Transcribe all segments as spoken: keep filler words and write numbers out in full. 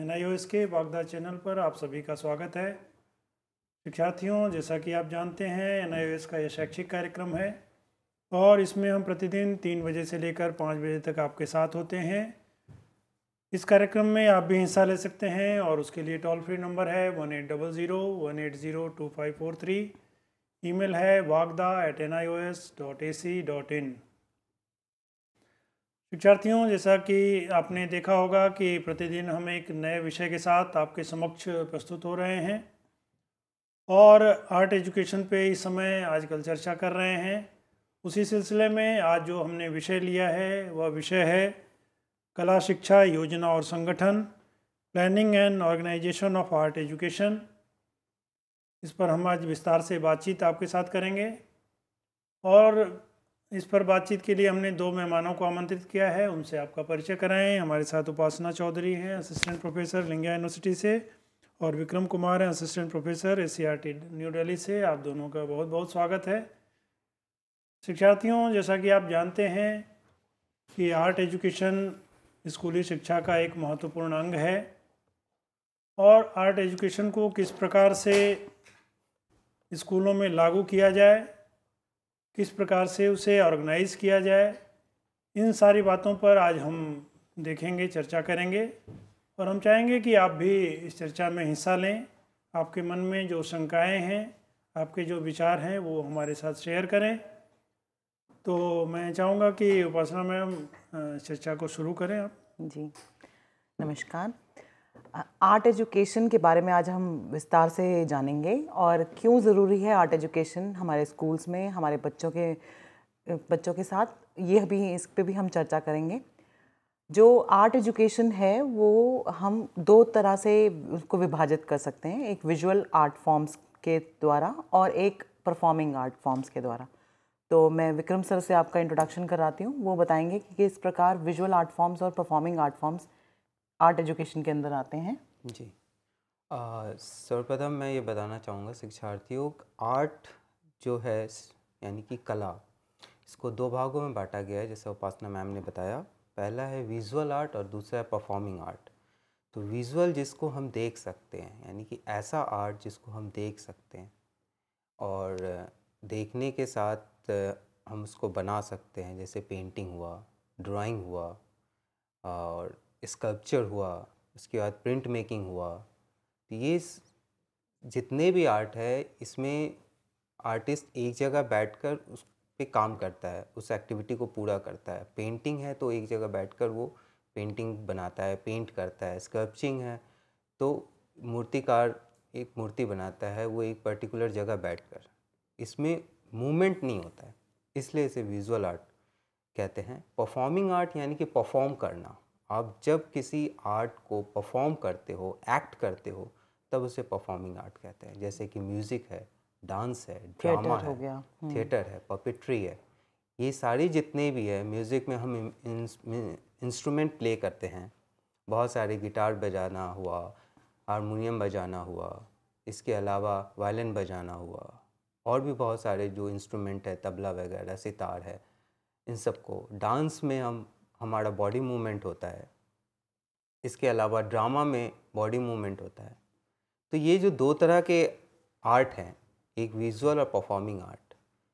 N I O S के Vagda channel पर आप सभी का स्वागत है। शिक्षार्थियों, जैसा कि आप जानते हैं, एन आई ओ एस का यह शैक्षिक कार्यक्रम है और इसमें हम प्रतिदिन तीन बजे से लेकर पाँच बजे तक आपके साथ होते हैं। इस कार्यक्रम में आप भी हिस्सा ले सकते हैं और उसके लिए टोल फ्री नंबर है one eight double zero one eight zero two five four three. Email है वागदा at N I O S dot A C dot in. शिक्षार्थियों, जैसा कि आपने देखा होगा कि प्रतिदिन हम एक नए विषय के साथ आपके समक्ष प्रस्तुत हो रहे हैं और आर्ट एजुकेशन पे इस समय आजकल चर्चा कर रहे हैं। उसी सिलसिले में आज जो हमने विषय लिया है वह विषय है कला शिक्षा योजना और संगठन, planning and organisation of art education. इस पर हम आज विस्तार से बातचीत आपके साथ करेंगे और इस पर बातचीत के लिए हमने दो मेहमानों को आमंत्रित किया है, उनसे आपका परिचय कराएं। हमारे साथ उपासना चौधरी हैं, असिस्टेंट प्रोफेसर लिंगिया यूनिवर्सिटी से, और विक्रम कुमार हैं, assistant professor S C R T new Delhi से। आप दोनों का बहुत बहुत स्वागत है। शिक्षार्थियों, जैसा कि आप जानते हैं कि आर्ट एजुकेशन स्कूली शिक्षा का एक महत्वपूर्ण अंग है और आर्ट एजुकेशन को किस प्रकार से स्कूलों में लागू किया जाए, किस प्रकार से उसे ऑर्गेनाइज किया जाए, इन सारी बातों पर आज हम देखेंगे, चर्चा करेंगे और हम चाहेंगे कि आप भी इस चर्चा में हिस्सा लें। आपके मन में जो शंकाएं हैं, आपके जो विचार हैं, वो हमारे साथ शेयर करें। तो मैं चाहूँगा कि उपासना मैम चर्चा को शुरू करें आप। जी, नमस्कार। आर्ट एजुकेशन के बारे में आज हम विस्तार से जानेंगे और क्यों ज़रूरी है आर्ट एजुकेशन हमारे स्कूल्स में, हमारे बच्चों के बच्चों के साथ, ये भी इस पे भी हम चर्चा करेंगे। जो आर्ट एजुकेशन है वो हम दो तरह से उसको विभाजित कर सकते हैं, एक विजुअल आर्ट फॉर्म्स के द्वारा और एक परफॉर्मिंग आर्ट फॉर्म्स के द्वारा। तो मैं विक्रम सर से आपका इंट्रोडक्शन कराती हूँ, वो बताएंगे कि किस प्रकार विजुअल आर्ट फॉर्म्स और performing art forms art education के अंदर आते हैं। जी, सर्वप्रथम मैं ये बताना चाहूँगा शिक्षार्थियों, आर्ट जो है यानी कि कला, इसको दो भागों में बांटा गया है जैसे उपासना मैम ने बताया। पहला है विजुअल आर्ट और दूसरा है परफॉर्मिंग आर्ट। तो विजुअल जिसको हम देख सकते हैं, यानी कि ऐसा आर्ट जिसको हम देख सकते हैं और देखने के साथ हम उसको बना सकते हैं, जैसे पेंटिंग हुआ, ड्राइंग हुआ और स्कल्पचर हुआ, उसके बाद प्रिंट मेकिंग हुआ। तो ये जितने भी आर्ट है, इसमें आर्टिस्ट एक जगह बैठकर उस पे काम करता है, उस एक्टिविटी को पूरा करता है। पेंटिंग है तो एक जगह बैठकर वो पेंटिंग बनाता है, पेंट करता है। स्कल्पचिंग है तो मूर्तिकार एक मूर्ति बनाता है, वो एक पर्टिकुलर जगह बैठकर, इसमें मूवमेंट नहीं होता है, इसलिए इसे विजुअल आर्ट कहते हैं। परफॉर्मिंग आर्ट यानी कि परफॉर्म करना। आप जब किसी आर्ट को परफॉर्म करते हो, एक्ट करते हो, तब उसे परफॉर्मिंग आर्ट कहते हैं। जैसे कि म्यूज़िक है, डांस है, ड्रामा हो है, गया, थिएटर है, पपेट्री है, ये सारी जितने भी है। म्यूज़िक में हम इंस्ट्रूमेंट प्ले करते हैं, बहुत सारे गिटार बजाना हुआ, हारमोनियम बजाना हुआ, इसके अलावा वायलिन बजाना हुआ, और भी बहुत सारे जो इंस्ट्रूमेंट है, तबला वगैरह, सितार है। इन सबको डांस में हम हमारा बॉडी मूवमेंट होता है, इसके अलावा ड्रामा में बॉडी मूवमेंट होता है। तो ये जो दो तरह के आर्ट हैं, एक विजुअल और परफॉर्मिंग आर्ट,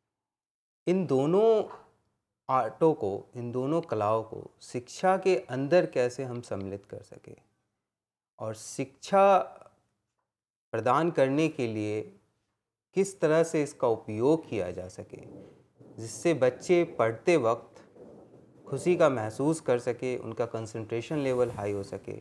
इन दोनों आर्टों को, इन दोनों कलाओं को शिक्षा के अंदर कैसे हम सम्मिलित कर सके और शिक्षा प्रदान करने के लिए किस तरह से इसका उपयोग किया जा सके, जिससे बच्चे पढ़ते वक्त खुशी का महसूस कर सके, उनका कंसंट्रेशन लेवल हाई हो सके,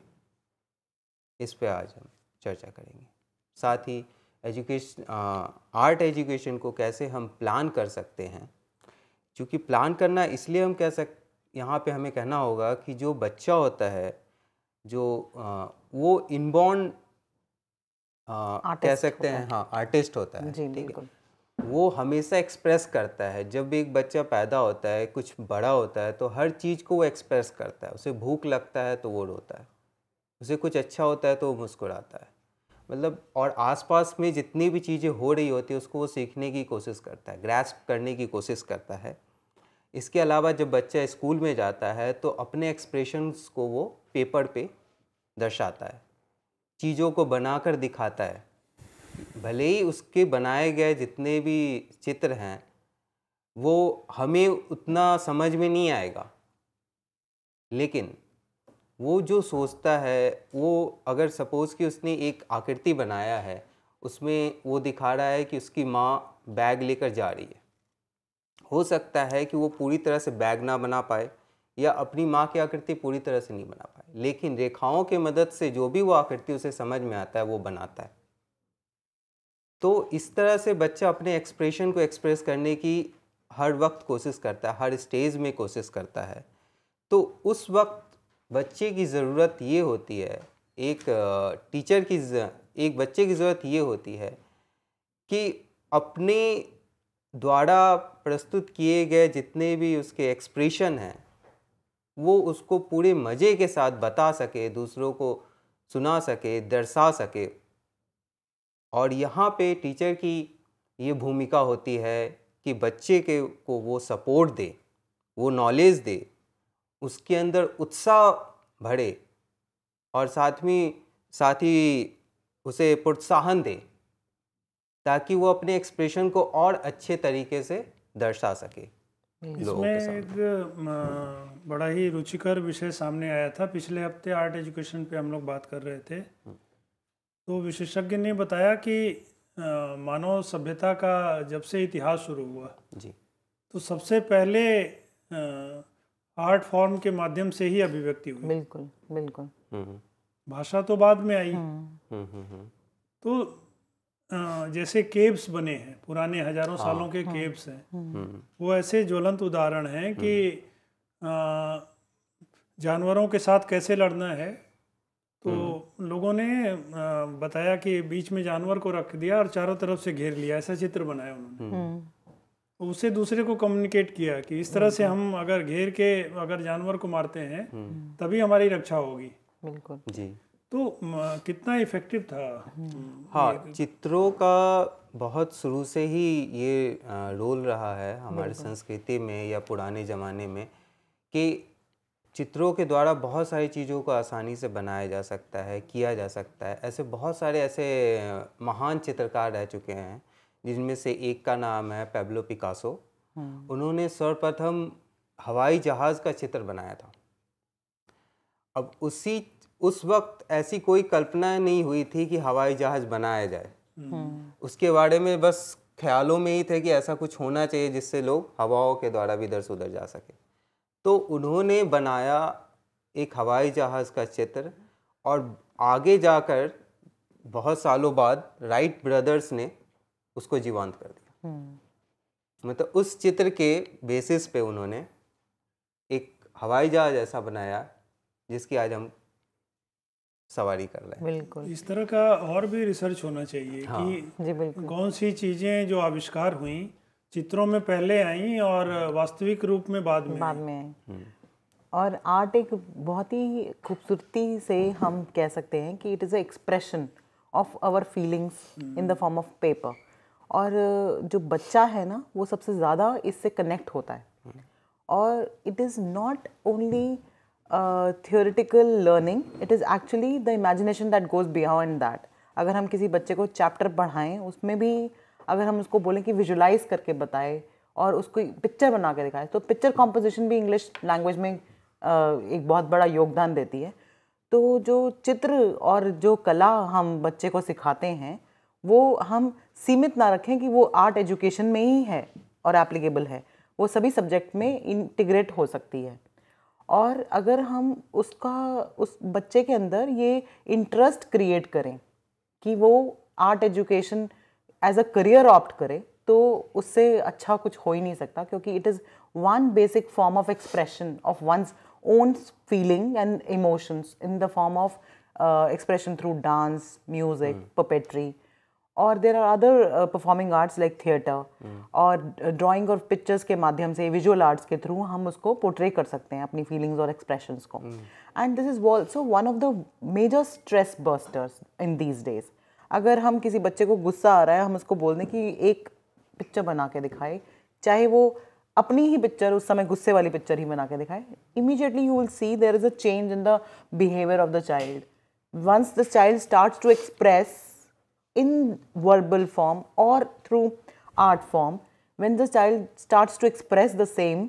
इस पे आज हम चर्चा करेंगे। साथ ही एजुकेशन आर्ट एजुकेशन को कैसे हम प्लान कर सकते हैं, क्योंकि प्लान करना इसलिए हम कह सक यहाँ पे हमें कहना होगा कि जो बच्चा होता है, जो आ, वो इनबॉर्न कह सकते हैं, हाँ, आर्टिस्ट होता है, ठीक है। वो हमेशा एक्सप्रेस करता है। जब एक बच्चा पैदा होता है, कुछ बड़ा होता है, तो हर चीज़ को वो एक्सप्रेस करता है। उसे भूख लगता है तो वो रोता है, उसे कुछ अच्छा होता है तो वो मुस्कुराता है, मतलब, और आसपास में जितनी भी चीज़ें हो रही होती है उसको वो सीखने की कोशिश करता है, ग्रैस्प करने की कोशिश करता है। इसके अलावा जब बच्चा स्कूल में जाता है तो अपने एक्सप्रेशंस को वो पेपर पे दर्शाता है, चीज़ों को बनाकर दिखाता है, भले ही उसके बनाए गए जितने भी चित्र हैं वो हमें उतना समझ में नहीं आएगा, लेकिन वो जो सोचता है, वो अगर सपोज़ कि उसने एक आकृति बनाया है, उसमें वो दिखा रहा है कि उसकी माँ बैग लेकर जा रही है। हो सकता है कि वो पूरी तरह से बैग ना बना पाए या अपनी माँ की आकृति पूरी तरह से नहीं बना पाए, लेकिन रेखाओं की मदद से जो भी वो आकृति उसे समझ में आता है वो बनाता है। तो इस तरह से बच्चा अपने एक्सप्रेशन को एक्सप्रेस करने की हर वक्त कोशिश करता है, हर स्टेज में कोशिश करता है। तो उस वक्त बच्चे की ज़रूरत ये होती है, एक टीचर की एक बच्चे की ज़रूरत ये होती है कि अपने द्वारा प्रस्तुत किए गए जितने भी उसके एक्सप्रेशन हैं वो उसको पूरे मज़े के साथ बता सके, दूसरों को सुना सके, दर्शा सके। और यहाँ पे टीचर की ये भूमिका होती है कि बच्चे के को वो सपोर्ट दे, वो नॉलेज दे, उसके अंदर उत्साह भरे और साथ में साथ ही उसे प्रोत्साहन दे ताकि वो अपने एक्सप्रेशन को और अच्छे तरीके से दर्शा सके। इसमें एक बड़ा ही रुचिकर विषय सामने आया था। पिछले हफ्ते आर्ट एजुकेशन पे हम लोग बात कर रहे थे, तो विशेषज्ञ ने बताया कि मानव सभ्यता का जब से इतिहास शुरू हुआ जी, तो सबसे पहले आर्ट फॉर्म के माध्यम से ही अभिव्यक्ति हुई। बिल्कुल बिल्कुल। भाषा तो बाद में आई। तो जैसे केव्स बने हैं, पुराने हजारों सालों के केव्स हैं, वो ऐसे ज्वलंत उदाहरण हैं कि जानवरों के साथ कैसे लड़ना है। तो लोगों ने बताया कि बीच में जानवर को रख दिया और चारों तरफ से घेर लिया, ऐसा चित्र बनाया उन्होंने। तो उसे दूसरे को कम्युनिकेट किया कि इस तरह से हम अगर घेर के अगर जानवर को मारते हैं तभी हमारी रक्षा होगी। बिल्कुल जी। तो कितना इफेक्टिव था। हाँ, चित्रों का बहुत शुरू से ही ये रोल रहा है हमारी संस्कृति में या पुराने ज़माने में कि चित्रों के द्वारा बहुत सारी चीज़ों को आसानी से बनाया जा सकता है, किया जा सकता है। ऐसे बहुत सारे ऐसे महान चित्रकार रह चुके हैं, जिनमें से एक का नाम है पैब्लो पिकासो। उन्होंने सर्वप्रथम हवाई जहाज़ का चित्र बनाया था। अब उसी उस वक्त ऐसी कोई कल्पना नहीं हुई थी कि हवाई जहाज़ बनाया जाए। उसके बारे में बस ख्यालों में ही थे कि ऐसा कुछ होना चाहिए जिससे लोग हवाओं के द्वारा भी इधर से उधर जा सके। तो उन्होंने बनाया एक हवाई जहाज़ का चित्र और आगे जाकर बहुत सालों बाद राइट ब्रदर्स ने उसको जीवंत कर दिया। मतलब उस चित्र के बेसिस पे उन्होंने एक हवाई जहाज़ ऐसा बनाया जिसकी आज हम सवारी कर रहे हैं। बिल्कुल। इस तरह का और भी रिसर्च होना चाहिए। हाँ। कि जी बिल्कुल। कौन सी चीज़ें जो आविष्कार हुई चित्रों में पहले आई और वास्तविक रूप में बाद में बाद में आई। और आर्ट एक बहुत ही खूबसूरती से हम कह सकते हैं कि it is a expression of our feelings in the form of paper. और जो बच्चा है ना वो सबसे ज़्यादा इससे कनेक्ट होता है। और it is not only theoretical learning, it is actually the imagination that goes behind that. अगर हम किसी बच्चे को चैप्टर पढ़ाएं उसमें भी अगर हम उसको बोलें कि विजुलाइज करके बताए और उसको पिक्चर बना के दिखाए, तो पिक्चर कॉम्पोजिशन भी इंग्लिश लैंग्वेज में एक बहुत बड़ा योगदान देती है। तो जो चित्र और जो कला हम बच्चे को सिखाते हैं वो हम सीमित ना रखें कि वो आर्ट एजुकेशन में ही है और एप्लीकेबल है, वो सभी सब्जेक्ट में इंटीग्रेट हो सकती है। और अगर हम उसका उस बच्चे के अंदर ये इंटरेस्ट क्रिएट करें कि वो art education as a career opt करे, तो उससे अच्छा कुछ हो ही नहीं सकता, क्योंकि it is one basic form of expression of one's own feeling and emotions in the form of expression through dance, music, puppetry. और there are other performing arts like theatre और ड्राइंग और पिक्चर्स के माध्यम से, visual arts के through हम उसको portray कर सकते हैं अपनी फीलिंग्स और एक्सप्रेशंस को। And this is also one of the major stress busters in these days. अगर हम किसी बच्चे को गुस्सा आ रहा है, हम उसको बोल दें कि एक पिक्चर बना के दिखाए, चाहे वो अपनी ही पिक्चर उस समय गुस्से वाली पिक्चर ही बना के दिखाए, immediately you will see there is a change in the behaviour of the child. once the child starts to express in verbal form or through art form, when the child starts to express the same,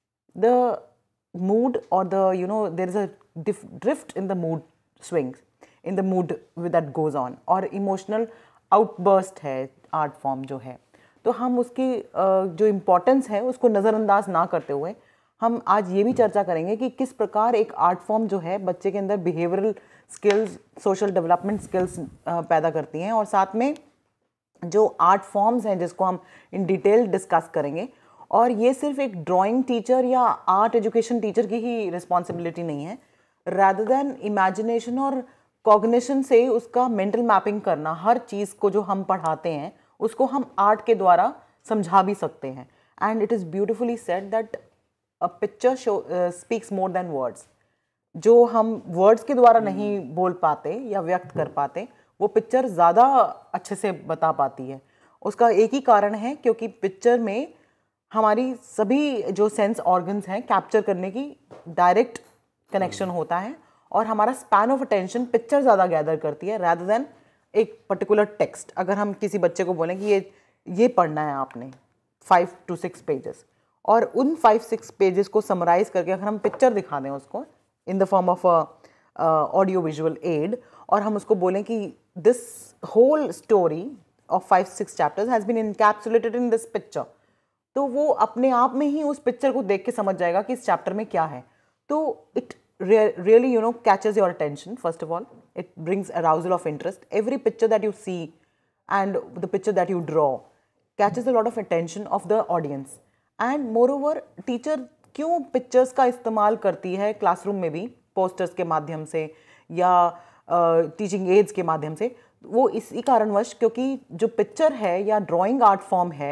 the mood or the, you know, there is a dif- drift in the mood swings, in the mood that goes on, और emotional outburst है art form जो है. तो हम उसकी जो importance है उसको नज़रअंदाज ना करते हुए हम आज ये भी चर्चा करेंगे कि किस प्रकार एक आर्ट फॉर्म जो है बच्चे के अंदर behavioural skills, social development skills पैदा करती हैं, और साथ में जो आर्ट फॉर्म्स हैं जिसको हम इन डिटेल डिस्कस करेंगे. और ये सिर्फ एक ड्राइंग टीचर या आर्ट एजुकेशन टीचर की ही रिस्पॉन्सिबिलिटी नहीं है, रादर दैन इमेजिनेशन और कॉग्निशन से उसका मेंटल मैपिंग करना. हर चीज़ को जो हम पढ़ाते हैं उसको हम आर्ट के द्वारा समझा भी सकते हैं. And it is beautifully said that a picture show speaks more than words. जो हम वर्ड्स के द्वारा नहीं बोल पाते या व्यक्त कर पाते, वो पिक्चर ज़्यादा अच्छे से बता पाती है. उसका एक ही कारण है, क्योंकि पिक्चर में हमारी सभी जो सेंस ऑर्गन्स हैं कैप्चर करने की डायरेक्ट कनेक्शन होता है, और हमारा स्पैन ऑफ अटेंशन पिक्चर ज़्यादा गैदर करती है रादर देन एक पर्टिकुलर टेक्स्ट. अगर हम किसी बच्चे को बोलें कि ये ये पढ़ना है आपने फाइव टू सिक्स पेजेस, और उन फाइव सिक्स पेजेस को समराइज़ करके अगर हम पिक्चर दिखा दें उसको in the form of audio visual aid, और हम उसको बोलें कि this whole story of five six chapters has been encapsulated in this picture, तो वो अपने आप में ही उस पिक्चर को देख के समझ जाएगा कि इस चैप्टर में क्या है. तो it really, you know, catches your attention. First of all, it brings arousal of interest. Every picture that you see and the picture that you draw catches a lot of attention of the audience. And moreover, teacher क्यों pictures का इस्तेमाल करती है classroom में भी, posters के माध्यम से या टीचिंग एड्स के माध्यम से, वो इसी कारणवश क्योंकि जो पिक्चर है या ड्राइंग आर्ट फॉर्म है,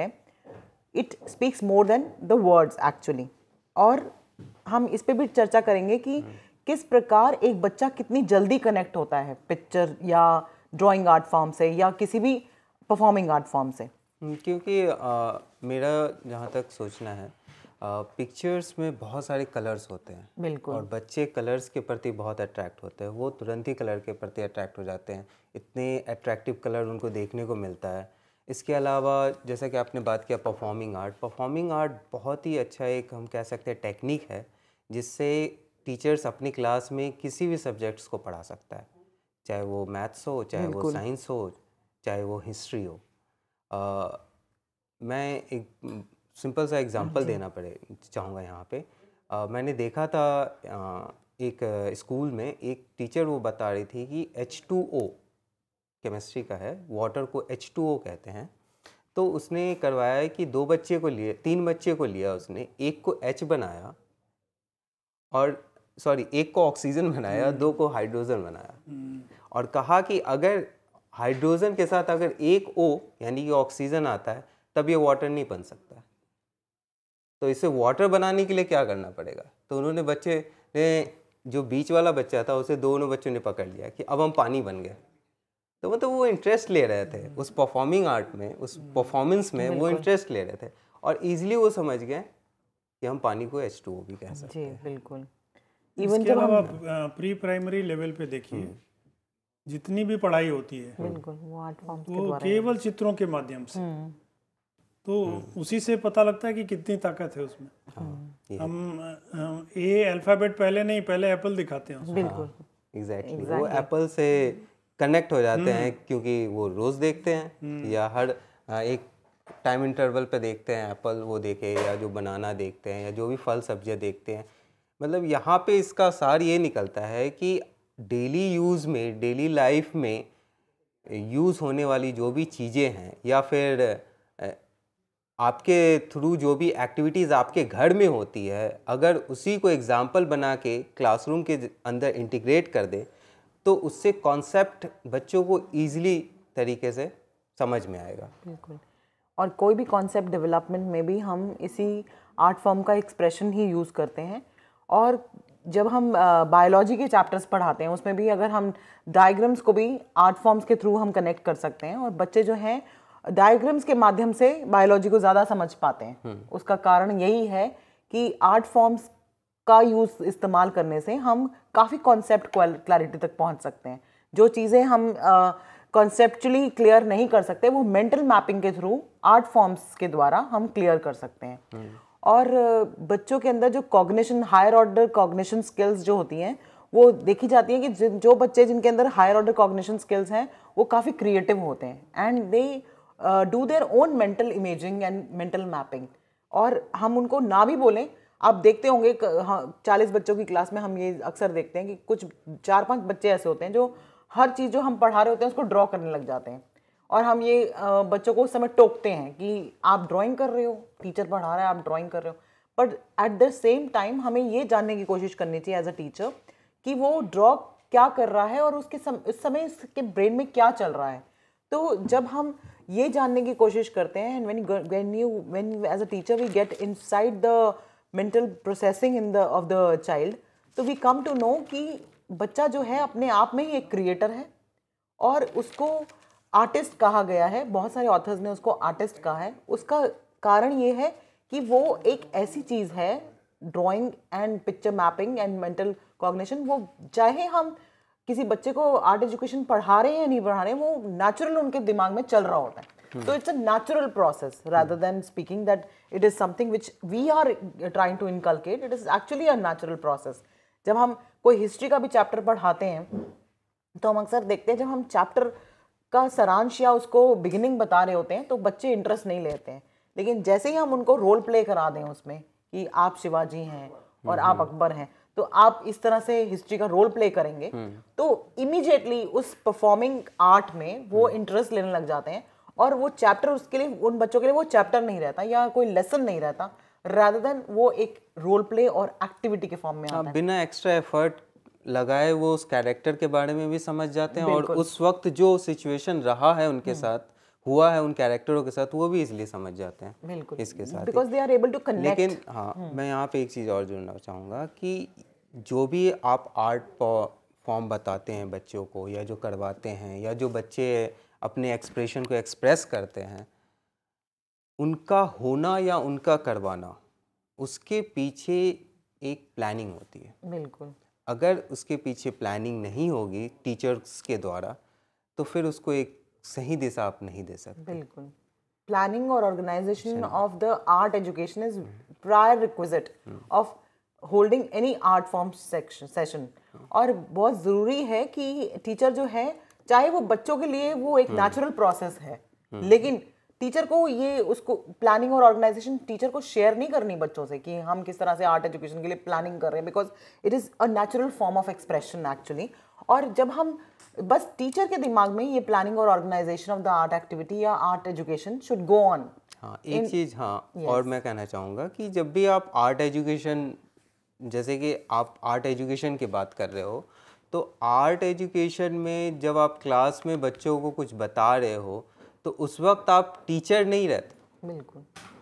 it speaks more than the words actually. और हम इस पे भी चर्चा करेंगे कि किस प्रकार एक बच्चा कितनी जल्दी कनेक्ट होता है पिक्चर या ड्राइंग आर्ट फॉर्म से या किसी भी परफॉर्मिंग आर्ट फॉर्म से. क्योंकि आ, मेरा जहाँ तक सोचना है, पिक्चर्स में बहुत सारे कलर्स होते हैं. बिल्कुल. और बच्चे कलर्स के प्रति बहुत अट्रैक्ट होते हैं, वो तुरंत ही कलर के प्रति अट्रैक्ट हो जाते हैं. इतने अट्रैक्टिव कलर उनको देखने को मिलता है. इसके अलावा जैसा कि आपने बात किया परफॉर्मिंग आर्ट, परफॉर्मिंग आर्ट बहुत ही अच्छा एक हम कह सकते हैं टेक्निक है, जिससे टीचर्स अपनी क्लास में किसी भी सब्जेक्ट्स को पढ़ा सकता है, चाहे वो मैथ्स हो, चाहे वो साइंस हो, चाहे वो हिस्ट्री हो. आ, मैं एक सिंपल सा एग्जांपल देना पड़े चाहूँगा यहाँ पे. आ, मैंने देखा था आ, एक स्कूल में एक टीचर वो बता रही थी कि एच टू ओ केमिस्ट्री का है, वाटर को एच टू ओ कहते हैं. तो उसने करवाया है कि दो बच्चे को लिए तीन बच्चे को लिया उसने, एक को H बनाया और सॉरी एक को ऑक्सीजन बनाया, दो को हाइड्रोजन बनाया, और कहा कि अगर हाइड्रोजन के साथ अगर एक O यानी कि ऑक्सीजन आता है तब ये वाटर नहीं बन सकता. तो इसे वाटर बनाने के लिए क्या करना पड़ेगा. तो उन्होंने बच्चे ने, जो बीच वाला बच्चा था उसे दोनों बच्चों ने पकड़ लिया कि अब हम पानी बन गए. तो मतलब वो इंटरेस्ट ले रहे थे उस परफॉर्मिंग आर्ट में, उस परफॉर्मेंस में वो इंटरेस्ट ले रहे थे, और इजीली वो समझ गए कि हम पानी को एच टू ओ भी कह सकते हैं. जी बिल्कुल. इवन जब आप प्री प्राइमरी लेवल पे देखिए, जितनी भी पढ़ाई होती है बिल्कुल वो आर्ट फॉर्म के वो द्वारा केवल चित्रों के माध्यम से, तो उसी से पता लगता है कि कितनी ताकत है उसमें. हम ए अल्फाबेट पहले नहीं, पहले एप्पल दिखाते हैं. बिल्कुल एग्जैक्टली. वो एप्पल से कनेक्ट हो जाते हैं क्योंकि वो रोज़ देखते हैं, या हर एक टाइम इंटरवल पे देखते हैं एप्पल वो देखे, या जो बनाना देखते हैं, या जो भी फल सब्जियां देखते हैं. मतलब यहाँ पे इसका सार ये निकलता है कि डेली यूज़ में, डेली लाइफ में यूज़ होने वाली जो भी चीज़ें हैं, या फिर आपके थ्रू जो भी एक्टिविटीज़ आपके घर में होती है, अगर उसी को एग्जाम्पल बना के क्लासरूम के अंदर इंटीग्रेट कर दे तो उससे कॉन्सेप्ट बच्चों को ईजिली तरीके से समझ में आएगा. बिल्कुल. और कोई भी कॉन्सेप्ट डेवलपमेंट में भी हम इसी आर्ट फॉर्म का एक्सप्रेशन ही यूज़ करते हैं. और जब हम बायोलॉजी के चैप्टर्स पढ़ाते हैं उसमें भी अगर हम डायग्राम्स को भी आर्ट फॉर्म्स के थ्रू हम कनेक्ट कर सकते हैं, और बच्चे जो हैं डायग्राम्स के माध्यम से बायोलॉजी को ज़्यादा समझ पाते हैं. उसका कारण यही है कि आर्ट फॉर्म्स का यूज़ इस्तेमाल करने से हम काफ़ी कॉन्सेप्ट क्लैरिटी तक पहुंच सकते हैं. जो चीज़ें हम कॉन्सेप्चुअली क्लियर नहीं कर सकते वो मेंटल मैपिंग के थ्रू आर्ट फॉर्म्स के द्वारा हम क्लियर कर सकते हैं। और बच्चों के अंदर जो cognition, higher order cognition skills जो होती हैं वो देखी जाती है कि जो बच्चे जिनके अंदर हायर ऑर्डर कॉग्निशन स्किल्स हैं वो काफ़ी क्रिएटिव होते हैं and they do their own mental imaging and mental mapping. और हम उनको ना भी बोलें, आप देखते होंगे हाँ, चालीस बच्चों की क्लास में हम ये अक्सर देखते हैं कि कुछ चार पांच बच्चे ऐसे होते हैं जो हर चीज़ जो हम पढ़ा रहे होते हैं उसको ड्रॉ करने लग जाते हैं और हम ये बच्चों को उस समय टोकते हैं कि आप ड्राइंग कर रहे हो, टीचर पढ़ा रहा है आप ड्राइंग कर रहे हो। But at the same time हमें ये जानने की कोशिश करनी चाहिए एज अ टीचर कि वो ड्रॉ क्या कर रहा है और उसके सम, उस समय उसके ब्रेन में क्या चल रहा है। तो जब हम ये जानने की कोशिश करते हैं and when when you when as a teacher we get inside the mental processing in the of the child, तो वी कम टू नो कि बच्चा जो है अपने आप में ही एक क्रिएटर है और उसको आर्टिस्ट कहा गया है। बहुत सारे ऑथर्स ने उसको आर्टिस्ट कहा है। उसका कारण ये है कि वो एक ऐसी चीज़ है, drawing and picture mapping and mental cognition, वो चाहे हम किसी बच्चे को आर्ट एजुकेशन पढ़ा रहे हैं या नहीं पढ़ा रहे हैं, वो नेचुरल उनके दिमाग में चल रहा होता है। तो it's a natural process rather than speaking that it is something which we are trying to inculcate. It is actually a natural process. जब हम कोई हिस्ट्री का भी चैप्टर पढ़ाते हैं तो हम अक्सर देखते हैं जब हम चैप्टर का सारांश या उसको बिगिनिंग बता रहे होते हैं तो बच्चे इंटरेस्ट नहीं लेते हैं, लेकिन जैसे ही हम उनको रोल प्ले करा दें उसमें कि आप शिवाजी हैं और आप अकबर हैं, तो आप इस तरह से हिस्ट्री का रोल प्ले करेंगे तो इमीडिएटली उस परफॉर्मिंग आर्ट में वो इंटरेस्ट लेने लग जाते हैं और वो चैप्टर उसके लिए, उन बच्चों के लिए वो चैप्टर नहीं रहता या कोई लेसन नहीं रहता, रादर देन वो एक रोल प्ले और एक्टिविटी के फॉर्म में आता है। बिना एक्स्ट्रा एफर्ट लगाए वो उस कैरेक्टर के बारे में भी समझ जाते हैं और उस वक्त जो सिचुएशन रहा है उनके साथ, हुआ है उन कैरेक्टरों के साथ, वो भी इसलिए समझ जाते हैं। बिल्कुल, इसके साथ because they are able to connect. लेकिन हाँ, मैं यहाँ पे एक चीज़ और जोड़ना चाहूँगा कि जो भी आप आर्ट फॉर्म बताते हैं बच्चों को या जो करवाते हैं या जो बच्चे अपने एक्सप्रेशन को एक्सप्रेस करते हैं, उनका होना या उनका करवाना, उसके पीछे एक प्लानिंग होती है। बिल्कुल। अगर उसके पीछे प्लानिंग नहीं होगी टीचर्स के द्वारा तो फिर उसको एक सही दिशा आप नहीं दे सकते। बिल्कुल। प्लानिंग और organisation of the art education is prior requisite of holding any art form session. और बहुत ज़रूरी है कि टीचर जो है, चाहे वो बच्चों के लिए वो एक नेचुरल प्रोसेस है, लेकिन टीचर को ये उसको प्लानिंग और ऑर्गेनाइजेशन टीचर को शेयर नहीं करनी बच्चों से कि हम किस तरह से आर्ट एजुकेशन के लिए प्लानिंग कर रहे हैं, because it is a natural form of expression actually. और जब हम बस टीचर के दिमाग में ये प्लानिंग और organisation of the art activity या art education should go on. हाँ, एक चीज़ हाँ yes. और मैं कहना चाहूँगा कि जब भी आप आर्ट एजुकेशन, जैसे कि आप आर्ट एजुकेशन की बात कर रहे हो, तो आर्ट एजुकेशन में जब आप क्लास में बच्चों को कुछ बता रहे हो तो उस वक्त आप टीचर नहीं रहते। बिल्कुल।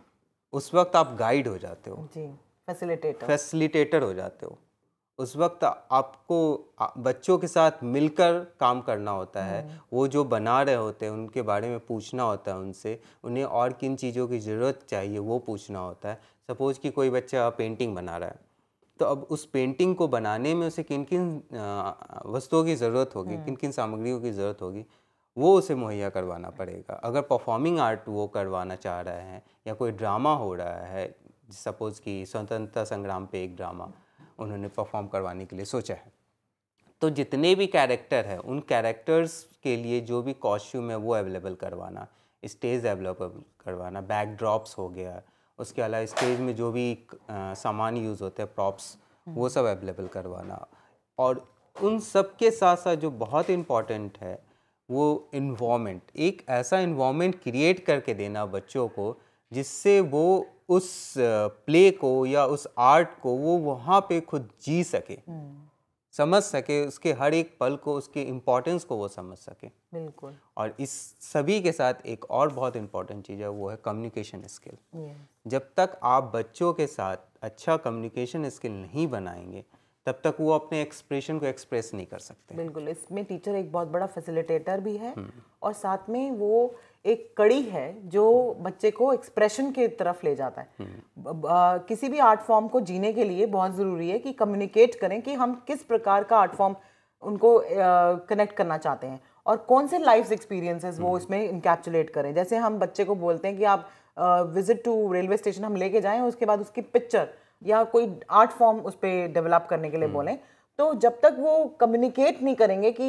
उस वक्त आप गाइड हो जाते हो जी, फैसिलिटेटर फैसिलिटेटर हो जाते हो। उस वक्त आपको बच्चों के साथ मिलकर काम करना होता है। वो जो बना रहे होते हैं उनके बारे में पूछना होता है उनसे, उन्हें और किन चीज़ों की ज़रूरत चाहिए वो पूछना होता है। सपोज़ कि कोई बच्चा पेंटिंग बना रहा है, तो अब उस पेंटिंग को बनाने में उसे किन किन वस्तुओं की ज़रूरत होगी, किन किन सामग्रियों की ज़रूरत होगी, वो उसे मुहैया करवाना पड़ेगा। अगर परफॉर्मिंग आर्ट वो करवाना चाह रहे हैं या कोई ड्रामा हो रहा है, सपोज़ कि स्वतंत्रता संग्राम पे एक ड्रामा उन्होंने परफॉर्म करवाने के लिए सोचा है, तो जितने भी कैरेक्टर हैं उन कैरेक्टर्स के लिए जो भी कॉस्ट्यूम है वो अवेलेबल करवाना, स्टेज अवेलेबल करवाना, बैकड्रॉप्स हो गया, उसके अलावा स्टेज में जो भी आ, सामान यूज़ होते हैं प्रॉप्स, वो सब अवेलेबल करवाना। और उन सब के साथ साथ जो बहुत इम्पॉर्टेंट है वो इन्वामेंट, एक ऐसा इन्वामेंट क्रिएट करके देना बच्चों को जिससे वो उस प्ले को या उस आर्ट को वो वहाँ पे खुद जी सके, समझ सके, उसके हर एक पल को, उसके इम्पोर्टेंस को वो समझ सके। बिल्कुल। और इस सभी के साथ एक और बहुत इम्पॉर्टेंट चीज़ है, वो है कम्युनिकेशन स्किल। yes. जब तक आप बच्चों के साथ अच्छा कम्युनिकेशन स्किल नहीं बनाएंगे तब तक वो अपने एक्सप्रेशन को एक्सप्रेस नहीं कर सकते। बिल्कुल, इसमें टीचर एक बहुत बड़ा फैसिलिटेटर भी है और साथ में वो एक कड़ी है जो बच्चे को एक्सप्रेशन की तरफ ले जाता है। आ, किसी भी आर्ट फॉर्म को जीने के लिए बहुत ज़रूरी है कि कम्युनिकेट करें कि हम किस प्रकार का आर्ट फॉर्म उनको कनेक्ट uh, करना चाहते हैं और कौन से लाइफ एक्सपीरियंसेस वो इसमें इनकैप्सुलेट करें। जैसे हम बच्चे को बोलते हैं कि आप विजिट टू रेलवे स्टेशन हम लेके जाएं, उसके बाद उसकी पिक्चर या कोई आर्ट फॉर्म उस पर डेवलप करने के लिए बोलें, तो जब तक वो कम्युनिकेट नहीं करेंगे कि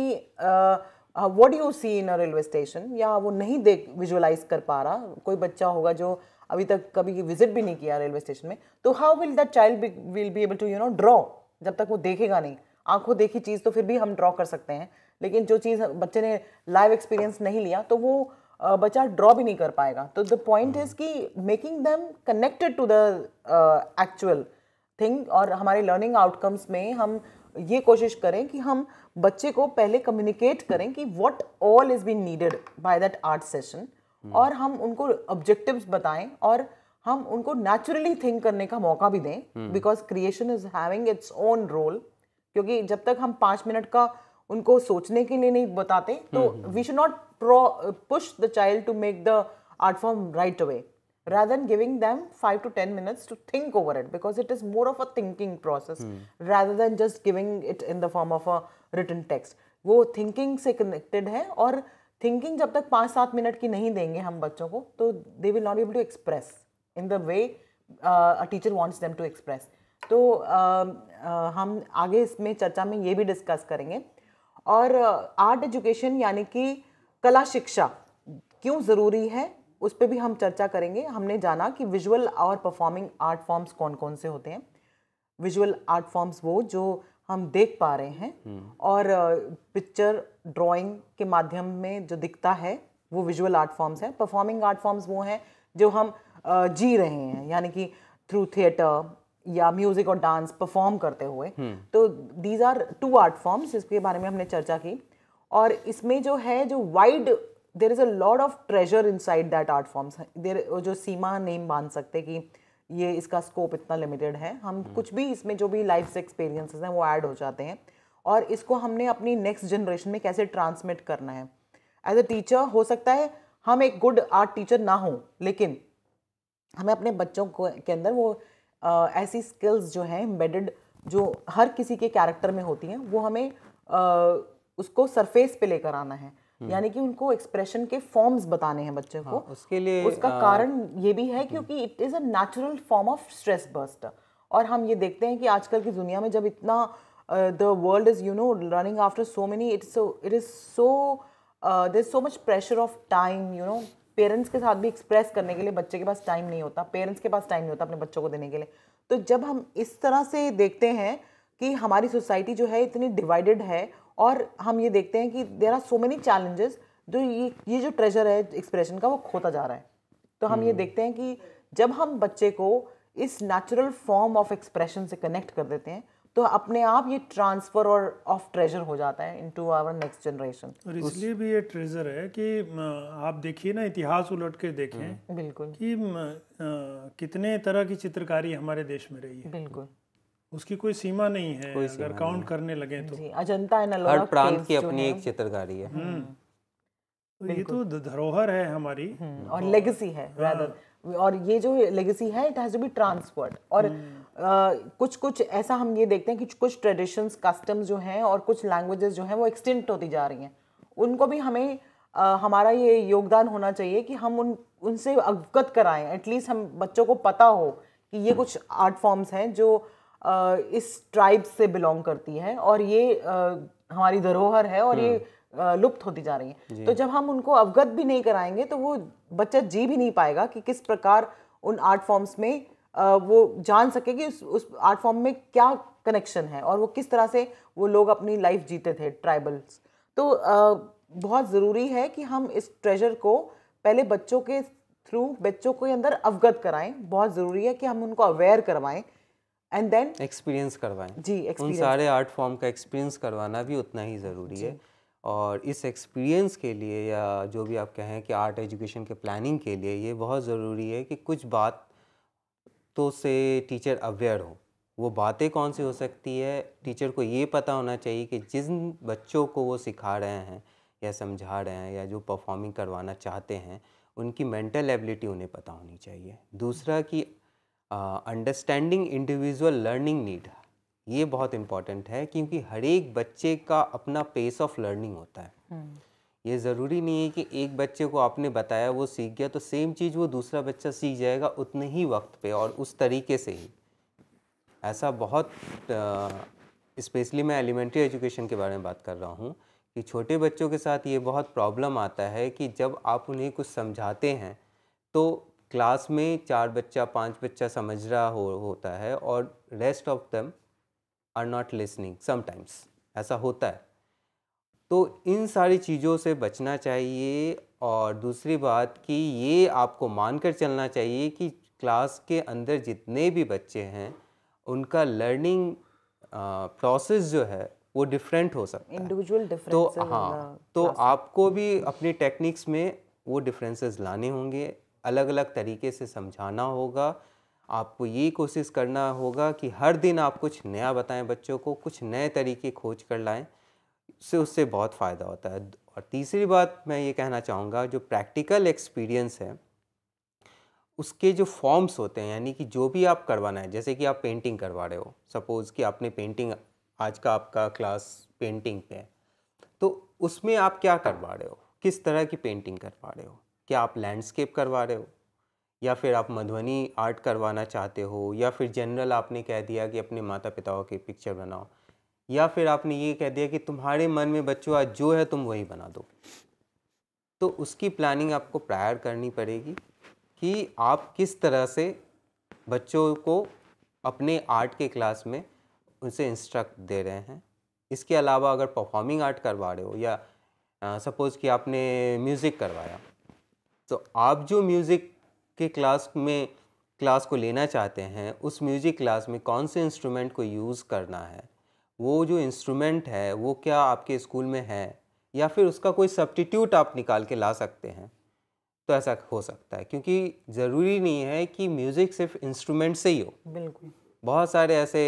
what do you see in a railway station, या वो नहीं देख विजुअलाइज कर पा रहा, कोई बच्चा होगा जो अभी तक कभी विजिट भी नहीं किया रेलवे स्टेशन में, तो how will that child will be able to you know draw, जब तक वो देखेगा नहीं। आंखों देखी चीज़ तो फिर भी हम ड्रॉ कर सकते हैं, लेकिन जो चीज़ बच्चे ने लाइव एक्सपीरियंस नहीं लिया तो वो बच्चा ड्रॉ भी नहीं कर पाएगा। तो द पॉइंट इज कि making them connected to the actual thing, और हमारे लर्निंग आउटकम्स में हम ये कोशिश करें कि हम बच्चे को पहले कम्युनिकेट करें कि what all is been needed by that art session, और हम उनको ऑब्जेक्टिव्स बताएं और हम उनको नेचुरली थिंक करने का मौका भी दें, because creation is having its own role. क्योंकि जब तक हम पाँच मिनट का उनको सोचने के लिए नहीं बताते, तो we should not push the child to make the art form right away, rather than giving them five to ten minutes to think over it, because it is more of a thinking process hmm. rather than just giving it in the form of a written text. वो thinking से connected है, और thinking जब तक पाँच सात minute की नहीं देंगे हम बच्चों को, तो they will not be able to express in the way uh, a teacher wants them to express. तो uh, uh, हम आगे इसमें चर्चा में ये भी डिस्कस करेंगे। और आर्ट uh, एजुकेशन यानी कि कला शिक्षा क्यों ज़रूरी है, उस पर भी हम चर्चा करेंगे। हमने जाना कि विजुअल और परफॉर्मिंग आर्ट फॉर्म्स कौन कौन से होते हैं। विजुअल आर्ट फॉर्म्स वो जो हम देख पा रहे हैं और पिक्चर ड्राइंग के माध्यम में जो दिखता है वो विजुअल आर्ट फॉर्म्स है। परफॉर्मिंग आर्ट फॉर्म्स वो हैं जो हम uh, जी रहे हैं, यानी कि थ्रू थिएटर या म्यूजिक और डांस परफॉर्म करते हुए। तो these are two art forms, इसके बारे में हमने चर्चा की। और इसमें जो है जो wide there is a lot of treasure inside that art forms. There जो सीमा नहीं मान सकते कि ये इसका स्कोप इतना लिमिटेड है, हम कुछ भी इसमें जो भी लाइफ एक्सपीरियंसेस हैं वो ऐड हो जाते हैं, और इसको हमने अपनी नेक्स्ट जनरेशन में कैसे ट्रांसमिट करना है। एज अ टीचर हो सकता है हम एक गुड आर्ट टीचर ना हो, लेकिन हमें अपने बच्चों को के अंदर वो uh, ऐसी स्किल्स जो हैं एम्बेडेड, जो हर किसी के कैरेक्टर में होती हैं, वो हमें uh, उसको सरफेस पे लेकर आना है। यानी कि उनको एक्सप्रेशन के फॉर्म्स बताने हैं बच्चे को। हाँ, उसके लिए उसका आ, कारण ये भी है क्योंकि it is a natural form of stress burst. और हम ये देखते हैं कि आजकल की दुनिया में जब इतना the world is you know running after so many, it's it is so there is so much pressure of time, you know. Parents के साथ भी एक्सप्रेस करने के लिए बच्चे के पास टाइम नहीं होता, पेरेंट्स के पास टाइम नहीं होता अपने बच्चों को देने के लिए। तो जब हम इस तरह से देखते हैं कि हमारी सोसाइटी जो है इतनी डिवाइडेड है, और हम ये देखते हैं कि there are so many challenges, जो ये ये जो ट्रेजर है एक्सप्रेशन का वो खोता जा रहा है। तो हम ये देखते हैं कि जब हम बच्चे को इस नेचुरल फॉर्म ऑफ एक्सप्रेशन से कनेक्ट कर देते हैं, तो अपने आप ये ट्रांसफर और ऑफ ट्रेजर हो जाता है इनटू आवर नेक्स्ट जनरेशन। और इसलिए भी ये ट्रेजर है कि आप देखिए ना, इतिहास उलट के देखें बिल्कुल कि कितने तरह की चित्रकारी हमारे देश में रही है। बिल्कुल, उसकी कोई सीमा नहीं है, अगर काउंट करने लगे तो। अजंता एंड एलोरा, हर प्रांत की अपनी एक चित्रकारी है। तो ये तो धरोहर है हमारी, और लेगेसी है रादर। और ये जो लेगेसी है it has to be transferred. और कुछ कुछ ऐसा हम ये देखते हैं कि कुछ ट्रेडिशंस, कस्टम्स जो हैं और कुछ लैंग्वेजेस जो हैं वो एक्सटिंक्ट होती जा रही हैं। उनको भी हमें Uh, हमारा ये योगदान होना चाहिए कि हम उन उनसे अवगत कराएं। एटलीस्ट हम बच्चों को पता हो कि ये कुछ आर्ट फॉर्म्स हैं जो uh, इस ट्राइब से बिलोंग करती है, और ये uh, हमारी धरोहर है, और ये uh, लुप्त होती जा रही है। तो जब हम उनको अवगत भी नहीं कराएंगे तो वो बच्चा जी भी नहीं पाएगा कि किस प्रकार उन आर्ट फॉर्म्स में uh, वो जान सके कि उस, उस आर्ट फॉर्म में क्या कनेक्शन है, और वो किस तरह से वो लोग अपनी लाइफ जीते थे, ट्राइबल्स। तो uh, बहुत ज़रूरी है कि हम इस ट्रेजर को पहले बच्चों के थ्रू बच्चों के अंदर अवगत कराएं। बहुत ज़रूरी है कि हम उनको अवेयर करवाएं एंड देन एक्सपीरियंस करवाएं। जी, उन सारे आर्ट फॉर्म का एक्सपीरियंस करवाना भी उतना ही ज़रूरी है। और इस एक्सपीरियंस के लिए, या जो भी आप कहें कि आर्ट एजुकेशन के प्लानिंग के लिए, ये बहुत ज़रूरी है कि कुछ बात तो से टीचर अवेयर हो। वो बातें कौन सी हो सकती है, टीचर को ये पता होना चाहिए कि जिन बच्चों को वो सिखा रहे हैं या समझा रहे हैं या जो परफॉर्मिंग करवाना चाहते हैं, उनकी मेंटल एबिलिटी उन्हें पता होनी चाहिए। दूसरा कि अंडरस्टैंडिंग इंडिविजुअल लर्निंग नीड, ये बहुत इम्पॉर्टेंट है, क्योंकि हर एक बच्चे का अपना पेस ऑफ लर्निंग होता है। ये ज़रूरी नहीं है कि एक बच्चे को आपने बताया वो सीख गया तो सेम चीज़ वो दूसरा बच्चा सीख जाएगा उतने ही वक्त पे और उस तरीके से ही। ऐसा बहुत स्पेशली मैं एलिमेंट्री एजुकेशन के बारे में बात कर रहा हूँ कि छोटे बच्चों के साथ ये बहुत प्रॉब्लम आता है कि जब आप उन्हें कुछ समझाते हैं तो क्लास में चार बच्चा पांच बच्चा समझ रहा हो होता है और rest of them are not listening sometimes, ऐसा होता है। तो इन सारी चीज़ों से बचना चाहिए। और दूसरी बात कि ये आपको मानकर चलना चाहिए कि क्लास के अंदर जितने भी बच्चे हैं उनका लर्निंग प्रोसेस जो है वो डिफरेंट हो सकता है, इंडिविजुअल तो डिफरेंसेस। हाँ, तो आपको भी अपने टेक्निक्स में वो डिफरेंसेस लाने होंगे, अलग अलग तरीके से समझाना होगा। आपको ये कोशिश करना होगा कि हर दिन आप कुछ नया बताएं बच्चों को, कुछ नए तरीके खोज कर लाएं, उससे उससे बहुत फ़ायदा होता है। और तीसरी बात मैं ये कहना चाहूँगा, जो प्रैक्टिकल एक्सपीरियंस है उसके जो फॉर्म्स होते हैं, यानी कि जो भी आप करवाना है, जैसे कि आप पेंटिंग करवा रहे हो, सपोज़ कि आपने पेंटिंग, आज का आपका क्लास पेंटिंग पे है, तो उसमें आप क्या करवा रहे हो, किस तरह की पेंटिंग करवा रहे हो? क्या आप लैंडस्केप करवा रहे हो, या फिर आप मधुबनी आर्ट करवाना चाहते हो, या फिर जनरल आपने कह दिया कि अपने माता पिताओं की पिक्चर बनाओ, या फिर आपने ये कह दिया कि तुम्हारे मन में बच्चों आज जो है तुम वही बना दो। तो उसकी प्लानिंग आपको प्रायर करनी पड़ेगी कि आप किस तरह से बच्चों को अपने आर्ट के क्लास में उनसे इंस्ट्रक्ट दे रहे हैं। इसके अलावा अगर परफॉर्मिंग आर्ट करवा रहे हो, या सपोज़ कि आपने म्यूज़िक करवाया, तो आप जो म्यूज़िक के क्लास में क्लास को लेना चाहते हैं, उस म्यूज़िक क्लास में कौन से इंस्ट्रूमेंट को यूज़ करना है, वो जो इंस्ट्रूमेंट है वो क्या आपके स्कूल में है, या फिर उसका कोई सब्स्टिट्यूट आप निकाल के ला सकते हैं, तो ऐसा हो सकता है। क्योंकि ज़रूरी नहीं है कि म्यूज़िक सिर्फ इंस्ट्रूमेंट से ही हो। बिल्कुल, बहुत सारे ऐसे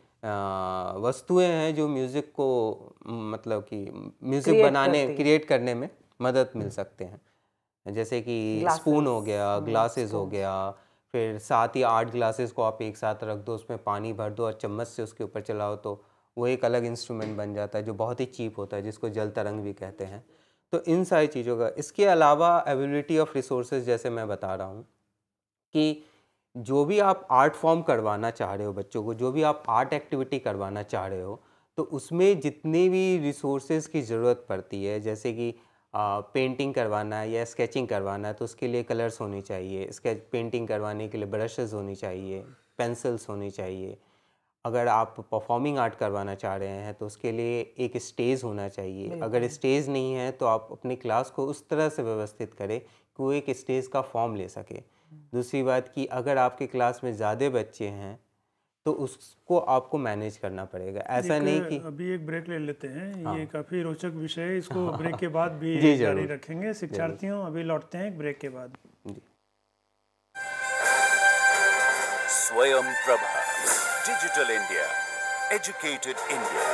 वस्तुएं हैं जो म्यूज़िक को मतलब कि म्यूज़िक Create बनाने करती क्रिएट करने में मदद मिल सकते हैं, जैसे कि स्पून हो गया, ग्लासेस हो गया, फिर साथ ही आठ ग्लासेस को आप एक साथ रख दो, उसमें पानी भर दो और चम्मच से उसके ऊपर चलाओ तो वो एक अलग इंस्ट्रूमेंट बन जाता है जो बहुत ही चीप होता है, जिसको जल तरंग भी कहते हैं। तो इन सारी चीज़ों का, इसके अलावा अवेलेबिलिटी ऑफ रिसोर्सेज, जैसे मैं बता रहा हूँ कि जो भी आप आर्ट फॉर्म करवाना चाह रहे हो बच्चों को, जो भी आप आर्ट एक्टिविटी करवाना चाह रहे हो, तो उसमें जितने भी रिसोर्सेज की ज़रूरत पड़ती है, जैसे कि पेंटिंग करवाना है या स्केचिंग करवाना है तो उसके लिए कलर्स होनी चाहिए, स्केच पेंटिंग करवाने के लिए ब्रशेज़ होनी चाहिए, पेंसिल्स होनी चाहिए। अगर आप परफॉर्मिंग आर्ट करवाना चाह रहे हैं तो उसके लिए एक स्टेज होना चाहिए। अगर स्टेज नहीं है तो आप अपनी क्लास को उस तरह से व्यवस्थित करें कि वो एक स्टेज का फॉर्म ले सके। दूसरी बात कि अगर आपके क्लास में ज़्यादा बच्चे हैं तो उसको आपको मैनेज करना पड़ेगा, ऐसा एक, नहीं कि अभी एक ब्रेक ले लेते हैं। हाँ। ये काफ़ी रोचक विषय है, इसको हाँ। ब्रेक के बाद भी जी जारी जरूर रखेंगे शिक्षार्थियों। अभी लौटते हैं एक ब्रेक के बाद। जी। Swayam Prabha, digital India, educated India.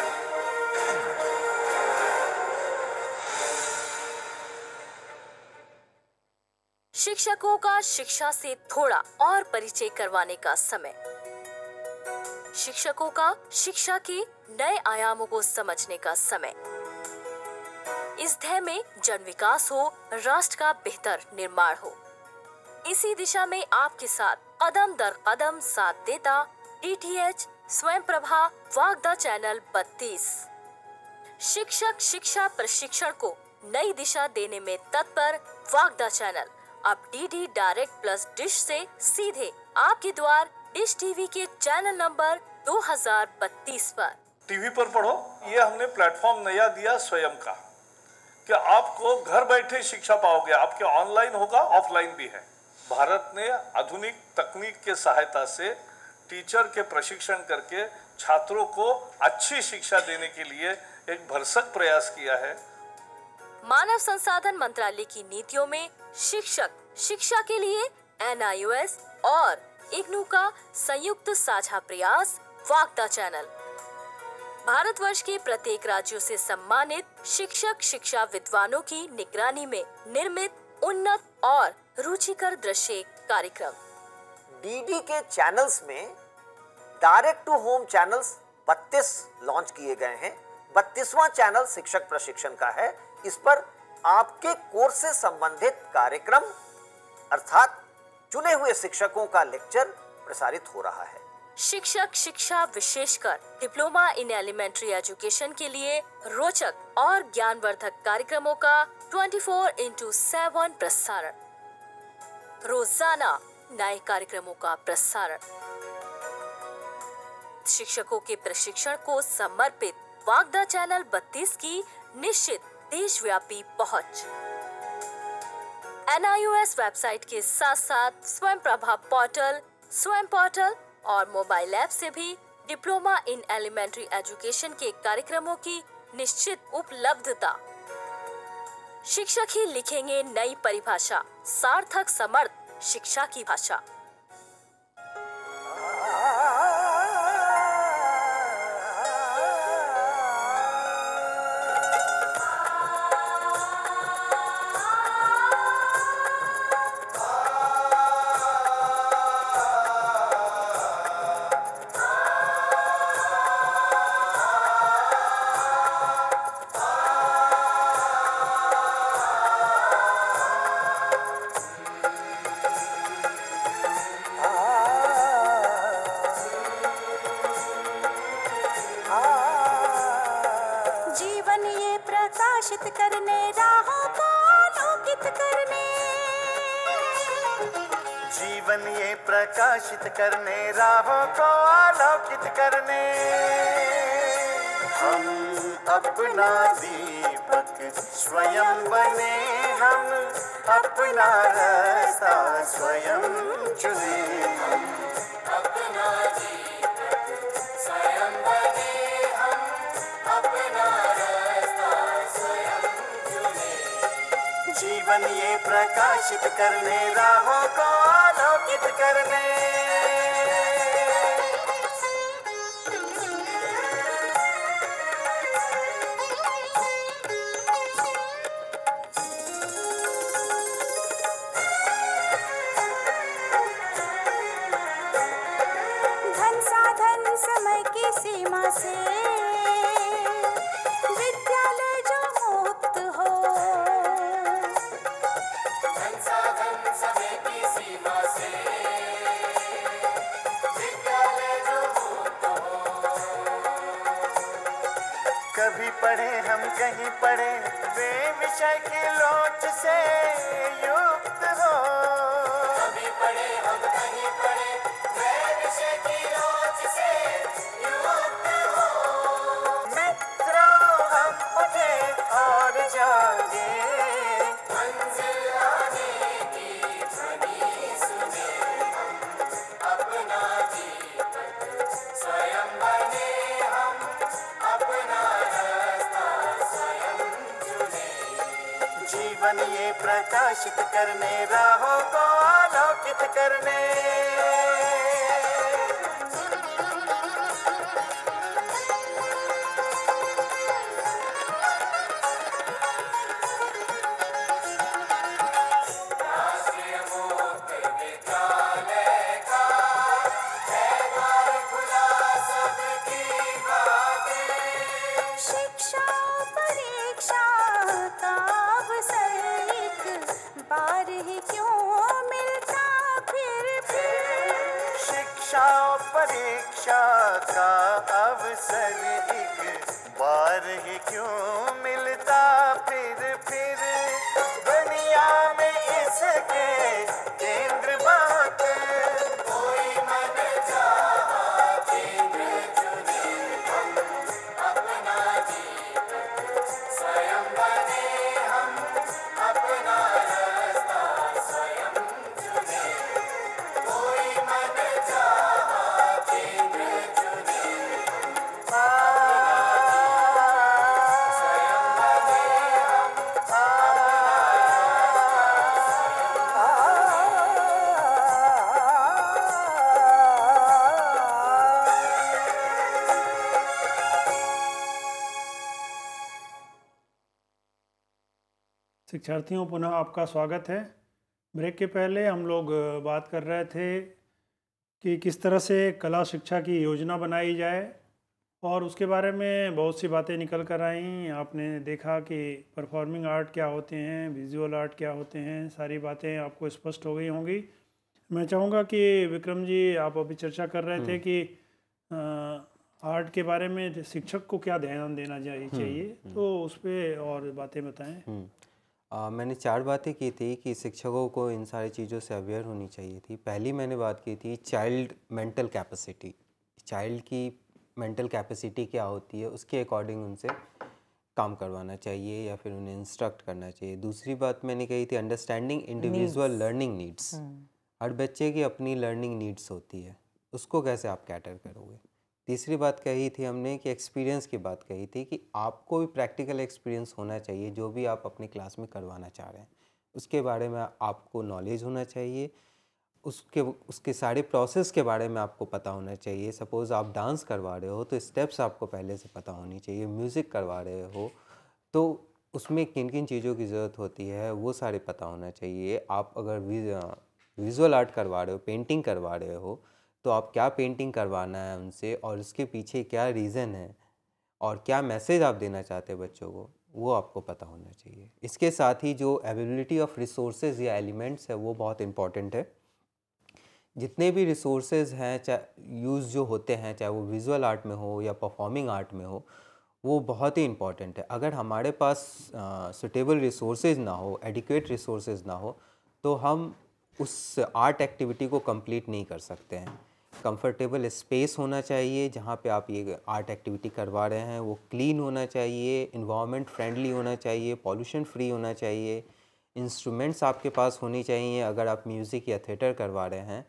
शिक्षकों का शिक्षा से थोड़ा और परिचय करवाने का समय, शिक्षकों का शिक्षा के नए आयामों को समझने का समय। इस ध्येय में जन विकास हो, राष्ट्र का बेहतर निर्माण हो, इसी दिशा में आपके साथ कदम दर कदम साथ देता डीटीएच स्वयं प्रभा वागदा चैनल बत्तीस। शिक्षक शिक्षा प्रशिक्षण को नई दिशा देने में तत्पर वागदा चैनल अब डीडी डायरेक्ट प्लस डिश से सीधे आपके द्वार डिश टीवी के चैनल नंबर दो हज़ार बत्तीस पर। टीवी पर पढ़ो, ये हमने प्लेटफॉर्म नया दिया स्वयं का, कि आपको घर बैठे शिक्षा पाओगे। आपके ऑनलाइन होगा, ऑफलाइन भी है। भारत ने आधुनिक तकनीक के सहायता से टीचर के प्रशिक्षण करके छात्रों को अच्छी शिक्षा देने के लिए एक भरसक प्रयास किया है। मानव संसाधन मंत्रालय की नीतियों में शिक्षक शिक्षा के लिए एन आई ओ एस और इग्नू का संयुक्त साझा प्रयास वागदा चैनल भारतवर्ष के प्रत्येक राज्यों से सम्मानित शिक्षक शिक्षा विद्वानों की निगरानी में निर्मित उन्नत और रुचिकर दृश्य कार्यक्रम। डीडी के चैनल्स में डायरेक्ट टू होम चैनल्स बत्तीस लॉन्च किए गए हैं। बत्तीसवां चैनल शिक्षक प्रशिक्षण का है। इस पर आपके कोर्स से संबंधित कार्यक्रम अर्थात चुने हुए शिक्षकों का लेक्चर प्रसारित हो रहा है। शिक्षक शिक्षा विशेषकर डिप्लोमा इन एलिमेंट्री एजुकेशन के लिए रोचक और ज्ञानवर्धक कार्यक्रमों का चौबीस इंटू सात प्रसारण, रोजाना नए कार्यक्रमों का प्रसारण, शिक्षकों के प्रशिक्षण को समर्पित वागदा चैनल बत्तीस की निश्चित देशव्यापी पहुंच, N I O S website के साथ साथ स्वयं प्रभा पोर्टल, स्वयं पोर्टल और मोबाइल ऐप से भी डिप्लोमा इन एलिमेंट्री एजुकेशन के कार्यक्रमों की निश्चित उपलब्धता। शिक्षक ही लिखेंगे नई परिभाषा, सार्थक समर्थ शिक्षा की भाषा। प्रकाशित करने राहों को आलोकित करने, हम अपना दीपक स्वयं बने, हम अपना रास्ता स्वयं चुने। अपना दीपक स्वयं बने, हम अपना रास्ता स्वयं चुने। जीवन ये प्रकाशित करने राहों को आलोकित करने। धन साधन समय की सीमा से विद्यालय जो मुक्त हो, धन साधन समय की सीमा से विद्यालय जो मुक्त हो। कभी पढ़े हम कहीं पढ़े वे विषय की लोच से युक्त हो, कभी पढ़े हम कहीं पढ़े वे विषय की लोच से युक्त हो। मित्रों हम उठे और जागे, मंजिल आने की ध्वनि सुने, हम अपना दीपक स्वयं बने, हम अपना रास्ता स्वयं चुने। जीवन ये प्रकाशित करने राहों को आलोकित करने। राष्ट्रीय मुक्त विद्यालय का है द्वार खुला सबकी खातिर। शिक्षा परीक्षा का अवसर एक बार ही क्यों मिलता फिर फिर। शिक्षा और परीक्षा का अवसर एक बार ही क्यों मिलता फिर फिर। दुनिया में इसके केंद्र बात कोई मन चाहा केंद्र चुने, हम अपना दीपक स्वयं बने, हम अपना रास्ता स्वयं चुने। कोई मन चाहा केंद्र चुने, स्वयं बने, हम शिक्षार्थियों, पुनः आपका स्वागत है। ब्रेक के पहले हम लोग बात कर रहे थे कि किस तरह से कला शिक्षा की योजना बनाई जाए और उसके बारे में बहुत सी बातें निकल कर आई। आपने देखा कि परफॉर्मिंग आर्ट क्या होते हैं, विजुअल आर्ट क्या होते हैं, सारी बातें आपको स्पष्ट हो गई होंगी। मैं चाहूँगा कि विक्रम जी, आप अभी चर्चा कर रहे थे कि आ, आर्ट के बारे में शिक्षक को क्या ध्यान देना चाहिए, तो उस पर और बातें बताएं। आ, मैंने चार बातें की थी कि शिक्षकों को इन सारी चीज़ों से अवेयर होनी चाहिए थी। पहली मैंने बात की थी चाइल्ड मेंटल कैपेसिटी, चाइल्ड की मेंटल कैपेसिटी क्या होती है, उसके अकॉर्डिंग उनसे काम करवाना चाहिए या फिर उन्हें इंस्ट्रक्ट करना चाहिए। दूसरी बात मैंने कही थी अंडरस्टैंडिंग इंडिविजुअल लर्निंग नीड्स। हर बच्चे की अपनी लर्निंग नीड्स होती है, उसको कैसे आप कैटर करोगे। तीसरी बात कही थी हमने कि एक्सपीरियंस की बात कही थी कि आपको भी प्रैक्टिकल एक्सपीरियंस होना चाहिए, जो भी आप अपनी क्लास में करवाना चाह रहे हैं उसके बारे में आपको नॉलेज होना चाहिए, उसके उसके सारे प्रोसेस के बारे में आपको पता होना चाहिए। सपोज़ आप डांस करवा रहे हो तो स्टेप्स आपको पहले से पता होनी चाहिए। म्यूज़िक करवा रहे हो तो उसमें किन किन चीज़ों की ज़रूरत होती है वो सारे पता होना चाहिए। आप अगर विजुअल आर्ट करवा रहे हो, पेंटिंग करवा रहे हो, तो आप क्या पेंटिंग करवाना है उनसे और उसके पीछे क्या रीज़न है और क्या मैसेज आप देना चाहते हैं बच्चों को, वो आपको पता होना चाहिए। इसके साथ ही जो अवेलेबिलिटी ऑफ रिसोर्सेज या एलिमेंट्स है वो बहुत इम्पॉर्टेंट है। जितने भी रिसोर्सेज हैं चाहे यूज़ जो होते हैं, चाहे वो विजुअल आर्ट में हो या परफॉर्मिंग आर्ट में हो, वो बहुत ही इम्पॉर्टेंट है। अगर हमारे पास सुटेबल रिसोर्सेज ना हो, एडिक्वेट रिसोर्सेज ना हो, तो हम उस आर्ट एक्टिविटी को कंप्लीट नहीं कर सकते हैं। कंफर्टेबल स्पेस होना चाहिए जहाँ पे आप ये आर्ट एक्टिविटी करवा रहे हैं, वो क्लीन होना चाहिए, इन्वायरमेंट फ्रेंडली होना चाहिए, पॉल्यूशन फ्री होना चाहिए। इंस्ट्रूमेंट्स आपके पास होनी चाहिए अगर आप म्यूज़िक या थिएटर करवा रहे हैं।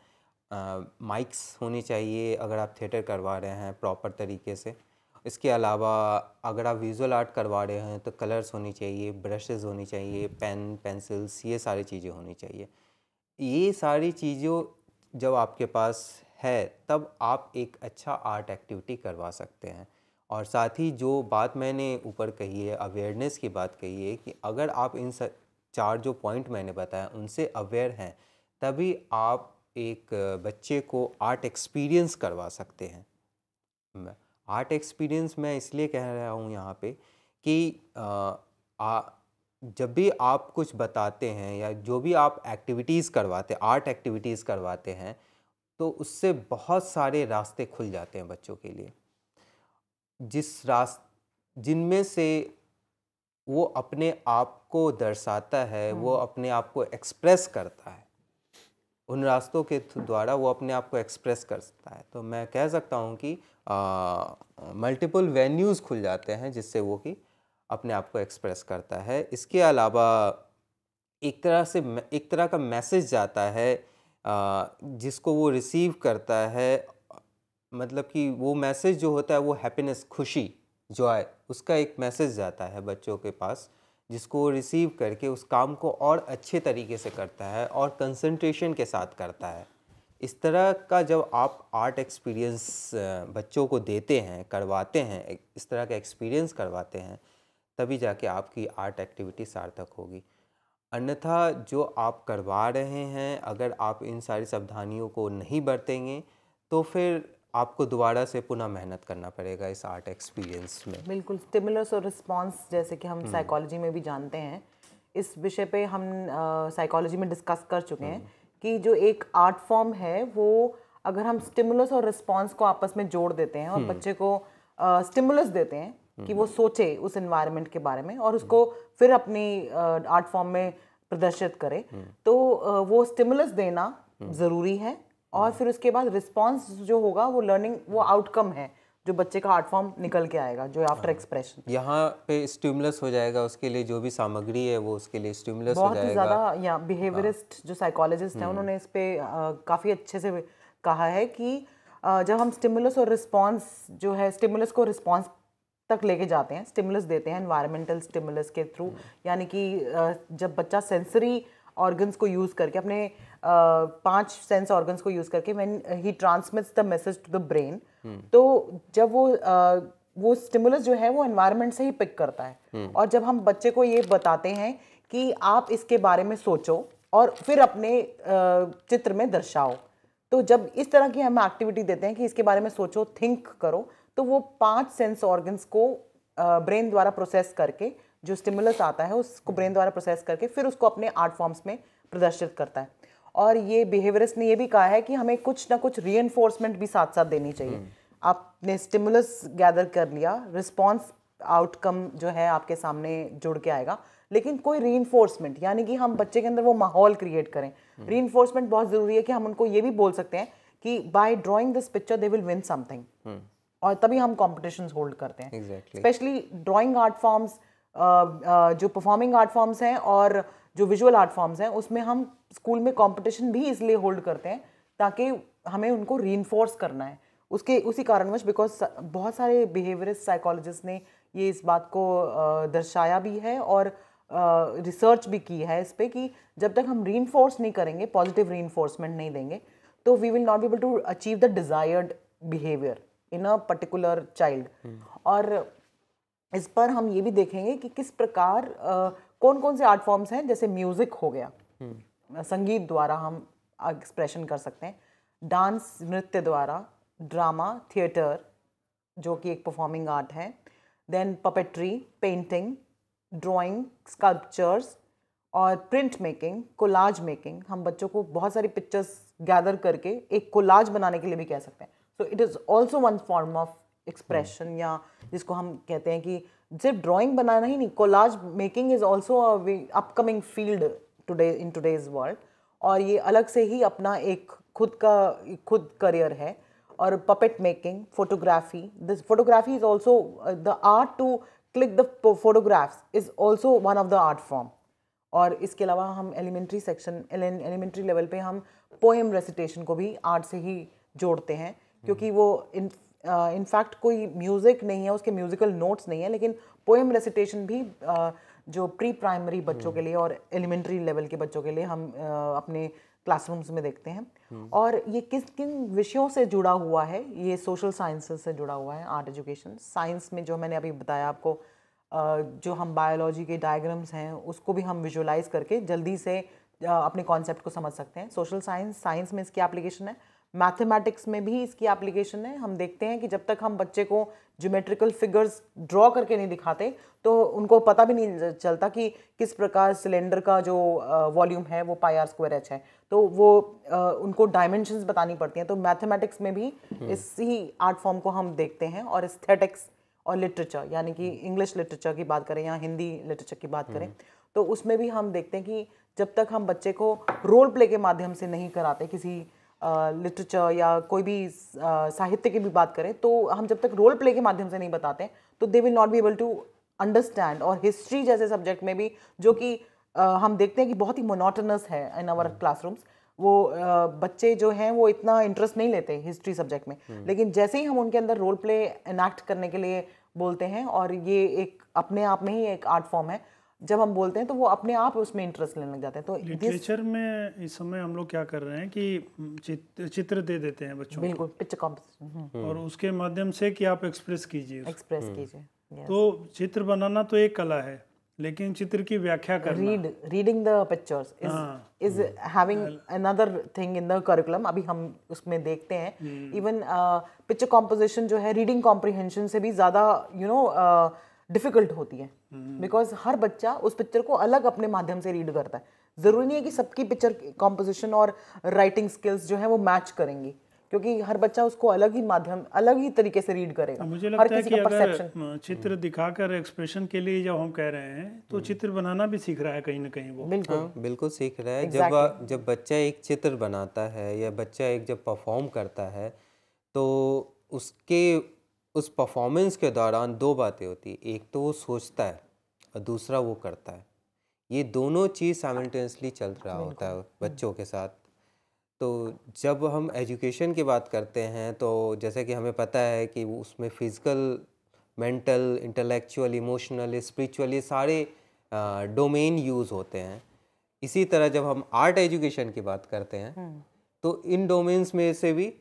माइक्स होनी चाहिए अगर आप थिएटर करवा रहे हैं प्रॉपर तरीके से। इसके अलावा अगर आप विजुअल आर्ट करवा रहे हैं तो कलर्स होनी चाहिए, ब्रशेज़ होनी चाहिए, पेन पेंसिल्स, ये सारी चीज़ें होनी चाहिए। ये सारी चीज़ों जब आपके पास है तब आप एक अच्छा आर्ट एक्टिविटी करवा सकते हैं। और साथ ही जो बात मैंने ऊपर कही है, अवेयरनेस की बात कही है, कि अगर आप इन चार जो पॉइंट मैंने बताया उनसे अवेयर हैं, तभी आप एक बच्चे को आर्ट एक्सपीरियंस करवा सकते हैं। आर्ट एक्सपीरियंस मैं इसलिए कह रहा हूँ यहाँ पे कि आ, आ, जब भी आप कुछ बताते हैं या जो भी आप एक्टिविटीज़ करवाते, आर्ट एक्टिविटीज़ करवाते हैं, तो उससे बहुत सारे रास्ते खुल जाते हैं बच्चों के लिए, जिस रास जिनमें से वो अपने आप को दर्शाता है, वो अपने आप को एक्सप्रेस करता है, उन रास्तों के द्वारा वो अपने आप को एक्सप्रेस करता है। तो मैं कह सकता हूँ कि मल्टीपल वेन्यूज़ खुल जाते हैं जिससे वो कि अपने आप को एक्सप्रेस करता है। इसके अलावा एक तरह से एक तरह का मैसेज जाता है आ, जिसको वो रिसीव करता है, मतलब कि वो मैसेज जो होता है वो हैप्पीनेस, खुशी, जॉय, उसका एक मैसेज जाता है बच्चों के पास, जिसको वो रिसीव करके उस काम को और अच्छे तरीके से करता है और कंसंट्रेशन के साथ करता है। इस तरह का जब आप आर्ट एक्सपीरियंस बच्चों को देते हैं, करवाते हैं, इस तरह का एक्सपीरियंस करवाते हैं, तभी जाके आपकी आर्ट एक्टिविटी सार्थक होगी। अन्यथा जो आप करवा रहे हैं, अगर आप इन सारी सावधानियों को नहीं बरतेंगे तो फिर आपको दोबारा से पुनः मेहनत करना पड़ेगा इस आर्ट एक्सपीरियंस में। बिल्कुल, स्टिमुलस और रिस्पांस जैसे कि हम साइकोलॉजी में भी जानते हैं, इस विषय पे हम साइकोलॉजी में डिस्कस कर चुके हैं कि जो एक आर्ट फॉर्म है वो अगर हम स्टिमुलस और रिस्पांस को आपस में जोड़ देते हैं और बच्चे को स्टिमुलस देते हैं कि वो सोचे उस एनवायरनमेंट के बारे में और उसको फिर अपनी आर्ट फॉर्म में प्रदर्शित करे, तो वो स्टिमुलस देना ज़रूरी है। और फिर उसके बाद रिस्पांस जो होगा वो लर्निंग, वो आउटकम है जो बच्चे का आर्ट फॉर्म निकल के आएगा, जो आफ्टर एक्सप्रेशन। यहाँ पे स्टिमुलस हो जाएगा, उसके लिए जो भी सामग्री है वो उसके लिए स्टिमुलस हो जाएगा। बहुत ही ज़्यादा, या बिहेवियरिस्ट जो साइकोलॉजिस्ट हैं उन्होंने इस पे काफ़ी अच्छे से कहा है कि आ, जब हम स्टिमुलस और रिस्पांस जो है, स्टिमुलस को रिस्पांस तक लेके जाते हैं, स्टिमुलस देते हैं एनवायरमेंटल स्टिमुलस के थ्रू, यानी कि जब बच्चा सेंसरी ऑर्गन्स को यूज़ करके, अपने uh, पांच सेंस ऑर्गन्स को यूज़ करके, when he transmits the message to the brain, तो जब वो uh, वो स्टिमुलस जो है वो एनवायरनमेंट से ही पिक करता है। और जब हम बच्चे को ये बताते हैं कि आप इसके बारे में सोचो और फिर अपने uh, चित्र में दर्शाओ, तो जब इस तरह की हम एक्टिविटी देते हैं कि इसके बारे में सोचो, थिंक करो, तो वो पांच सेंस ऑर्गन्स को ब्रेन द्वारा प्रोसेस करके, जो स्टिमुलस आता है उसको ब्रेन द्वारा प्रोसेस करके फिर उसको अपने आर्ट फॉर्म्स में प्रदर्शित करता है। और ये बिहेवियरिस्ट ने ये भी कहा है कि हमें कुछ ना कुछ रीइंफोर्समेंट भी साथ साथ देनी चाहिए। आपने स्टिमुलस गैदर कर लिया, रिस्पॉन्स आउटकम जो है आपके सामने जुड़ के आएगा, लेकिन कोई रीइंफोर्समेंट, यानी कि हम बच्चे के अंदर वो माहौल क्रिएट करें। रीइंफोर्समेंट बहुत ज़रूरी है कि हम उनको ये भी बोल सकते हैं कि by drawing this picture they will win something, और तभी हम कॉम्पिटिशन्स होल्ड करते हैं। स्पेशली ड्राइंग आर्ट फॉर्म्स, जो परफॉर्मिंग आर्ट फॉर्म्स हैं और जो विजुअल आर्ट फॉर्म्स हैं, उसमें हम स्कूल में कंपटीशन भी इसलिए होल्ड करते हैं ताकि हमें उनको रीइंफोर्स करना है। उसके उसी कारणवश, बिकॉज बहुत सारे बिहेवियरिस्ट साइकोलॉजिस्ट ने ये इस बात को uh, दर्शाया भी है और रिसर्च uh, भी की है इस पे कि जब तक हम रीइंफोर्स नहीं करेंगे, पॉजिटिव रीइंफोर्समेंट नहीं देंगे, तो we will not be able to achieve the desired behaviour in a particular child. और इस पर हम ये भी देखेंगे कि किस प्रकार uh, कौन कौन से आर्ट फॉर्म्स हैं, जैसे म्यूजिक हो गया, संगीत द्वारा हम एक्सप्रेशन कर सकते हैं, डांस नृत्य द्वारा, ड्रामा थिएटर जो कि एक परफॉर्मिंग आर्ट है, then puppetry, painting, drawing, sculptures और प्रिंट मेकिंग, कोलाज मेकिंग। हम बच्चों को बहुत सारी पिक्चर्स गैदर करके एक कोलाज बनाने के लिए भी कह सकते हैं। So it is also one form of expression, या जिसको हम कहते हैं कि सिर्फ ड्राइंग बनाना ही नहीं, collage making is also upcoming field today in today's world, और ये अलग से ही अपना एक खुद का खुद करियर है। और puppet making, photography, this photography is also the art to click the photographs is also one of the art form. और इसके अलावा हम एलिमेंट्री सेक्शन एलिमेंट्री लेवल पे हम पोएम रेसिटेशन को भी आर्ट से ही जोड़ते हैं, क्योंकि वो इन इनफैक्ट कोई म्यूज़िक नहीं है, उसके म्यूज़िकल नोट्स नहीं है, लेकिन पोएम रेसिटेशन भी uh, जो प्री प्राइमरी बच्चों के लिए और एलिमेंट्री लेवल के बच्चों के लिए हम uh, अपने क्लासरूम्स में देखते हैं। और ये किस किन विषयों से जुड़ा हुआ है, ये सोशल साइंसेस से जुड़ा हुआ है आर्ट एजुकेशन। साइंस में जो मैंने अभी बताया आपको, जो हम बायोलॉजी के डायग्राम्स हैं उसको भी हम विजुअलाइज करके जल्दी से अपने कॉन्सेप्ट को समझ सकते हैं। सोशल साइंस, साइंस में इसकी एप्लीकेशन है, मैथमेटिक्स में भी इसकी एप्लीकेशन है। हम देखते हैं कि जब तक हम बच्चे को ज्योमेट्रिकल फिगर्स ड्रॉ करके नहीं दिखाते तो उनको पता भी नहीं चलता कि किस प्रकार सिलेंडर का जो वॉल्यूम है वो पाई आर स्क्वायर एच है, तो वो आ, उनको डायमेंशंस बतानी पड़ती हैं। तो मैथमेटिक्स में भी इसी आर्ट फॉर्म को हम देखते हैं। और एस्थेटिक्स और लिटरेचर, यानी कि इंग्लिश लिटरेचर की बात करें या हिंदी लिटरेचर की बात करें, तो उसमें भी हम देखते हैं कि जब तक हम बच्चे को रोल प्ले के माध्यम से नहीं कराते, किसी लिटरेचर uh, या कोई भी uh, साहित्य की भी बात करें, तो हम जब तक रोल प्ले के माध्यम से नहीं बताते तो they will not be able to understand. और हिस्ट्री जैसे सब्जेक्ट में भी, जो कि uh, हम देखते हैं कि बहुत ही मोनोटोनस है इन आवर क्लासरूम्स, वो uh, बच्चे जो हैं वो इतना इंटरेस्ट नहीं लेते हिस्ट्री सब्जेक्ट में, लेकिन जैसे ही हम उनके अंदर रोल प्ले एनैक्ट करने के लिए बोलते हैं, और ये एक अपने आप में ही एक आर्ट फॉर्म है, जब हम बोलते हैं तो वो अपने आप उसमें इंटरेस्ट लेने लग जाते हैं। तो लिटरेचर में इस समय हम लोग क्या कर रहे हैं कि चित्र, चित्र दे देते हैं बच्चों को, बिल्कुल पिक्चर कॉम्पिटिशन, और उसके माध्यम से कि आप एक्सप्रेस कीजिए एक्सप्रेस कीजिए। तो चित्र बनाना तो एक कला है, लेकिन चित्र की व्याख्या करना, read reading the pictures is is having another thing in the curriculum. अभी हम उसमें देखते हैं इवन पिक्चर कॉम्पोजिशन जो है रीडिंग कॉम्प्रिहेंशन से भी ज़्यादा यू नो डिफिकल्ट होती है, बिकॉज हर बच्चा उस पिक्चर को अलग अपने माध्यम से रीड करता है। ज़रूरी नहीं है कि सबकी पिक्चर कॉम्पोजिशन और राइटिंग स्किल्स जो है वो मैच करेंगी, क्योंकि हर बच्चा उसको अलग ही माध्यम, अलग ही तरीके से रीड करेगा। मुझे लगता है कि अगर चित्र दिखाकर एक्सप्रेशन के लिए जब हम कह रहे हैं, तो चित्र बनाना भी सीख रहा है कहीं ना कहीं वो। बिल्कुल हाँ, बिल्कुल सीख रहा है। जब जब बच्चा एक चित्र बनाता है या बच्चा एक जब परफॉर्म करता है, तो उसके उस परफॉर्मेंस के दौरान दो बातें होती है, एक तो वो सोचता है और दूसरा वो करता है। ये दोनों चीज़ साइमल्टेनियसली चल रहा होता है बच्चों के साथ। तो जब हम एजुकेशन की बात करते हैं, तो जैसे कि हमें पता है कि उसमें physical, mental, intellectual, emotional, spiritual, ये सारे डोमेन यूज़ होते हैं। इसी तरह जब हम आर्ट एजुकेशन की बात करते हैं, तो इन डोमेन्स में से भी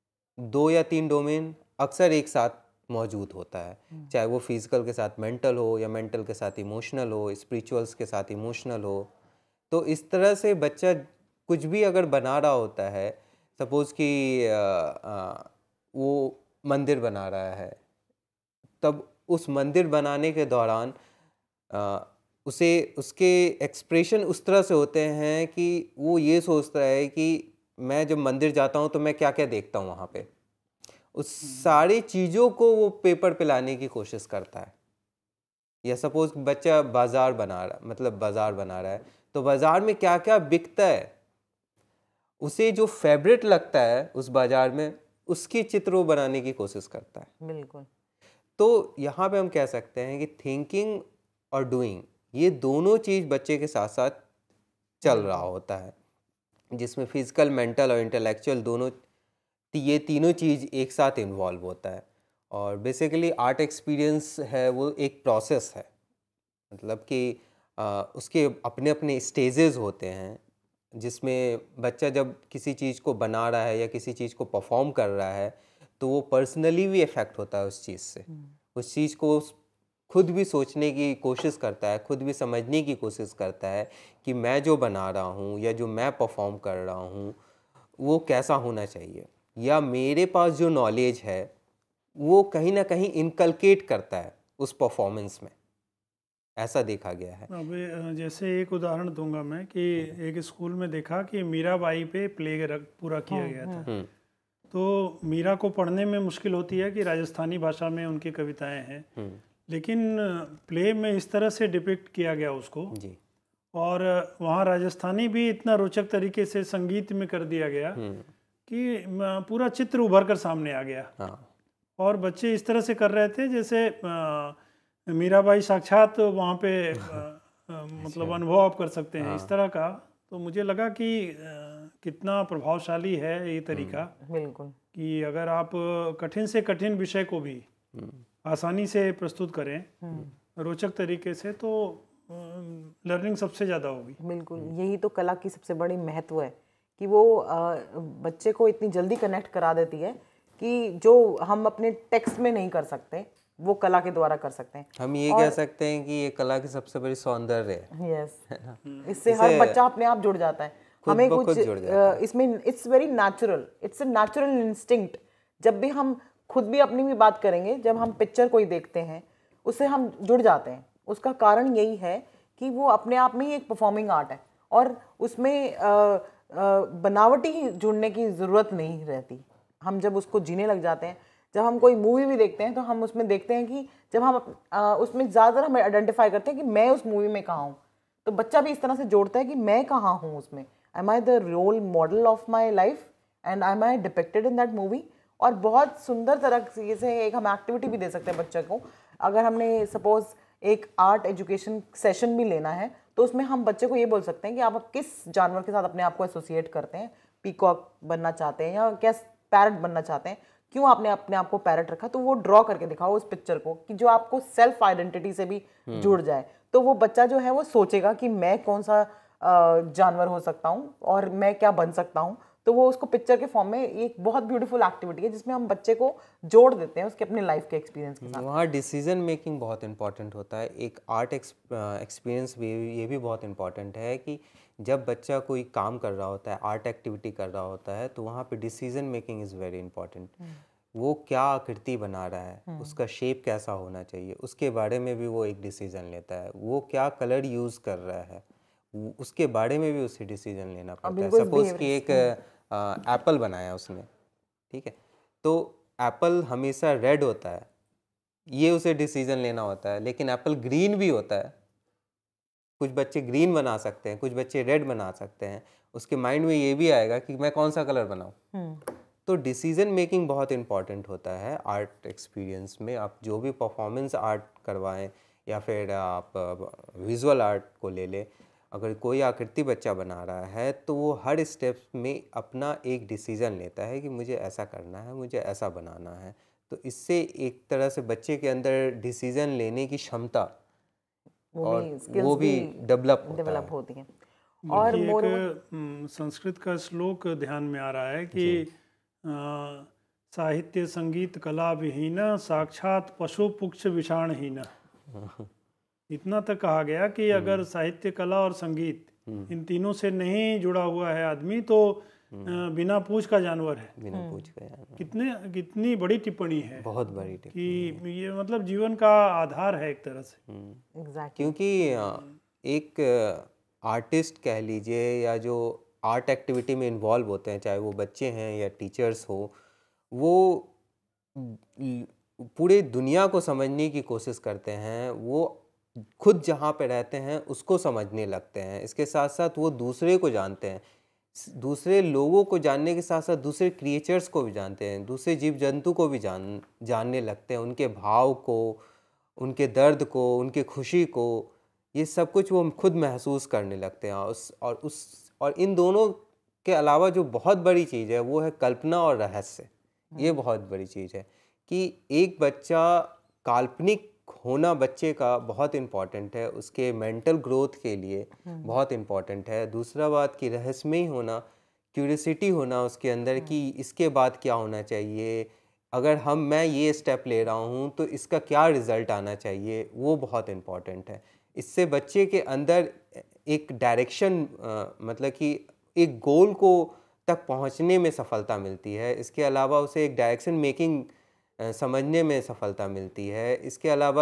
दो या तीन डोमेन अक्सर एक साथ मौजूद होता है, चाहे वो फिज़िकल के साथ मेंटल हो, या मेंटल के साथ इमोशनल हो, स्पिरिचुअल्स के साथ इमोशनल हो। तो इस तरह से बच्चा कुछ भी अगर बना रहा होता है, सपोज़ कि वो मंदिर बना रहा है, तब उस मंदिर बनाने के दौरान आ, उसे उसके एक्सप्रेशन उस तरह से होते हैं कि वो ये सोचता है कि मैं जब मंदिर जाता हूँ तो मैं क्या क्या देखता हूँ वहाँ पे। उस सारी चीज़ों को वो पेपर पे लाने की कोशिश करता है। या सपोज बच्चा बाज़ार बना रहा मतलब बाज़ार बना रहा है, तो बाज़ार में क्या क्या बिकता है, उसे जो फेवरेट लगता है उस बाज़ार में, उसकी चित्र वो बनाने की कोशिश करता है। बिल्कुल। तो यहाँ पे हम कह सकते हैं कि थिंकिंग और डूइंग, ये दोनों चीज़ बच्चे के साथ साथ चल रहा होता है, जिसमें फिजिकल, मेंटल और इंटेलेक्चुअल दोनों, ये तीनों चीज़ एक साथ इन्वॉल्व होता है। और बेसिकली आर्ट एक्सपीरियंस है वो एक प्रोसेस है, मतलब कि आ, उसके अपने अपने स्टेजेस होते हैं, जिसमें बच्चा जब किसी चीज़ को बना रहा है या किसी चीज़ को परफॉर्म कर रहा है तो वो पर्सनली भी इफ़ेक्ट होता है उस चीज़ से। उस चीज़ को खुद भी सोचने की कोशिश करता है, खुद भी समझने की कोशिश करता है कि मैं जो बना रहा हूँ या जो मैं परफॉर्म कर रहा हूँ वो कैसा होना चाहिए, या मेरे पास जो नॉलेज है वो कहीं ना कहीं इनकलकेट करता है उस परफॉर्मेंस में। ऐसा देखा गया है। अब जैसे एक उदाहरण दूंगा मैं कि एक स्कूल में देखा कि मीराबाई पे प्ले रख पूरा किया गया था। तो मीरा को पढ़ने में मुश्किल होती है कि राजस्थानी भाषा में उनकी कविताएं हैं, लेकिन प्ले में इस तरह से डिपिक्ट किया गया उसको जी। और वहाँ राजस्थानी भी इतना रोचक तरीके से संगीत में कर दिया गया कि पूरा चित्र उभर कर सामने आ गया। हाँ। और बच्चे इस तरह से कर रहे थे जैसे आ, मीराबाई साक्षात वहाँ पे आ, आ, मतलब अनुभव आप कर सकते हैं। हाँ। इस तरह का तो मुझे लगा कि आ, कितना प्रभावशाली है ये तरीका। बिल्कुल। कि अगर आप कठिन से कठिन विषय को भी आसानी से प्रस्तुत करें रोचक तरीके से, तो लर्निंग सबसे ज़्यादा होगी। बिल्कुल, यही तो कला की सबसे बड़ी महत्व है कि वो आ, बच्चे को इतनी जल्दी कनेक्ट करा देती है कि जो हम अपने टेक्स्ट में नहीं कर सकते वो कला के द्वारा कर सकते हैं। हम ये कह सकते हैं कि ये कला की सबसे बड़ी सौंदर्य है। यस, इससे हर बच्चा अपने आप जुड़ जाता है। हमें कुछ इसमें it's very natural, it's a natural instinct. जब भी हम खुद भी अपनी भी बात करेंगे, जब हम पिक्चर कोई देखते हैं उससे हम जुड़ जाते हैं। उसका कारण यही है कि वो अपने आप में ही एक परफॉर्मिंग आर्ट है और उसमें आ, आ, बनावटी जुड़ने की ज़रूरत नहीं रहती। हम जब उसको जीने लग जाते हैं, जब हम कोई मूवी भी देखते हैं तो हम उसमें देखते हैं कि जब हम आ, उसमें ज़्यादातर हम आइडेंटिफाई करते हैं कि मैं उस मूवी में कहाँ हूँ, तो बच्चा भी इस तरह से जोड़ता है कि मैं कहाँ हूँ उसमें। Am I the role model of my life and am I depicted in that movie. और बहुत सुंदर तरह से एक हम एक्टिविटी भी दे सकते हैं बच्चे को। अगर हमने सपोज एक आर्ट एजुकेशन सेशन भी लेना है तो उसमें हम बच्चे को ये बोल सकते हैं कि आप किस जानवर के साथ अपने आप को एसोसिएट करते हैं। पीकॉक बनना चाहते हैं या क्या पैरट बनना चाहते हैं, क्यों आपने अपने आप को पैरट रखा, तो वो ड्रॉ करके दिखाओ उस पिक्चर को कि जो आपको सेल्फ आइडेंटिटी से भी जुड़ जाए। तो वो बच्चा जो है वो सोचेगा कि मैं कौन सा जानवर हो सकता हूँ और मैं क्या बन सकता हूँ। तो वो उसको पिक्चर के फॉर्म में एक बहुत ब्यूटीफुल एक्टिविटी है जिसमें हम बच्चे को जोड़ देते हैं उसके अपने लाइफ के एक्सपीरियंस के साथ। वहाँ डिसीजन मेकिंग बहुत इंपॉर्टेंट होता है। एक आर्ट एक्सपीरियंस भी ये भी बहुत इंपॉर्टेंट है कि जब बच्चा कोई काम कर रहा होता है, आर्ट एक्टिविटी कर रहा होता है, तो वहाँ पे decision making is very important. वो क्या आकृति बना रहा है, उसका शेप कैसा होना चाहिए, उसके बारे में भी वो एक डिसीजन लेता है। वो क्या कलर यूज़ कर रहा है, उसके बारे में भी उसे डिसीजन लेना पड़ता है। सपोज कि एक एप्पल बनाया उसने, ठीक है, तो एप्पल हमेशा रेड होता है, ये उसे डिसीजन लेना होता है। लेकिन एप्पल ग्रीन भी होता है, कुछ बच्चे ग्रीन बना सकते हैं, कुछ बच्चे रेड बना सकते हैं। उसके माइंड में ये भी आएगा कि मैं कौन सा कलर बनाऊं। तो डिसीजन मेकिंग बहुत इंपॉर्टेंट होता है आर्ट एक्सपीरियंस में। आप जो भी परफॉर्मेंस आर्ट करवाएं या फिर आप विजुअल आर्ट को ले लें, अगर कोई आकृति बच्चा बना रहा है तो वो हर स्टेप में अपना एक डिसीज़न लेता है कि मुझे ऐसा करना है, मुझे ऐसा बनाना है। तो इससे एक तरह से बच्चे के अंदर डिसीज़न लेने की क्षमता वो और भी वो भी डेवलप डेवलप होती है। और एक संस्कृत का श्लोक ध्यान में आ रहा है कि आ, साहित्य संगीत कला विहीना साक्षात पशु पुक्ष विषाणहीना। इतना तक कहा गया कि अगर साहित्य कला और संगीत इन तीनों से नहीं जुड़ा हुआ है आदमी, तो बिना पूछ का जानवर है। बिना पूछ का जानवर कितने कितनी बड़ी टिप्पणी है बहुत बड़ी टिप्पणी कि ये मतलब जीवन का आधार है एक तरह से। एग्जैक्टली क्योंकि एक आर्टिस्ट कह लीजिए या जो आर्ट एक्टिविटी में इन्वॉल्व होते हैं, चाहे वो बच्चे हैं या टीचर्स हो, वो पूरे दुनिया को समझने की कोशिश करते हैं। वो खुद जहाँ पे रहते हैं उसको समझने लगते हैं, इसके साथ साथ वो दूसरे को जानते हैं, दूसरे लोगों को जानने के साथ साथ दूसरे क्रिएचर्स को भी जानते हैं, दूसरे जीव जंतु को भी जान जानने लगते हैं, उनके भाव को, उनके दर्द को, उनके खुशी को, ये सब कुछ वो खुद महसूस करने लगते हैं। उस और उस और इन दोनों के अलावा जो बहुत बड़ी चीज़ है वो है कल्पना और रहस्य। ये बहुत बड़ी चीज़ है कि एक बच्चा, काल्पनिक होना बच्चे का बहुत इम्पॉर्टेंट है, उसके मेंटल ग्रोथ के लिए बहुत इम्पॉर्टेंट है। दूसरा बात कि रहस्यमय होना, क्यूरियोसिटी होना उसके अंदर कि इसके बाद क्या होना चाहिए, अगर हम मैं ये स्टेप ले रहा हूँ तो इसका क्या रिज़ल्ट आना चाहिए, वो बहुत इम्पॉर्टेंट है। इससे बच्चे के अंदर एक डायरेक्शन, मतलब कि एक गोल को तक पहुँचने में सफलता मिलती है। इसके अलावा उसे एक डायरेक्शन मेकिंग समझने में सफलता मिलती है। इसके अलावा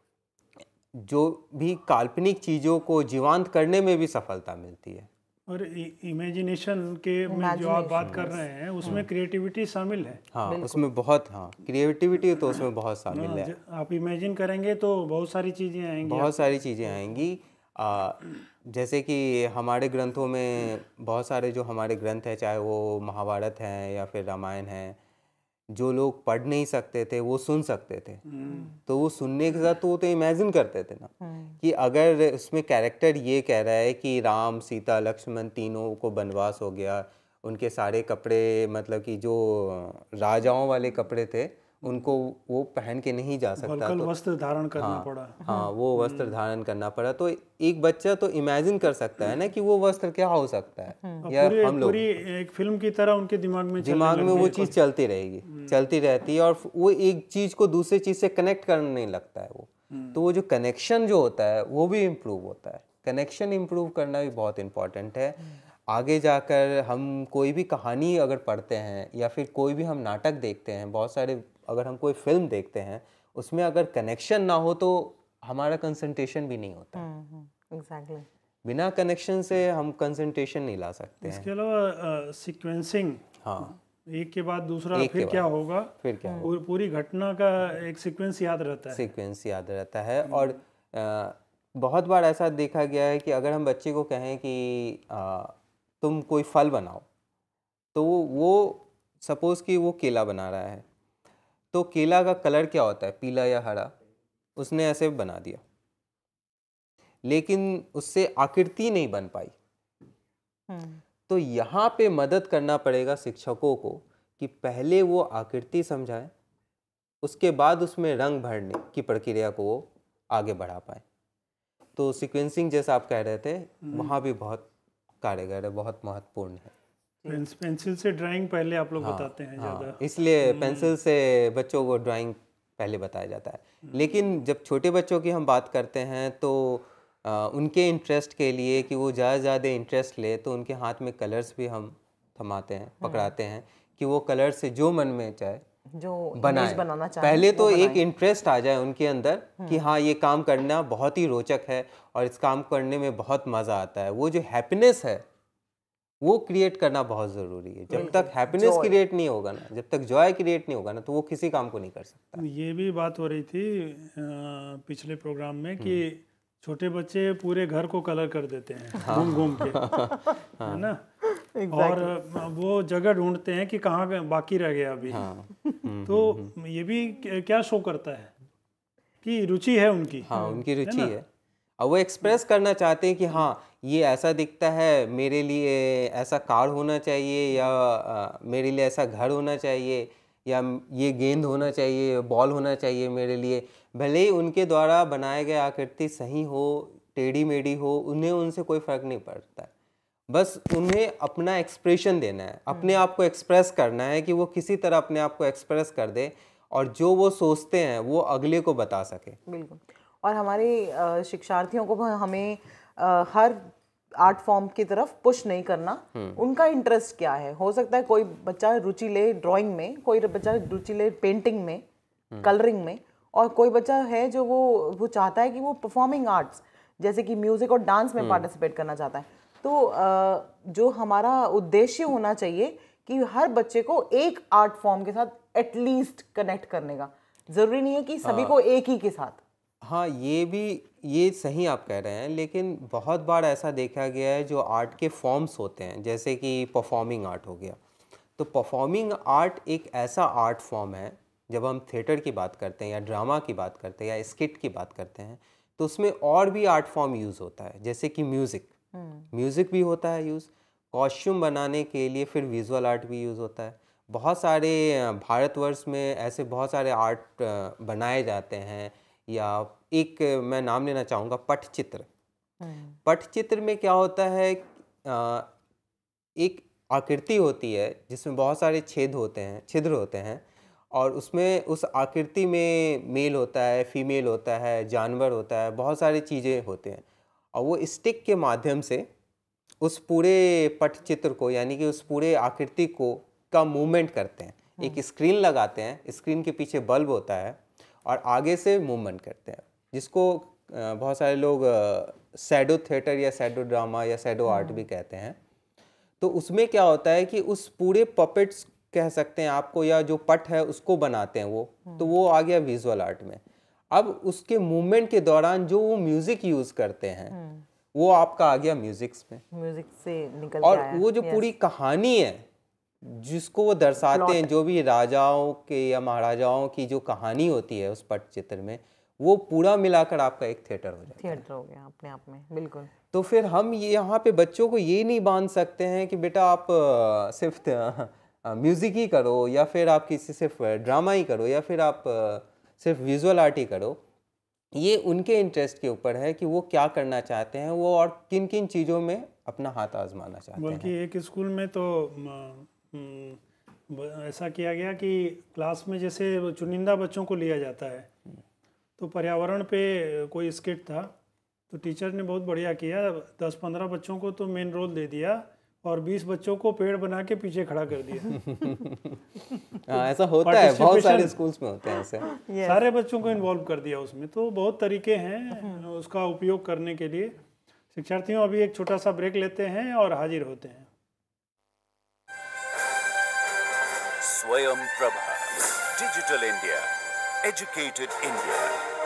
जो भी काल्पनिक चीज़ों को जीवंत करने में भी सफलता मिलती है। और इमेजिनेशन के में जो आप बात कर रहे हैं उसमें क्रिएटिविटी शामिल है। हाँ, उसमें बहुत, हाँ क्रिएटिविटी तो उसमें बहुत शामिल है। आप इमेजिन करेंगे तो बहुत सारी चीज़ें आएंगी, बहुत सारी चीज़ें आएंगी। आ, जैसे कि हमारे ग्रंथों में बहुत सारे जो हमारे ग्रंथ हैं, चाहे वो महाभारत हैं या फिर रामायण हैं, जो लोग पढ़ नहीं सकते थे वो सुन सकते थे। तो वो सुनने के साथ तो वो तो इमेजिन करते थे ना कि अगर उसमें कैरेक्टर ये कह रहा है कि राम, सीता, लक्ष्मण तीनों को वनवास हो गया, उनके सारे कपड़े, मतलब कि जो राजाओं वाले कपड़े थे उनको वो पहन के नहीं जा सकता, तो वस्त्र धारण करना हाँ, पड़ा। हाँ, वो वस्त्र धारण करना पड़ा। तो एक बच्चा तो इमेजिन कर सकता है ना कि वो वस्त्र क्या हो सकता है। या पूरी, हम लोग पूरी एक फिल्म की तरह उनके दिमाग में दिमाग में वो चीज़ चलती रहेगी, चलती रहती है, और वो एक चीज़ को दूसरे चीज़ से कनेक्ट करने लगता है वो। तो वो जो कनेक्शन जो होता है वो भी इम्प्रूव होता है। कनेक्शन इम्प्रूव करना भी बहुत इम्पॉर्टेंट है। आगे जाकर हम कोई भी कहानी अगर पढ़ते हैं या फिर कोई भी हम नाटक देखते हैं, बहुत सारे, अगर हम कोई फिल्म देखते हैं, उसमें अगर कनेक्शन ना हो तो हमारा कंसंट्रेशन भी नहीं होता। Exactly exactly. बिना कनेक्शन से हम कंसंट्रेशन नहीं ला सकते हैं। इसके अलावा सीक्वेंसिंग, हाँ, एक के बाद दूसरा फिर क्या होगा, फिर क्या होगा, पूरी घटना का एक सीक्वेंस याद रहता है। सीक्वेंस याद रहता है। और आ, बहुत बार ऐसा देखा गया है कि अगर हम बच्चे को कहें कि आ, तुम कोई फल बनाओ, तो वो सपोज़ कि वो केला बना रहा है, तो केला का कलर क्या होता है, पीला या हरा, उसने ऐसे बना दिया, लेकिन उससे आकृति नहीं बन पाई। तो यहाँ पे मदद करना पड़ेगा शिक्षकों को कि पहले वो आकृति समझाएं, उसके बाद उसमें रंग भरने की प्रक्रिया को वो आगे बढ़ा पाए। तो सीक्वेंसिंग जैसा आप कह रहे थे, वहाँ भी बहुत कारगर है, बहुत महत्वपूर्ण है। पेंसिल से ड्राइंग पहले आप लोग हाँ, बताते हैं हाँ, ज़्यादा, इसलिए पेंसिल से बच्चों को ड्राइंग पहले बताया जाता है। लेकिन जब छोटे बच्चों की हम बात करते हैं तो आ, उनके इंटरेस्ट के लिए कि वो ज़्यादा ज़्यादा इंटरेस्ट ले, तो उनके हाथ में कलर्स भी हम थमाते हैं, पकड़ाते हैं कि वो कलर से जो मन में चाहे जो बनाए। बनाना चाहे, पहले तो एक इंटरेस्ट आ जाए उनके अंदर कि हाँ ये काम करना बहुत ही रोचक है और इस काम करने में बहुत मज़ा आता है। वो जो हैप्पीनेस है वो क्रिएट करना बहुत ज़रूरी है। जब तक हैप्पीनेस क्रिएट नहीं होगा ना, जब तक जॉय क्रिएट नहीं होगा ना, तो वो किसी काम को नहीं कर सकता। ये भी बात हो रही थी पिछले प्रोग्राम में कि छोटे बच्चे पूरे घर को कलर कर देते हैं घूम घूम के, है ना, और वो जगह ढूंढते हैं कि कहाँ बाकी रह गया अभी। तो ये भी क्या शो करता है कि रुचि है उनकी। हाँ, उनकी रुचि है और वो एक्सप्रेस करना चाहते हैं कि हाँ ये ऐसा दिखता है, मेरे लिए ऐसा कार होना चाहिए, या आ, मेरे लिए ऐसा घर होना चाहिए, या ये गेंद होना चाहिए, बॉल होना चाहिए मेरे लिए। भले ही उनके द्वारा बनाए गए आकृति सही हो, टेढ़ी मेढ़ी हो, उन्हें उनसे कोई फ़र्क नहीं पड़ता है। बस उन्हें अपना एक्सप्रेशन देना है, अपने आप को एक्सप्रेस करना है कि वो किसी तरह अपने आप को एक्सप्रेस कर दे और जो वो सोचते हैं वो अगले को बता सके। बिल्कुल। और हमारे शिक्षार्थियों को हमें हर आर्ट फॉर्म की तरफ पुश नहीं करना, उनका इंटरेस्ट क्या है। हो सकता है कोई बच्चा रुचि ले ड्राइंग में, कोई बच्चा रुचि ले पेंटिंग में, कलरिंग में, और कोई बच्चा है जो वो वो चाहता है कि वो परफॉर्मिंग आर्ट्स जैसे कि म्यूजिक और डांस में पार्टिसिपेट करना चाहता है। तो जो हमारा उद्देश्य होना चाहिए कि हर बच्चे को एक आर्ट फॉर्म के साथ एटलीस्ट कनेक्ट करने का, जरूरी नहीं है कि सभी को एक ही के साथ। हाँ, ये भी ये सही आप कह रहे हैं, लेकिन बहुत बार ऐसा देखा गया है जो आर्ट के फॉर्म्स होते हैं, जैसे कि परफॉर्मिंग आर्ट हो गया, तो परफॉर्मिंग आर्ट एक ऐसा आर्ट फॉर्म है, जब हम थिएटर की बात करते हैं या ड्रामा की बात करते हैं या स्किट की बात करते हैं, तो उसमें और भी आर्ट फॉर्म यूज़ होता है, जैसे कि म्यूज़िक म्यूज़िक भी होता है यूज़, कॉस्ट्यूम बनाने के लिए फिर विजुअल आर्ट भी यूज़ होता है। बहुत सारे भारतवर्ष में ऐसे बहुत सारे आर्ट बनाए जाते हैं, या एक मैं नाम लेना चाहूँगा पटचित्र। पटचित्र में क्या होता है, आ, एक आकृति होती है जिसमें बहुत सारे छेद होते हैं छिद्र होते हैं, और उसमें उस आकृति में मेल होता है, फीमेल होता है, जानवर होता है, बहुत सारी चीज़ें होते हैं, और वो स्टिक के माध्यम से उस पूरे पटचित्र को, यानी कि उस पूरे आकृति को का मूवमेंट करते हैं। एक स्क्रीन लगाते हैं, स्क्रीन के पीछे बल्ब होता है और आगे से मूवमेंट करते हैं, जिसको बहुत सारे लोग शैडो थिएटर या शैडो ड्रामा या शैडो आर्ट भी कहते हैं। तो उसमें क्या होता है कि उस पूरे पपेट्स कह सकते हैं आपको, या जो पट है उसको बनाते हैं वो, तो वो आ गया विजुअल आर्ट में। अब उसके मूवमेंट के दौरान जो वो म्यूजिक यूज करते हैं वो आपका आ गया म्यूजिक्स में, म्यूजिक से निकल और के आया। वो जो पूरी कहानी है जिसको वो दर्शाते हैं, जो भी राजाओं के या महाराजाओं की जो कहानी होती है उस पटचित्र में, वो पूरा मिलाकर आपका एक थिएटर हो जाता है। थिएटर हो गया अपने आप में, बिल्कुल। तो फिर हम ये यहाँ पे बच्चों को ये नहीं बांध सकते हैं कि बेटा आप अ, सिर्फ म्यूज़िक ही करो, या फिर आप किसी सिर्फ ड्रामा ही करो, या फिर आप अ, सिर्फ विजुअल आर्ट ही करो। ये उनके इंटरेस्ट के ऊपर है कि वो क्या करना चाहते हैं, वो और किन किन चीज़ों में अपना हाथ आजमाना चाहते हैं। बल्कि एक स्कूल में तो म, म, ऐसा किया गया कि क्लास में जैसे चुनिंदा बच्चों को लिया जाता है, तो पर्यावरण पे कोई स्किट था, तो टीचर ने बहुत बढ़िया किया, दस पंद्रह बच्चों को तो मेन रोल दे दिया और बीस बच्चों को पेड़ बना के पीछे खड़ा कर दिया। हाँ, ऐसा होता है, बहुत सारे स्कूल्स में होते हैं ऐसे। yes. सारे बच्चों को इन्वॉल्व कर दिया उसमें। तो बहुत तरीके हैं उसका उपयोग करने के लिए। शिक्षार्थियों, अभी एक छोटा सा ब्रेक लेते हैं और हाजिर होते हैं। Swayam Prabha, digital India, educated India.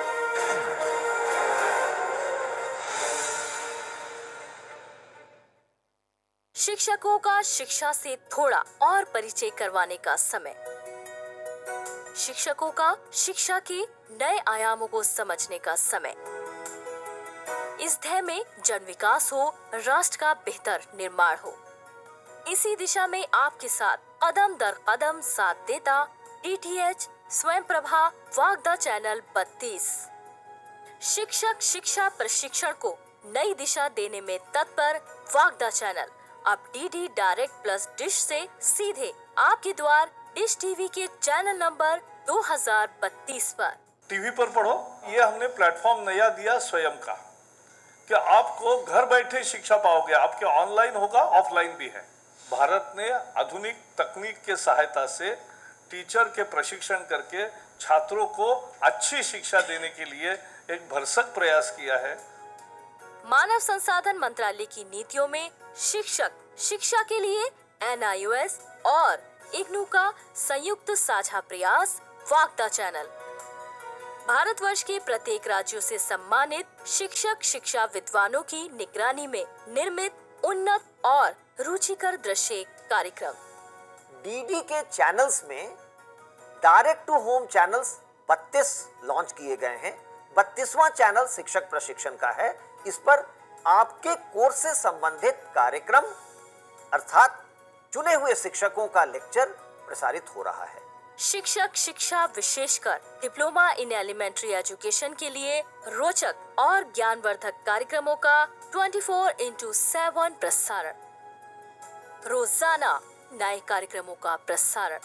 शिक्षकों का शिक्षा से थोड़ा और परिचय करवाने का समय। शिक्षकों का शिक्षा के नए आयामों को समझने का समय। इस ध्येय में जन विकास हो, राष्ट्र का बेहतर निर्माण हो। इसी दिशा में आपके साथ कदम दर कदम साथ देता डीटीएच स्वयं प्रभा वागदा चैनल बत्तीस। शिक्षक शिक्षा प्रशिक्षण को नई दिशा देने में तत्पर वागदा चैनल अब डीडी डायरेक्ट प्लस डिश से सीधे आपके द्वार डिश टीवी के चैनल नंबर दो हज़ार बत्तीस पर। टीवी पर पढ़ो, ये हमने प्लेटफॉर्म नया दिया स्वयं का, कि आपको घर बैठे शिक्षा पाओगे। आपके ऑनलाइन होगा, ऑफलाइन भी है। भारत ने आधुनिक तकनीक के सहायता से टीचर के प्रशिक्षण करके छात्रों को अच्छी शिक्षा देने के लिए एक भरसक प्रयास किया है। मानव संसाधन मंत्रालय की नीतियों में शिक्षक शिक्षा के लिए एन आई ओ एस और इग्नू का संयुक्त साझा प्रयास वागदा चैनल भारतवर्ष के प्रत्येक राज्यों से सम्मानित शिक्षक शिक्षा विद्वानों की निगरानी में निर्मित उन्नत और रुचिकर दृश्य कार्यक्रम। डीडी के चैनल्स में डायरेक्ट टू होम चैनल्स बत्तीस लॉन्च किए गए हैं। बत्तीसवां चैनल शिक्षक प्रशिक्षण का है। इस पर आपके कोर्स से संबंधित कार्यक्रम अर्थात चुने हुए शिक्षकों का लेक्चर प्रसारित हो रहा है। शिक्षक शिक्षा विशेषकर डिप्लोमा इन एलिमेंट्री एजुकेशन के लिए रोचक और ज्ञानवर्धक कार्यक्रमों का चौबीस इंटू सात प्रसारण। रोजाना नए कार्यक्रमों का प्रसारण।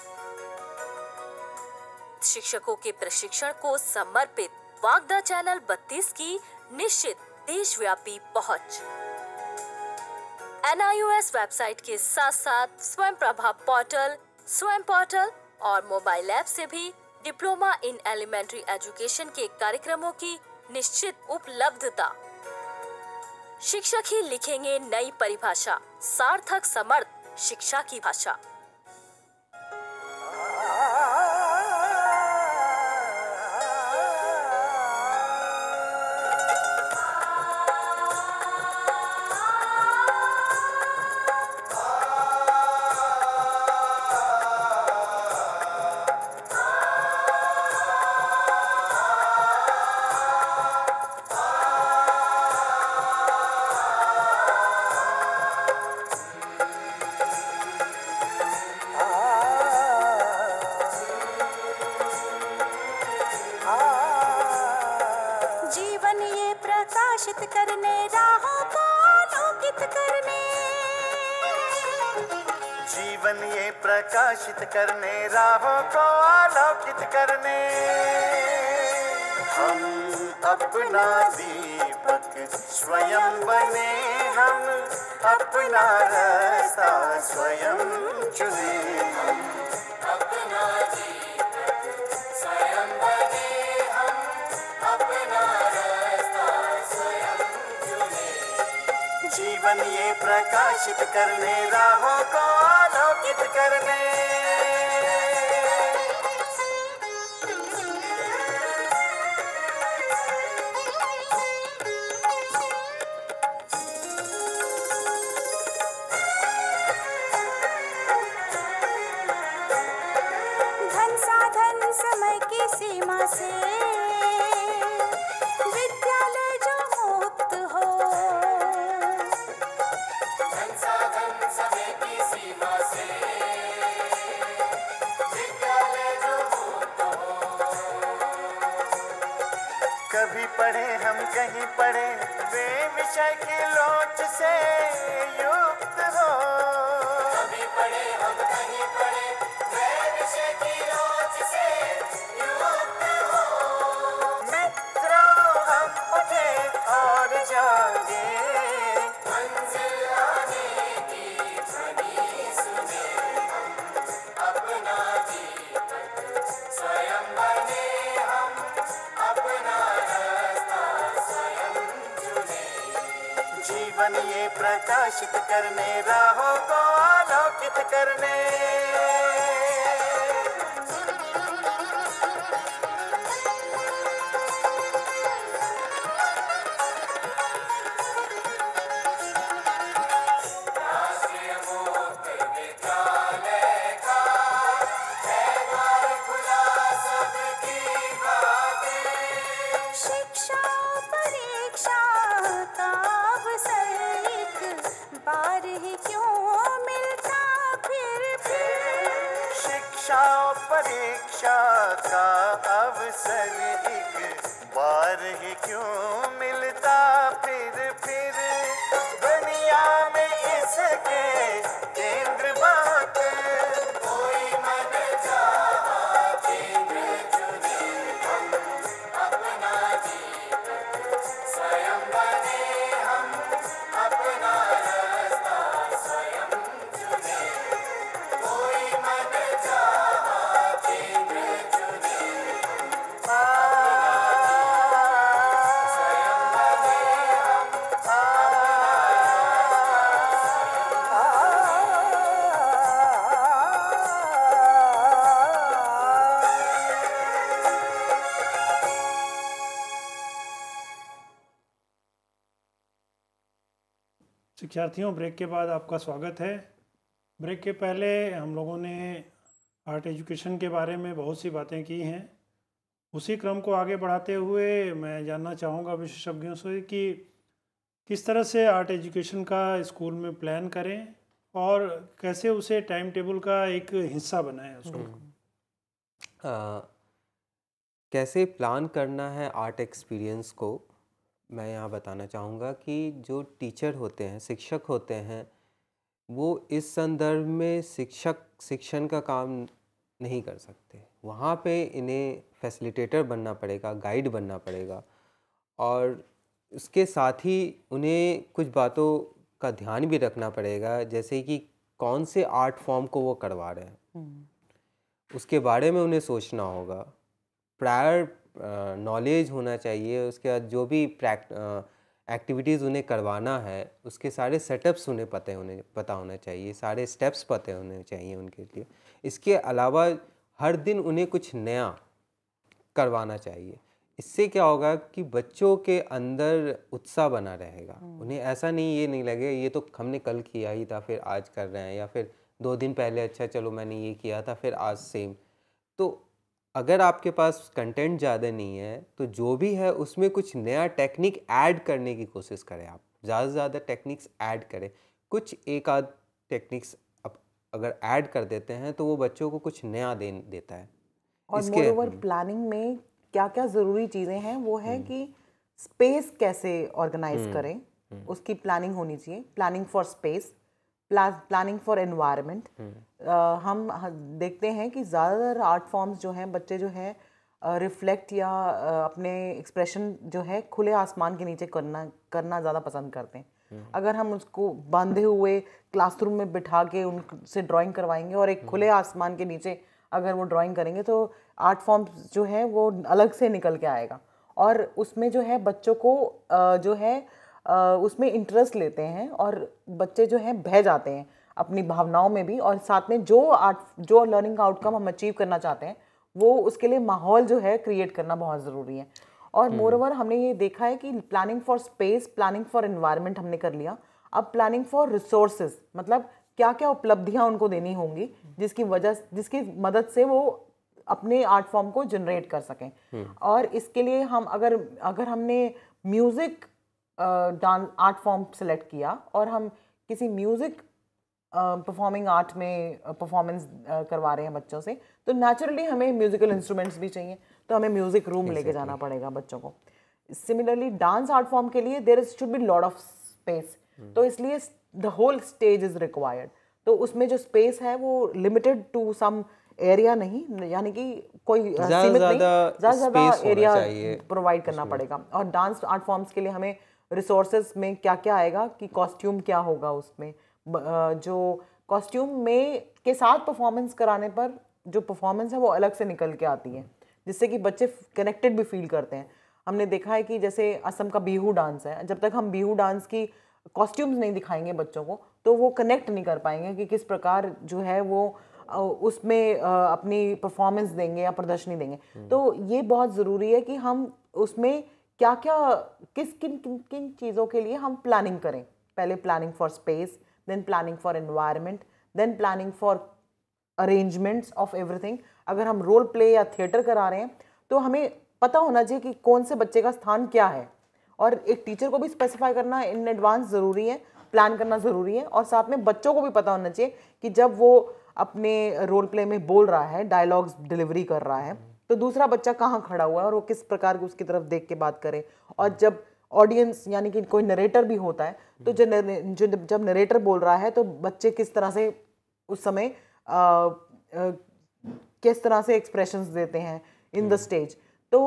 शिक्षकों के प्रशिक्षण को समर्पित वागदा चैनल बत्तीस की निश्चित देशव्यापी पहुंच। N I O S website के साथ साथ स्वयं प्रभा पोर्टल, स्वयं पोर्टल और मोबाइल ऐप से भी डिप्लोमा इन एलिमेंट्री एजुकेशन के कार्यक्रमों की निश्चित उपलब्धता। शिक्षक ही लिखेंगे नई परिभाषा, सार्थक समर्थ शिक्षा की भाषा। करने राहों को आलोकित करने, जीवन ये प्रकाशित करने राहों को आलोकित करने, हम अपना दीपक स्वयं बने, हम अपना रास्ता स्वयं चुने, अपना दीपक स्वयं बने, हम अपना रास्ता स्वयं चुने। जीवन ये प्रकाशित करने राहों को आलोकित करने, धन साधन समय की सीमा से विद्यालय जो मुक्त हो, धन साधन समय की सीमा से विद्यालय जो मुक्त हो। कभी पढ़े हम कहीं पढ़े वे विषय की लोच से युक्त हो, कभी पढ़े हम कहीं पढ़े वे विषय की लोच से युक्त हो। मित्रों हम उठे और जागे, मंजिल आने की ध्वनि सुने, हम अपना दीपक स्वयं बने, हम अपना रास्ता स्वयं चुने। जीवन ये प्रकाशित करने राहों को आलोकित करने, राष्ट्रीय मुक्त विद्यालय का है द्वार खुला सबकी खातिर, शिक्षा परीक्षा का अवसर एक बार ही क्यों मिलता फिर फिर। शिक्षा और परीक्षा का अवसर एक बार ही क्यों मिलता फिर फिर, दुनिया में इसके केंद्र बात, कोई मन चाहा केंद्र चुने, हम अपना दीपक स्वयं बने, हम अपना रास्ता स्वयं चुने। कोई मन चाहा केंद्र चुने, स्वयं बने, हम शिक्षार्थियों, ब्रेक के बाद आपका स्वागत है। ब्रेक के पहले हम लोगों ने आर्ट एजुकेशन के बारे में बहुत सी बातें की हैं। उसी क्रम को आगे बढ़ाते हुए मैं जानना चाहूँगा विशेषज्ञों से कि किस तरह से आर्ट एजुकेशन का स्कूल में प्लान करें और कैसे उसे टाइम टेबल का एक हिस्सा बनाएं उसको। आ, कैसे प्लान करना है आर्ट एक्सपीरियंस को, मैं यहाँ बताना चाहूँगा कि जो टीचर होते हैं, शिक्षक होते हैं, वो इस संदर्भ में शिक्षक शिक्षण का काम नहीं कर सकते। वहाँ पे इन्हें फैसिलिटेटर बनना पड़ेगा, गाइड बनना पड़ेगा, और उसके साथ ही उन्हें कुछ बातों का ध्यान भी रखना पड़ेगा, जैसे कि कौन से आर्ट फॉर्म को वो करवा रहे हैं, उसके बारे में उन्हें सोचना होगा। प्रायर नॉलेज होना चाहिए। उसके बाद जो भी प्रैक्ट एक्टिविटीज़ उन्हें करवाना है उसके सारे सेटअप्स उन्हें पता होने पता होना चाहिए, सारे स्टेप्स पता होने चाहिए उनके लिए। इसके अलावा हर दिन उन्हें कुछ नया करवाना चाहिए। इससे क्या होगा कि बच्चों के अंदर उत्साह बना रहेगा। उन्हें ऐसा नहीं ये नहीं लगे ये तो हमने कल किया ही था फिर आज कर रहे हैं, या फिर दो दिन पहले अच्छा चलो मैंने ये किया था फिर आज सेम। तो अगर आपके पास कंटेंट ज़्यादा नहीं है तो जो भी है उसमें कुछ नया टेक्निक ऐड करने की कोशिश करें। आप ज़्यादा से ज़्यादा टेक्निक्स ऐड करें। कुछ एक आध टेक्निक्स आप अगर ऐड कर देते हैं तो वो बच्चों को कुछ नया दे देता है। और मोरओवर प्लानिंग में क्या क्या ज़रूरी चीज़ें हैं वो है कि स्पेस कैसे ऑर्गेनाइज करें, उसकी प्लानिंग होनी चाहिए। Planning for space, planning for environment. हम देखते हैं कि ज़्यादातर आर्ट फॉर्म्स जो हैं बच्चे जो हैं रिफ्लेक्ट या uh, अपने एक्सप्रेशन जो है खुले आसमान के नीचे करना करना ज़्यादा पसंद करते हैं। अगर हम उसको बांधे हुए क्लासरूम में बिठा के उनसे ड्राइंग करवाएंगे और एक खुले आसमान के नीचे अगर वो ड्राइंग करेंगे तो आर्ट फॉर्म्स जो है वो अलग से निकल के आएगा। और उसमें जो है बच्चों को uh, जो है Uh, उसमें इंटरेस्ट लेते हैं और बच्चे जो हैं बह जाते हैं अपनी भावनाओं में भी। और साथ में जो आर्ट जो लर्निंग आउटकम हम अचीव करना चाहते हैं वो उसके लिए माहौल जो है क्रिएट करना बहुत ज़रूरी है। और मोरओवर हमने ये देखा है कि planning for space, planning for environment हमने कर लिया। अब प्लानिंग फॉर रिसोर्सेज, मतलब क्या क्या उपलब्धियाँ उनको देनी होंगी जिसकी वजह जिसकी मदद से वो अपने आर्ट फॉर्म को जनरेट कर सकें। और इसके लिए हम अगर अगर हमने music dance art form select किया और हम किसी म्यूज़िक परफॉर्मिंग आर्ट में परफॉर्मेंस करवा रहे हैं बच्चों से तो नेचुरली हमें म्यूज़िकल इंस्ट्रूमेंट्स भी चाहिए, तो हमें म्यूज़िक रूम लेके जाना पड़ेगा बच्चों को। सिमिलरली डांस आर्ट फॉर्म के लिए there is should be lot of space, तो इसलिए the whole stage is required. तो उसमें जो स्पेस है वो लिमिटेड टू सम एरिया नहीं, यानी कि कोई सीमित नहीं, ज़्यादा ज़्यादा एरिया प्रोवाइड करना पड़ेगा। और डांस आर्ट फॉर्म्स के लिए हमें रिसोर्सेज में क्या क्या आएगा कि कॉस्ट्यूम क्या होगा, उसमें जो कॉस्ट्यूम में के साथ परफॉर्मेंस कराने पर जो परफॉर्मेंस है वो अलग से निकल के आती है जिससे कि बच्चे कनेक्टेड भी फील करते हैं। हमने देखा है कि जैसे असम का बिहू डांस है, जब तक हम बिहू डांस की कॉस्ट्यूम्स नहीं दिखाएंगे बच्चों को तो वो कनेक्ट नहीं कर पाएंगे कि किस प्रकार जो है वो उसमें अपनी परफॉर्मेंस देंगे या प्रदर्शनी देंगे। तो ये बहुत ज़रूरी है कि हम उसमें क्या क्या किस किन किन किन चीज़ों के लिए हम प्लानिंग करें। पहले planning for space, then planning for environment, then planning for arrangements of everything. अगर हम रोल प्ले या थिएटर करा रहे हैं तो हमें पता होना चाहिए कि कौन से बच्चे का स्थान क्या है, और एक टीचर को भी स्पेसिफाई करना इन एडवांस ज़रूरी है, प्लान करना ज़रूरी है। और साथ में बच्चों को भी पता होना चाहिए कि जब वो अपने रोल प्ले में बोल रहा है, डायलॉग्स डिलीवरी कर रहा है, तो दूसरा बच्चा कहाँ खड़ा हुआ है और वो किस प्रकार की उसकी तरफ देख के बात करे। और जब ऑडियंस यानी कि कोई नरेटर भी होता है तो जो जो जब नरेटर बोल रहा है तो बच्चे किस तरह से उस समय आ, आ, किस तरह से एक्सप्रेशंस देते हैं इन द स्टेज। तो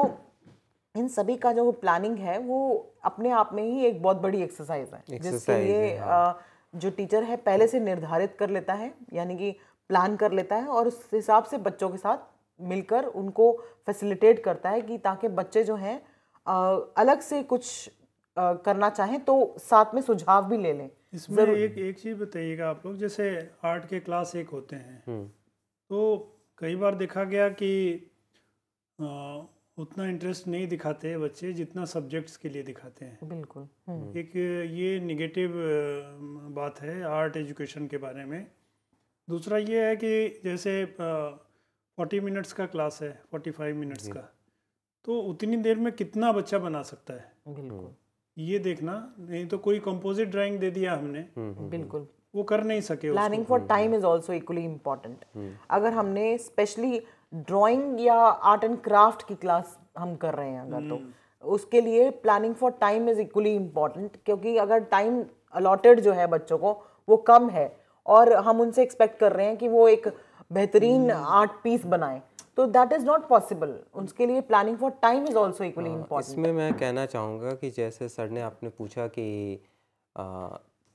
इन सभी का जो प्लानिंग है वो अपने आप में ही एक बहुत बड़ी एक्सरसाइज है जिसके लिए हाँ। जो टीचर है पहले से निर्धारित कर लेता है, यानी कि प्लान कर लेता है और उस हिसाब से बच्चों के साथ मिलकर उनको फैसिलिटेट करता है कि ताकि बच्चे जो हैं अलग से कुछ आ, करना चाहें तो साथ में सुझाव भी ले लें। इसमें एक एक चीज़ बताइएगा आप लोग, जैसे आर्ट के क्लास एक होते हैं तो कई बार देखा गया कि आ, उतना इंटरेस्ट नहीं दिखाते बच्चे जितना सब्जेक्ट्स के लिए दिखाते हैं। बिल्कुल एक ये निगेटिव बात है आर्ट एजुकेशन के बारे में। दूसरा ये है कि जैसे फोर्टी मिनट्स का क्लास है, फोर्टी फाइव मिनट्स का, तो उतनी देर में कितना बच्चा बना सकता है, बिल्कुल ये देखना। नहीं तो कोई कंपोजिट ड्राइंग दे दिया हमने, बिल्कुल वो कर नहीं सके। Planning for time is also equally important. अगर हमने स्पेशली ड्राइंग या आर्ट एंड क्राफ्ट की क्लास हम कर रहे हैं अगर, तो उसके लिए planning for time is equally important, क्योंकि अगर टाइम अलॉटेड जो है बच्चों को वो कम है और हम उनसे एक्सपेक्ट कर रहे हैं कि वो एक बेहतरीन आर्ट पीस बनाएं, तो दैट इज़ नॉट पॉसिबल। उसके लिए planning for time is also equally important. इसमें मैं कहना चाहूँगा कि जैसे सर ने आपने पूछा कि आ,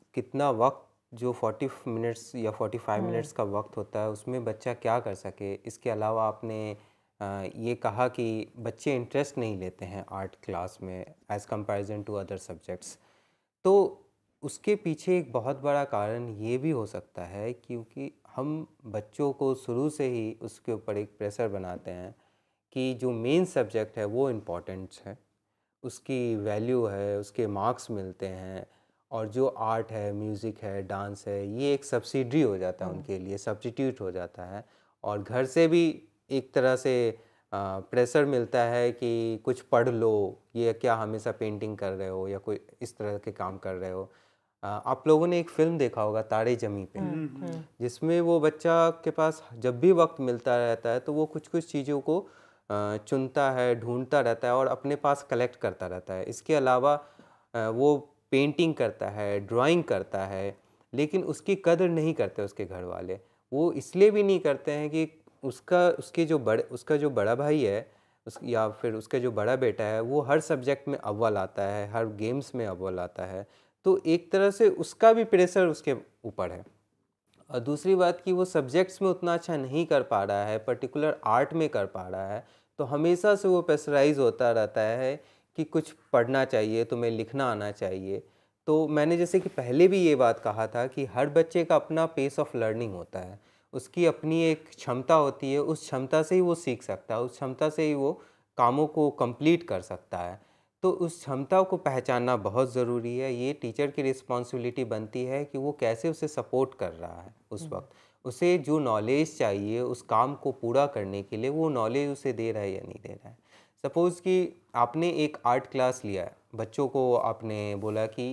कितना वक्त जो चालीस मिनट्स या पैंतालीस मिनट्स का वक्त होता है उसमें बच्चा क्या कर सके। इसके अलावा आपने आ, ये कहा कि बच्चे इंटरेस्ट नहीं लेते हैं आर्ट क्लास में as comparison to other subjects. तो उसके पीछे एक बहुत बड़ा कारण ये भी हो सकता है क्योंकि हम बच्चों को शुरू से ही उसके ऊपर एक प्रेशर बनाते हैं कि जो मेन सब्जेक्ट है वो इम्पोर्टेंट है, उसकी वैल्यू है, उसके मार्क्स मिलते हैं, और जो आर्ट है, म्यूज़िक है, डांस है, ये एक सब्सिडी हो जाता है उनके लिए, सब्स्टिट्यूट हो जाता है। और घर से भी एक तरह से प्रेशर मिलता है कि कुछ पढ़ लो, ये क्या हमेशा पेंटिंग कर रहे हो या कोई इस तरह के काम कर रहे हो। आ, आप लोगों ने एक फ़िल्म देखा होगा तारे ज़मीं पे, जिसमें वो बच्चा के पास जब भी वक्त मिलता रहता है तो वो कुछ कुछ चीज़ों को आ, चुनता है, ढूंढता रहता है और अपने पास कलेक्ट करता रहता है। इसके अलावा आ, वो पेंटिंग करता है, ड्राइंग करता है, लेकिन उसकी कदर नहीं करते उसके घर वाले। वो इसलिए भी नहीं करते हैं कि उसका उसके जो बड़े उसका जो बड़ा भाई है उस या फिर उसका जो बड़ा बेटा है वो हर सब्जेक्ट में अव्वल आता है, हर गेम्स में अव्वल आता है, तो एक तरह से उसका भी प्रेशर उसके ऊपर है। और दूसरी बात कि वो सब्जेक्ट्स में उतना अच्छा नहीं कर पा रहा है, पर्टिकुलर आर्ट में कर पा रहा है, तो हमेशा से वो प्रेशराइज होता रहता है कि कुछ पढ़ना चाहिए, तुम्हें लिखना आना चाहिए। तो मैंने जैसे कि पहले भी ये बात कहा था कि हर बच्चे का अपना पेस ऑफ लर्निंग होता है, उसकी अपनी एक क्षमता होती है, उस क्षमता से ही वो सीख सकता है, उस क्षमता से ही वो कामों को कंप्लीट कर सकता है। तो उस क्षमता को पहचानना बहुत ज़रूरी है। ये टीचर की रिस्पॉन्सिबिलिटी बनती है कि वो कैसे उसे सपोर्ट कर रहा है उस वक्त, उसे जो नॉलेज चाहिए उस काम को पूरा करने के लिए, वो नॉलेज उसे दे रहा है या नहीं दे रहा है। सपोज़ कि आपने एक आर्ट क्लास लिया है, बच्चों को आपने बोला कि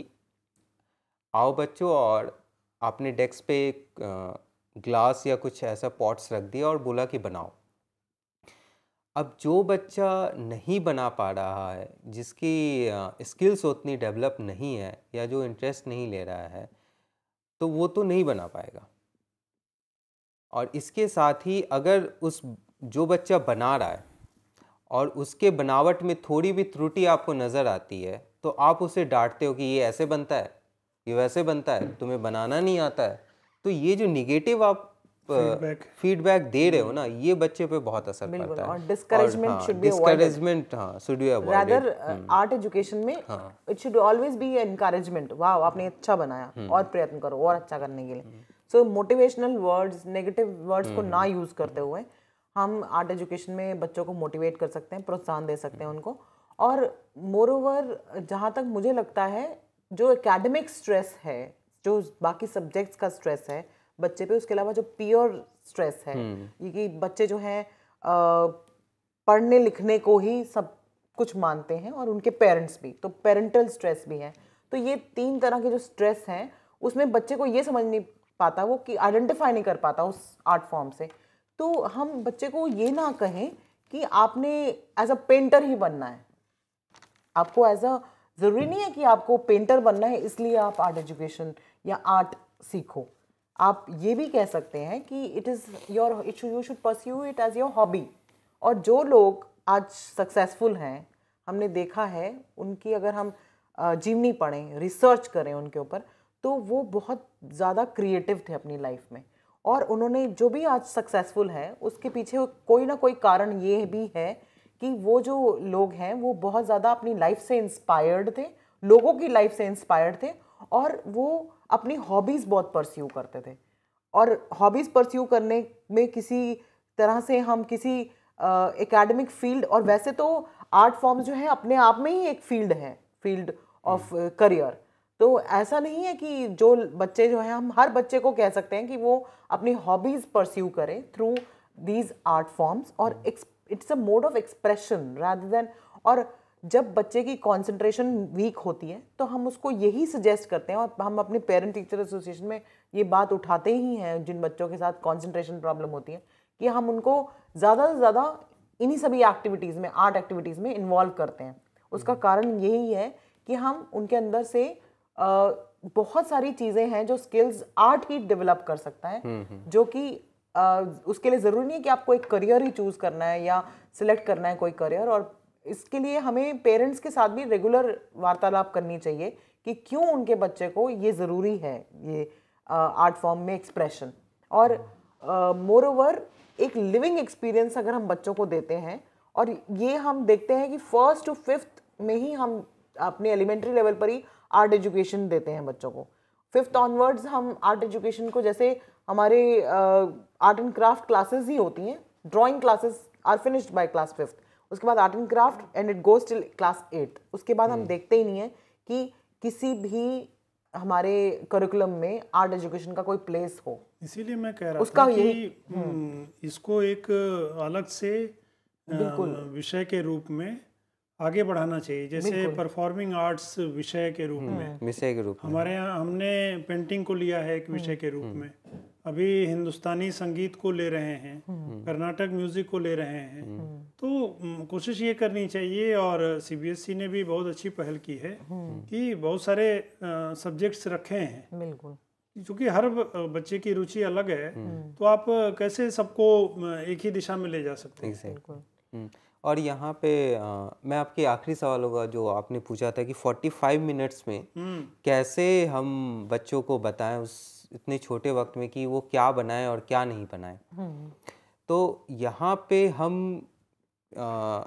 आओ बच्चों, और आपने डेस्क पे एक ग्लास या कुछ ऐसा पॉट्स रख दिया और बोला कि बनाओ। अब जो बच्चा नहीं बना पा रहा है, जिसकी स्किल्स उतनी डेवलप नहीं है या जो इंटरेस्ट नहीं ले रहा है, तो वो तो नहीं बना पाएगा। और इसके साथ ही अगर उस जो बच्चा बना रहा है और उसके बनावट में थोड़ी भी त्रुटि आपको नज़र आती है, तो आप उसे डांटते हो कि ये ऐसे बनता है, ये वैसे बनता है, तुम्हें बनाना नहीं आता है। तो ये जो निगेटिव आप फीडबैक फीडबैक दे रहे हो ना, ये बच्चे पे बहुत असर पड़ता है। और डिस्करेजमेंट शुड बी डिस्करेजमेंट हाँ should be avoided. Rather art education में it should always be encouragement, वाह आपने अच्छा बनाया और प्रयत्न करो और अच्छा करने के लिए। So motivational words, negative words को ना यूज करते हुए हम आर्ट एजुकेशन में बच्चों को मोटिवेट कर सकते हैं, प्रोत्साहन दे सकते हैं उनको। और मोर ओवर जहाँ तक मुझे लगता है, जो एकेडमिक स्ट्रेस है, जो बाकी सब्जेक्ट्स का स्ट्रेस है बच्चे पे, उसके अलावा जो प्योर स्ट्रेस है, ये कि बच्चे जो हैं पढ़ने लिखने को ही सब कुछ मानते हैं और उनके पेरेंट्स भी, तो पेरेंटल स्ट्रेस भी है। तो ये तीन तरह के जो स्ट्रेस हैं उसमें बच्चे को ये समझ नहीं पाता, वो कि आइडेंटिफाई नहीं कर पाता उस आर्ट फॉर्म से। तो हम बच्चे को ये ना कहें कि आपने एज अ पेंटर ही बनना है, आपको एज अ ज़रूरी नहीं है कि आपको पेंटर बनना है इसलिए आप आर्ट एजुकेशन या आर्ट सीखो। आप ये भी कह सकते हैं कि it is your it you should pursue it as your hobby. और जो लोग आज सक्सेसफुल हैं, हमने देखा है उनकी, अगर हम जीवनी पढ़ें, रिसर्च करें उनके ऊपर, तो वो बहुत ज़्यादा क्रिएटिव थे अपनी लाइफ में। और उन्होंने जो भी आज सक्सेसफुल है उसके पीछे कोई ना कोई कारण ये भी है कि वो जो लोग हैं वो बहुत ज़्यादा अपनी लाइफ से इंस्पायर्ड थे, लोगों की लाइफ से इंस्पायर्ड थे, और वो अपनी हॉबीज़ बहुत परस्यू करते थे। और हॉबीज़ परस्यू करने में किसी तरह से हम किसी एकेडमिक फील्ड, और वैसे तो आर्ट फॉर्म जो है अपने आप में ही एक फील्ड है, फील्ड ऑफ करियर। तो ऐसा नहीं है कि जो बच्चे जो हैं, हम हर बच्चे को कह सकते हैं कि वो अपनी हॉबीज़ परस्यू करें थ्रू दीज आर्ट फॉर्म्स, और it's a mode of expression rather than. और जब बच्चे की कंसंट्रेशन वीक होती है तो हम उसको यही सजेस्ट करते हैं, और हम अपने पेरेंट टीचर एसोसिएशन में ये बात उठाते ही हैं जिन बच्चों के साथ कंसंट्रेशन प्रॉब्लम होती है, कि हम उनको ज़्यादा से ज़्यादा इन्हीं सभी एक्टिविटीज़ में, आर्ट एक्टिविटीज़ में इन्वॉल्व करते हैं। उसका कारण यही है कि हम उनके अंदर से आ, बहुत सारी चीज़ें हैं जो स्किल्स आर्ट ही डेवलप कर सकता है, जो कि उसके लिए ज़रूरी नहीं है कि आपको एक करियर ही चूज़ करना है या सिलेक्ट करना है कोई करियर। और इसके लिए हमें पेरेंट्स के साथ भी रेगुलर वार्तालाप करनी चाहिए कि क्यों उनके बच्चे को ये ज़रूरी है ये आर्ट फॉर्म में एक्सप्रेशन। और मोर ओवर एक लिविंग एक्सपीरियंस अगर हम बच्चों को देते हैं, और ये हम देखते हैं कि फर्स्ट टू फिफ्थ में ही हम अपने एलिमेंट्री लेवल पर ही आर्ट एजुकेशन देते हैं बच्चों को। फिफ्थ ऑनवर्ड्स हम आर्ट एजुकेशन को, जैसे हमारे आर्ट एंड क्राफ्ट क्लासेस ही होती हैं, drawing classes are finished by class fifth, उसके बाद art and craft and it goes till class eighth. उसके बाद हम देखते ही नहीं है कि किसी भी हमारे करिकुलम में आर्ट एजुकेशन का कोई प्लेस हो। इसीलिए मैं कह रहा उसका था यही- कि हम्म, इसको एक अलग से अ, विषय के रूप में आगे बढ़ाना चाहिए, जैसे परफॉर्मिंग आर्ट्स विषय के रूप में। विषय के रूप में हमारे यहाँ हमने पेंटिंग को लिया है एक विषय के रूप में, अभी हिंदुस्तानी संगीत को ले रहे हैं, कर्नाटक म्यूजिक को ले रहे हैं। तो म, कोशिश ये करनी चाहिए, और सीबीएसई ने भी बहुत अच्छी पहल की है कि बहुत सारे सब्जेक्ट्स रखे हैं, बिल्कुल, क्योंकि हर ब- बच्चे की रुचि अलग है, तो आप कैसे सबको अ, एक ही दिशा में ले जा सकते हैं। एग्जैक्टली। हम्म, और यहाँ पे अ, मैं आपके आखिरी सवाल होगा जो आपने पूछा था कि पैंतालीस मिनट्स में कैसे हम बच्चों को बताएं उस इतने छोटे वक्त में कि वो क्या बनाएं और क्या नहीं बनाएं। तो यहाँ पे हम अ,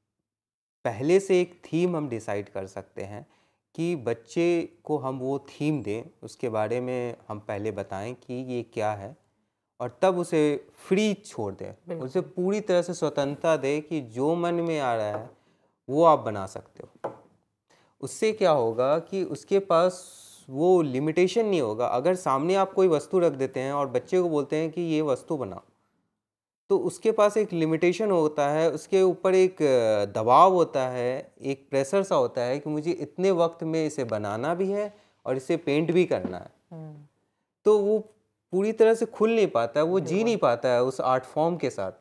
पहले से एक थीम हम डिसाइड कर सकते हैं कि बच्चे को हम वो थीम दें, उसके बारे में हम पहले बताएं कि ये क्या है, और तब उसे फ्री छोड़ दें, उसे पूरी तरह से स्वतंत्रता दें कि जो मन में आ रहा है वो आप बना सकते हो। उससे क्या होगा कि उसके पास वो लिमिटेशन नहीं होगा। अगर सामने आप कोई वस्तु रख देते हैं और बच्चे को बोलते हैं कि ये वस्तु बनाओ, तो उसके पास एक लिमिटेशन होता है, उसके ऊपर एक अ, दबाव होता है, एक प्रेशर सा होता है कि मुझे इतने वक्त में इसे बनाना भी है और इसे पेंट भी करना है। तो वो पूरी तरह से खुल नहीं पाता है, वो जी नहीं पाता है उस आर्ट फॉर्म के साथ।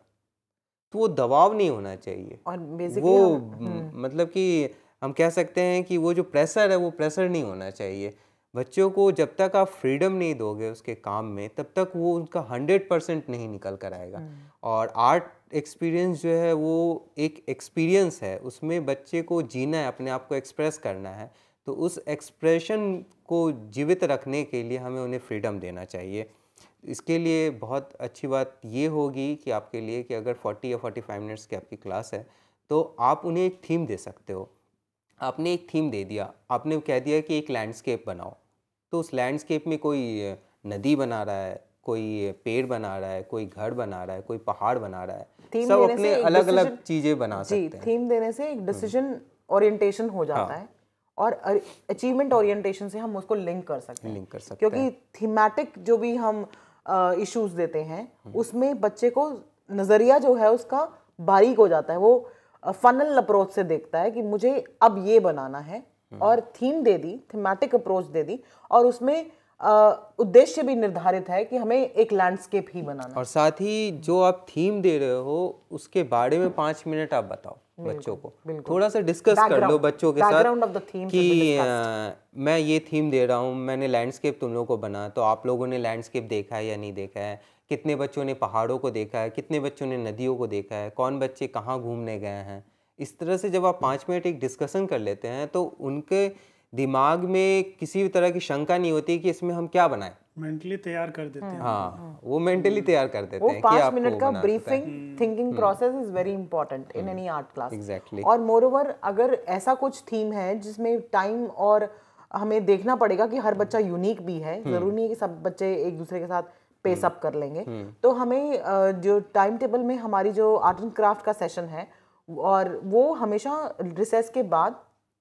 तो वो दबाव नहीं होना चाहिए, और बेसिकली वो म, मतलब कि हम कह सकते हैं कि वो जो प्रेशर है वो प्रेशर नहीं होना चाहिए। बच्चों को जब तक आप फ्रीडम नहीं दोगे उसके काम में, तब तक वो उनका हंड्रेड परसेंट नहीं निकल कर आएगा। और आर्ट एक्सपीरियंस जो है वो एक एक्सपीरियंस है, उसमें बच्चे को जीना है, अपने आप को एक्सप्रेस करना है। तो उस एक्सप्रेशन को जीवित रखने के लिए हमें उन्हें फ्रीडम देना चाहिए। इसके लिए बहुत अच्छी बात ये होगी कि आपके लिए कि अगर चालीस या पैंतालीस मिनट्स की आपकी क्लास है तो आप उन्हें एक थीम दे सकते हो। आपने एक थीम दे दिया, आपने कह दिया कि एक लैंडस्केप बनाओ, तो उस लैंडस्केप में कोई नदी बना रहा है, कोई पेड़ बना रहा है, कोई घर बना रहा है, कोई पहाड़ बना रहा है, थीम सब देने अपने से एक अलग अलग decision- चीज़ें बना जी, सकते हैं। थीम देने से एक डिसीजन ओरिएंटेशन हो जाता है, और अचीवमेंट ओरिएंटेशन से हम उसको लिंक कर सकते हैं। लिंक कर सकते क्योंकि थीमेटिक जो भी हम इश्यूज देते हैं उसमें बच्चे को नज़रिया जो है उसका बारीक हो जाता है, वो फनल अप्रोच से देखता है कि मुझे अब ये बनाना है, और थीम दे दी, थीमेटिक अप्रोच दे दी, और उसमें अ, उद्देश्य भी निर्धारित है कि हमें एक लैंडस्केप ही बनाना और साथ ही जो आप थीम दे रहे हो उसके बारे में पाँच मिनट आप बताओ बच्चों को, थोड़ा सा डिस्कस कर लो बच्चों के background of the साथ theme कि should be अ, मैं ये थीम दे रहा हूँ, मैंने लैंडस्केप तुम लोगों को बना, तो आप लोगों ने लैंडस्केप देखा है या नहीं देखा है, कितने बच्चों ने पहाड़ों को देखा है, कितने बच्चों ने नदियों को देखा है, कौन बच्चे कहाँ घूमने गए हैं। इस तरह से जब आप पाँच मिनट एक डिस्कशन कर लेते हैं तो उनके दिमाग में किसी भी तरह की शंका नहीं होती कि इसमें हम क्या बनाएं। मेंटली तैयार कर देते हैं। हाँ, वो मेंटली तैयार कर देते वो हैं कि पाँच आपको मिनट का बना सकते हैं। Briefing thinking process is very important in any art class. Exactly. और मोर ओवर अगर ऐसा कुछ थीम है जिसमें टाइम और हमें देखना पड़ेगा कि हर बच्चा यूनिक भी है, जरूरी नहीं है कि सब बच्चे एक दूसरे के साथ पेस अप कर लेंगे, तो हमें अ, जो टाइम टेबल में हमारी जो आर्ट एंड क्राफ्ट का सेशन है, और वो हमेशा रिसेस के बाद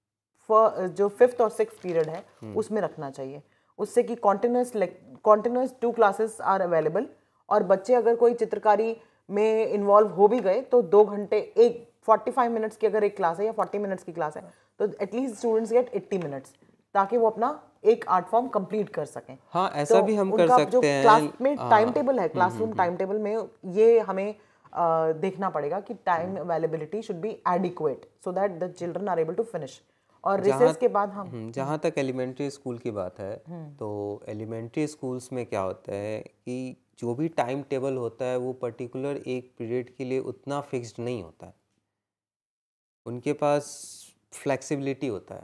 जो फिफ्थ और सिक्स पीरियड है उसमें रखना चाहिए, उससे कि continuous continuous two classes are available, और बच्चे अगर कोई चित्रकारी में इन्वॉल्व हो भी गए तो दो घंटे एक पैंतालीस मिनट्स की अगर एक क्लास है या चालीस मिनट्स की क्लास है तो एटलीस्ट स्टूडेंट्स गेट अस्सी मिनट्स, ताकि वो अपना एक आर्ट फॉर्म कंप्लीट कर सकें। हाँ, ऐसा तो भी हम कर उनका सकते जो हैं। क्लास में हाँ, टाइम टेबल है, क्लासरूम टाइम टेबल में ये हमें अ, देखना पड़ेगा कि time availability should be adequate so that the children are able to finish. और रिसेस के बाद हम हम्म, जहाँ तक एलिमेंट्री स्कूल की बात है, तो एलिमेंट्री स्कूल्स में क्या होता है कि जो भी टाइम टेबल होता है वो पर्टिकुलर एक पीरियड के लिए उतना फिक्स्ड नहीं होता है, उनके पास फ्लेक्सिबिलिटी होता है।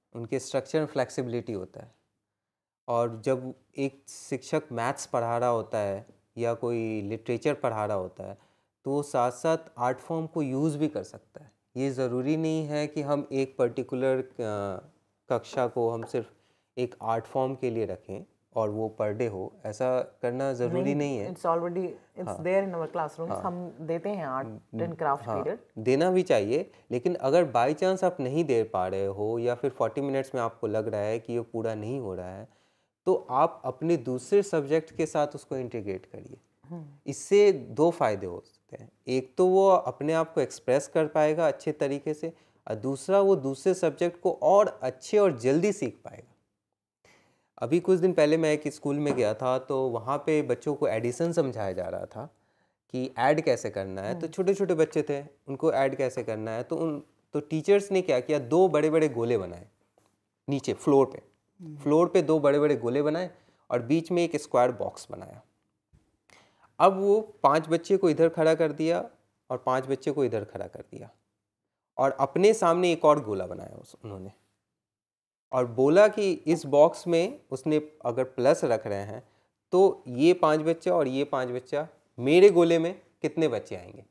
उनके स्ट्रक्चर में फ्लेक्सिबिलिटी होता है। और जब एक शिक्षक मैथ्स पढ़ा रहा होता है या कोई लिटरेचर पढ़ा रहा होता है तो वो साथ साथ आर्ट फॉर्म को यूज़ भी कर सकता है। ये ज़रूरी नहीं है कि हम एक पर्टिकुलर कक्षा को हम सिर्फ एक आर्ट फॉर्म के लिए रखें और वो पर डे हो, ऐसा करना ज़रूरी नहीं है। It's already it's there in our classrooms, हम देते हैं आर्ट एंड क्राफ्ट हाँ, पीरियड। देना भी चाहिए, लेकिन अगर बाई चांस आप नहीं दे पा रहे हो या फिर फोर्टी मिनट्स में आपको लग रहा है कि ये पूरा नहीं हो रहा है तो आप अपने दूसरे सब्जेक्ट के साथ उसको इंटीग्रेट करिए। इससे दो फायदे हो सकते हैं, एक तो वो अपने आप को एक्सप्रेस कर पाएगा अच्छे तरीके से और दूसरा वो दूसरे सब्जेक्ट को और अच्छे और जल्दी सीख पाएगा। अभी कुछ दिन पहले मैं एक स्कूल में गया था तो वहाँ पे बच्चों को एडिशन समझाया जा रहा था कि ऐड कैसे करना है। तो छोटे छोटे बच्चे थे, उनको ऐड कैसे करना है, तो उन तो टीचर्स ने क्या किया, दो बड़े बड़े गोले बनाए नीचे फ्लोर पे फ्लोर पे दो बड़े बड़े गोले बनाए और बीच में एक स्क्वायर बॉक्स बनाया। अब वो पांच बच्चे को इधर खड़ा कर दिया और पांच बच्चे को इधर खड़ा कर दिया और अपने सामने एक और गोला बनाया उस उन्होंने और बोला कि इस बॉक्स में उसने अगर प्लस रख रहे हैं तो ये पांच बच्चा और ये पांच बच्चा मेरे गोले में कितने बच्चे आएंगे।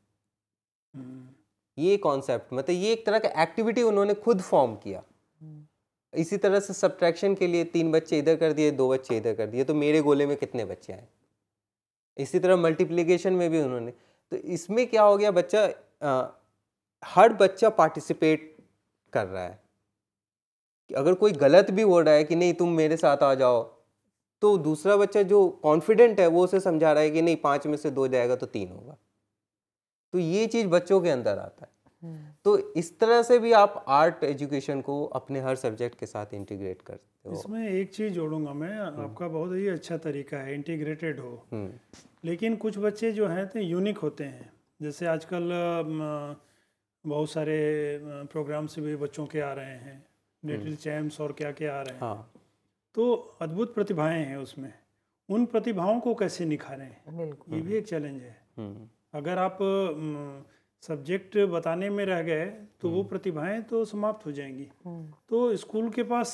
ये कॉन्सेप्ट मतलब ये एक तरह का एक्टिविटी उन्होंने खुद फॉर्म किया। इसी तरह से सब्ट्रैक्शन के लिए तीन बच्चे इधर कर दिए, दो बच्चे इधर कर दिए, तो मेरे गोले में कितने बच्चे आए। इसी तरह मल्टीप्लिकेशन में भी उन्होंने, तो इसमें क्या हो गया, बच्चा आ, हर बच्चा पार्टिसिपेट कर रहा है। कि अगर कोई गलत भी हो रहा है कि नहीं तुम मेरे साथ आ जाओ, तो दूसरा बच्चा जो कॉन्फिडेंट है वो उसे समझा रहा है कि नहीं पाँच में से दो जाएगा तो तीन होगा। तो ये चीज़ बच्चों के अंदर आता है। तो इस तरह से भी आप आर्ट एजुकेशन को अपने हर सब्जेक्ट के साथ इंटीग्रेट करते हो। इसमें एक चीज़ जोड़ूंगा मैं, आपका बहुत ही अच्छा तरीका है, इंटीग्रेटेड हो। लेकिन कुछ बच्चे जो हैं तो यूनिक होते हैं, जैसे आजकल बहुत सारे प्रोग्राम्स भी बच्चों के आ रहे हैं, लिटिल चैम्प्स और क्या क्या आ रहे हैं। हाँ। तो अद्भुत प्रतिभाएं हैं उसमें, उन प्रतिभाओं को कैसे निखारें, ये भी एक चैलेंज है। अगर आप सब्जेक्ट बताने में रह गए तो वो प्रतिभाएं तो समाप्त हो जाएंगी। तो स्कूल के पास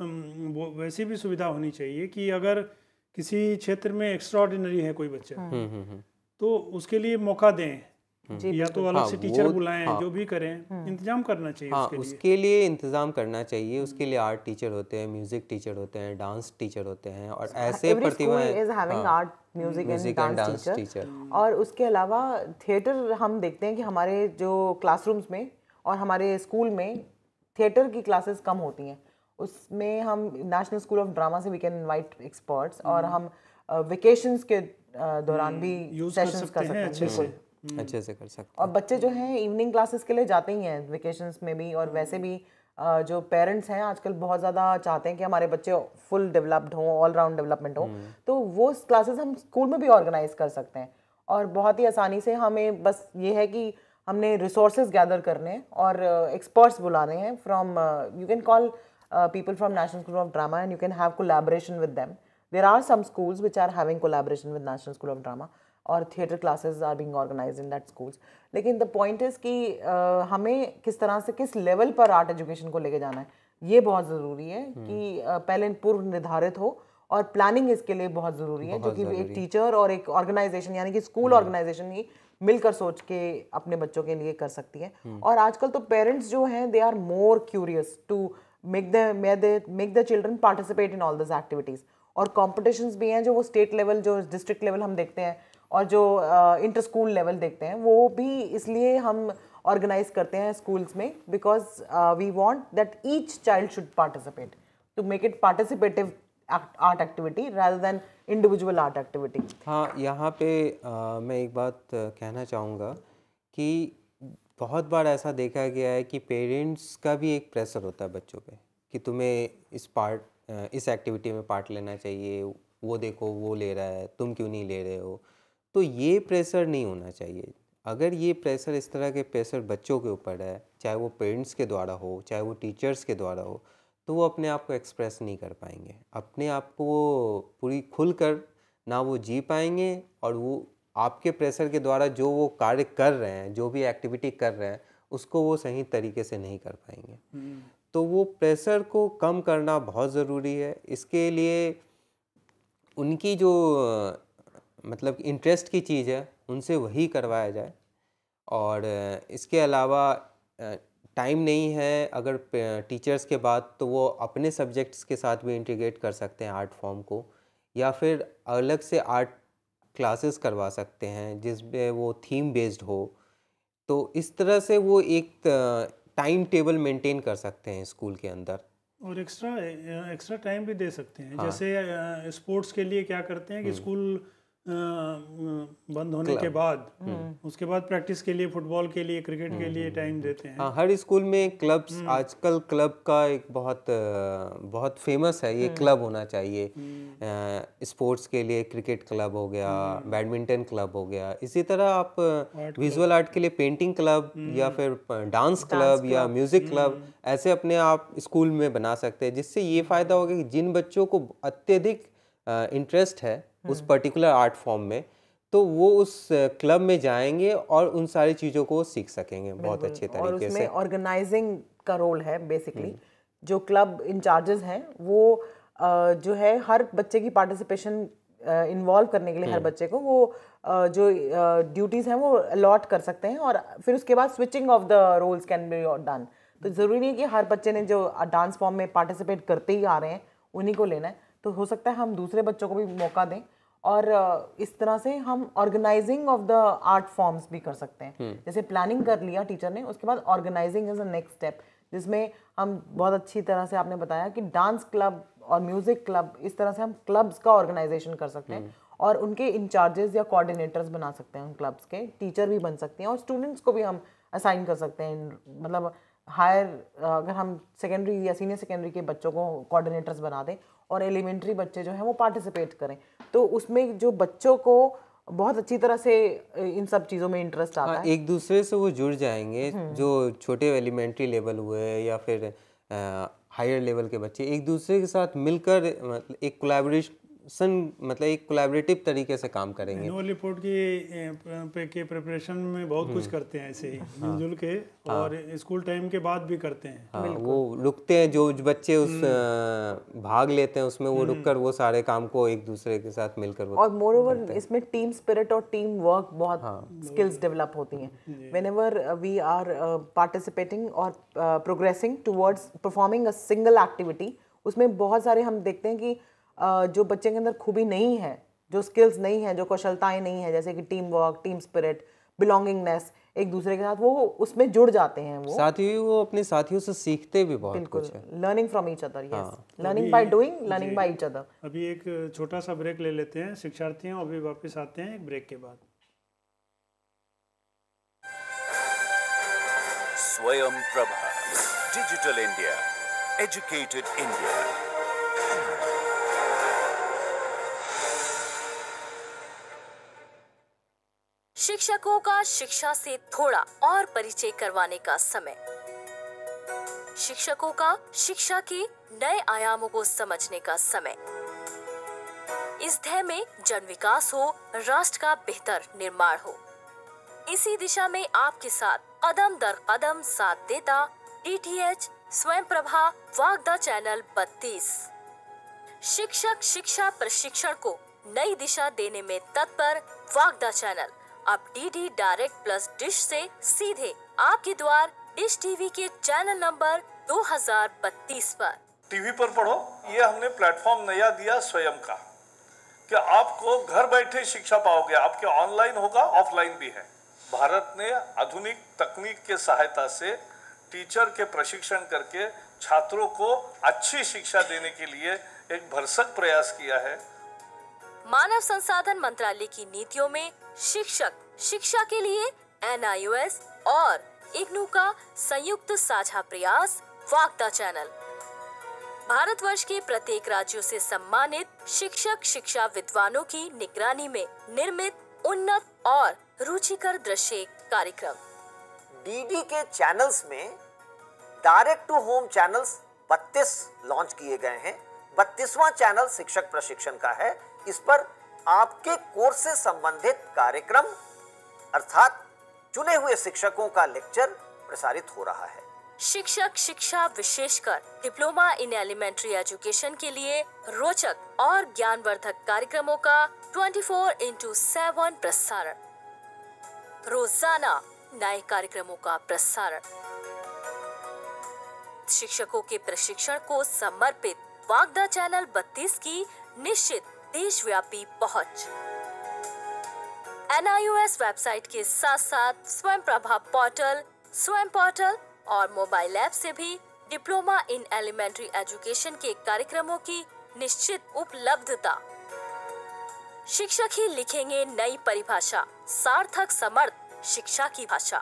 वो वैसी भी सुविधा होनी चाहिए कि अगर किसी क्षेत्र में एक्स्ट्राऑर्डिनरी है कोई बच्चा तो उसके लिए मौका दें, या तो अलग हाँ, से टीचर वो- बुलाएं, हाँ। जो भी करें, इंतजाम करना चाहिए हाँ, उसके लिए। उसके लिए इंतज़ाम करना चाहिए। उसके लिए आर्ट टीचर होते हैं, म्यूज़िक टीचर होते हैं, डांस टीचर होते हैं और ऐसे Every school प्रतिभाएं is having हाँ, art, music and music and dance dance teacher. teacher. और उसके अलावा थिएटर हम देखते हैं कि हमारे जो क्लासरूम्स में और हमारे स्कूल में थिएटर की क्लासेस कम होती हैं। उसमें हम नेशनल स्कूल ऑफ ड्रामा से वी कैन इनवाइट एक्सपर्ट्स और हम वेकेशंस के अ, दौरान भी यूज़ कर सेशंस सकते कर हैं सकते अच्छे हैं। से। बिल्कुल। अच्छे से कर सकते और बच्चे जो हैं इवनिंग क्लासेस के लिए जाते ही हैं वेकेशंस में भी, और वैसे भी अ, जो पेरेंट्स हैं आजकल बहुत ज़्यादा चाहते हैं कि हमारे बच्चे फुल डेवलप्ड हों, ऑल राउंड डेवलपमेंट हो, तो वो क्लासेस हम स्कूल में भी ऑर्गेनाइज कर सकते हैं और बहुत ही आसानी से। हमें बस ये है कि हमने रिसोर्सेज गैदर करने हैं और एक्सपर्ट्स बुलाने हैं from, you can call people from National school of Drama and you can have collaboration with them. There are some schools which are having collaboration with National school of Drama और theatre classes are being organized in that schools. लेकिन the point is कि uh, हमें किस तरह से किस level पर art education को लेके जाना है, ये बहुत ज़रूरी है कि uh, पहले पूर्व निर्धारित हो और प्लानिंग इसके लिए बहुत ज़रूरी है, जो कि एक टीचर और एक ऑर्गेनाइजेशन यानी कि स्कूल ऑर्गेनाइजेशन ही मिलकर सोच के अपने बच्चों के लिए कर सकती है। और आजकल तो पेरेंट्स जो हैं they are more curious to make the make the children participate in all this activities. और कॉम्पिटिशन्स भी हैं जो वो स्टेट लेवल, जो डिस्ट्रिक्ट लेवल हम देखते हैं और जो इंटर स्कूल लेवल देखते हैं, वो भी इसलिए हम ऑर्गेनाइज करते हैं स्कूल्स में because we want that each child should participate to make it participative art activity rather than individual art activity. हाँ, यहाँ पे आ, मैं एक बात कहना चाहूँगा कि बहुत बार ऐसा देखा गया है कि पेरेंट्स का भी एक प्रेशर होता है बच्चों पे कि तुम्हें इस पार्ट इस एक्टिविटी में पार्ट लेना चाहिए, वो देखो वो ले रहा है, तुम क्यों नहीं ले रहे हो। तो ये प्रेशर नहीं होना चाहिए। अगर ये प्रेशर, इस तरह के प्रेशर बच्चों के ऊपर है, चाहे वो पेरेंट्स के द्वारा हो, चाहे वो टीचर्स के द्वारा हो, तो वो अपने आप को एक्सप्रेस नहीं कर पाएंगे, अपने आप को वो पूरी खुल कर ना वो जी पाएंगे और वो आपके प्रेशर के द्वारा जो वो कार्य कर रहे हैं, जो भी एक्टिविटी कर रहे हैं, उसको वो सही तरीके से नहीं कर पाएंगे। तो वो प्रेशर को कम करना बहुत ज़रूरी है। इसके लिए उनकी जो अ, मतलब इंटरेस्ट की चीज़ है उनसे वही करवाया जाए। और अ, इसके अलावा टाइम नहीं है अगर टीचर्स के बाद, तो वो अपने सब्जेक्ट्स के साथ भी इंटीग्रेट कर सकते हैं आर्ट फॉर्म को, या फिर अलग से आर्ट क्लासेस करवा सकते हैं जिसमें वो थीम बेस्ड हो। तो इस तरह से वो एक टाइम टेबल मेंटेन कर सकते हैं स्कूल के अंदर। और एक्स्ट्रा एक्स्ट्रा टाइम भी दे सकते हैं। हाँ। जैसे स्पोर्ट्स के लिए क्या करते हैं कि स्कूल अ, बंद होने के बाद उसके बाद प्रैक्टिस के लिए, फुटबॉल के लिए, क्रिकेट के लिए टाइम देते हैं। हाँ, हर स्कूल में क्लब्स, आजकल क्लब का एक बहुत अ, बहुत फेमस है ये क्लब होना चाहिए। स्पोर्ट्स के लिए क्रिकेट क्लब हो गया, बैडमिंटन क्लब हो गया। इसी तरह आप विजुअल आर्ट के लिए पेंटिंग क्लब या फिर डांस क्लब या म्यूज़िक क्लब ऐसे अपने आप स्कूल में बना सकते हैं, जिससे ये फ़ायदा होगा कि जिन बच्चों को अत्यधिक इंटरेस्ट है उस पर्टिकुलर आर्ट फॉर्म में, तो वो उस क्लब में जाएंगे और उन सारी चीज़ों को सीख सकेंगे बहुत अच्छे और तरीके उसमें से। ऑर्गेनाइजिंग का रोल है बेसिकली। जो क्लब इंचार्जेस हैं वो अ, जो है हर बच्चे की पार्टिसिपेशन इन्वॉल्व करने के लिए हर बच्चे को वो अ, जो ड्यूटीज़ हैं वो अलॉट कर सकते हैं, और फिर उसके बाद switching off the roles can be done. तो ज़रूरी नहीं है कि हर बच्चे ने जो डांस फॉर्म में पार्टिसिपेट करते ही आ रहे हैं उन्हीं को लेना है। तो हो सकता है हम दूसरे बच्चों को भी मौका दें, और इस तरह से हम organizing of the art forms भी कर सकते हैं। जैसे प्लानिंग कर लिया टीचर ने, उसके बाद organizing is a next step, जिसमें हम बहुत अच्छी तरह से आपने बताया कि डांस क्लब और म्यूजिक क्लब, इस तरह से हम क्लब्स का ऑर्गेनाइजेशन कर सकते हैं और उनके इंचार्जेस या कोऑर्डिनेटर्स बना सकते हैं। उन क्लब्स के टीचर भी बन सकते हैं और स्टूडेंट्स को भी हम असाइन कर सकते हैं। मतलब हायर अगर हम सेकेंडरी या सीनियर सेकेंडरी के बच्चों को कोऑर्डिनेटर्स बना दें और एलिमेंट्री बच्चे जो हैं वो पार्टिसिपेट करें, तो उसमें जो बच्चों को बहुत अच्छी तरह से इन सब चीज़ों में इंटरेस्ट आता हाँ, है। एक दूसरे से वो जुड़ जाएंगे। जो छोटे एलिमेंट्री लेवल हुए या फिर हायर लेवल के बच्चे एक दूसरे के साथ मिलकर मतलब एक कोलैबोरेशन, मतलब एक कोलैबोरेटिव तरीके से काम करेंगे। एनुअल रिपोर्ट की ए, पे के प्रिपरेशन में बहुत कुछ करते हैं ऐसे ही मिलजुल के, और स्कूल टाइम के बाद भी करते हैं। हाँ, वो रुकते हैं, जो जो बच्चे उस अ, भाग लेते हैं उसमें, वो रुककर वो सारे काम को एक दूसरे के साथ मिलकर वो और मोर ओवर इसमें टीम स्पिरिट और टीम वर्क बहुत स्किल्स डेवलप होती हैं। व्हेनेवर वी आर पार्टिसिपेटिंग और progressing towards performing a single activity, उसमें बहुत सारे हम देखते हैं कि Uh, जो बच्चे के अंदर खूबी नहीं है, जो स्किल्स नहीं है, जो कौशलताएं नहीं है, जैसे कि team work, team spirit, belongingness, एक दूसरे के साथ वो उसमें जुड़ जाते हैं। वो साथ ही वो अपने साथियों से सीखते भी बहुत बिल्कुल, कुछ है। Learning from each other, yes, learning by doing, learning by each other. अभी एक छोटा सा ब्रेक ले लेते हैं शिक्षार्थियों, अभी वापस आते हैं एक ब्रेक के बाद। Swayam Prabha, digital India, educated India. शिक्षकों का शिक्षा से थोड़ा और परिचय करवाने का समय। शिक्षकों का शिक्षा के नए आयामों को समझने का समय। इस ध्येय में जन विकास हो, राष्ट्र का बेहतर निर्माण हो। इसी दिशा में आपके साथ कदम दर कदम साथ देता डीटीएच स्वयं प्रभा वागदा चैनल बत्तीस। शिक्षक शिक्षा प्रशिक्षण को नई दिशा देने में तत्पर वागदा चैनल अब डीडी डायरेक्ट प्लस डिश से सीधे आपके द्वार डिश टीवी के चैनल नंबर दो हज़ार बत्तीस पर। टीवी पर पढ़ो, ये हमने प्लेटफॉर्म नया दिया स्वयं का, कि आपको घर बैठे शिक्षा पाओगे। आपके ऑनलाइन होगा, ऑफलाइन भी है। भारत ने आधुनिक तकनीक के सहायता से टीचर के प्रशिक्षण करके छात्रों को अच्छी शिक्षा देने के लिए एक भरसक प्रयास किया है। मानव संसाधन मंत्रालय की नीतियों में शिक्षक शिक्षा के लिए एन आई ओ एस और इग्नू का संयुक्त साझा प्रयास वागदा चैनल भारतवर्ष के प्रत्येक राज्यों से सम्मानित शिक्षक शिक्षा विद्वानों की निगरानी में निर्मित उन्नत और रुचिकर दृश्य कार्यक्रम। डीडी के चैनल्स में डायरेक्ट टू होम चैनल्स बत्तीस लॉन्च किए गए हैं। बत्तीसवां चैनल शिक्षक प्रशिक्षण का है। इस पर आपके कोर्स से संबंधित कार्यक्रम अर्थात चुने हुए शिक्षकों का लेक्चर प्रसारित हो रहा है। शिक्षक शिक्षा विशेषकर डिप्लोमा इन एलिमेंट्री एजुकेशन के लिए रोचक और ज्ञानवर्धक कार्यक्रमों का चौबीस इंटू सात प्रसारण। रोजाना नए कार्यक्रमों का प्रसारण। शिक्षकों के प्रशिक्षण को समर्पित वागदा चैनल बत्तीस की निश्चित देशव्यापी पहुंच। N I O S website के साथ साथ स्वयं प्रभा पोर्टल, स्वयं पोर्टल और मोबाइल ऐप से भी डिप्लोमा इन एलिमेंट्री एजुकेशन के कार्यक्रमों की निश्चित उपलब्धता। शिक्षक ही लिखेंगे नई परिभाषा, सार्थक समर्थ शिक्षा की भाषा।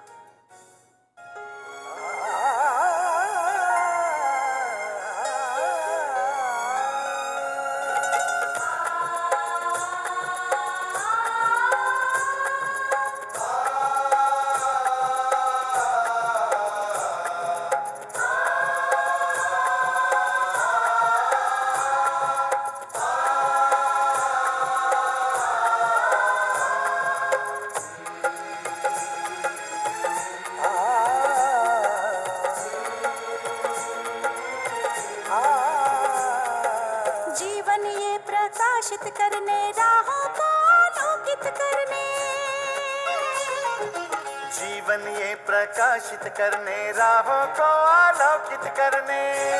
प्रकाशित करने राहों को आलोकित करने,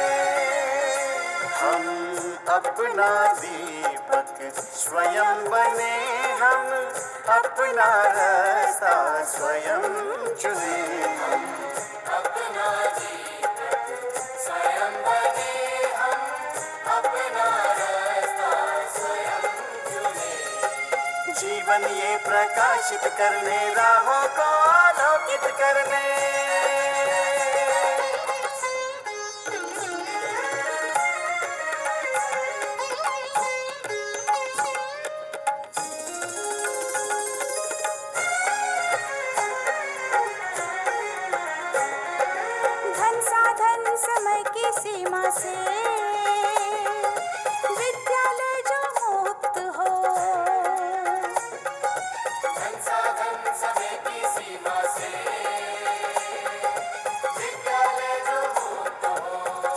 हम अपना दीपक स्वयं बने, हम अपना रास्ता स्वयं चुने। अपना दीपक स्वयं बने, हम अपना रास्ता स्वयं चुने। जीवन ये प्रकाशित करने राहों को आलोकित करने। धन साधन समय की सीमा से विद्यालय जो मुक्त हो, धन साधन समय की सीमा से विद्यालय जो मुक्त हो।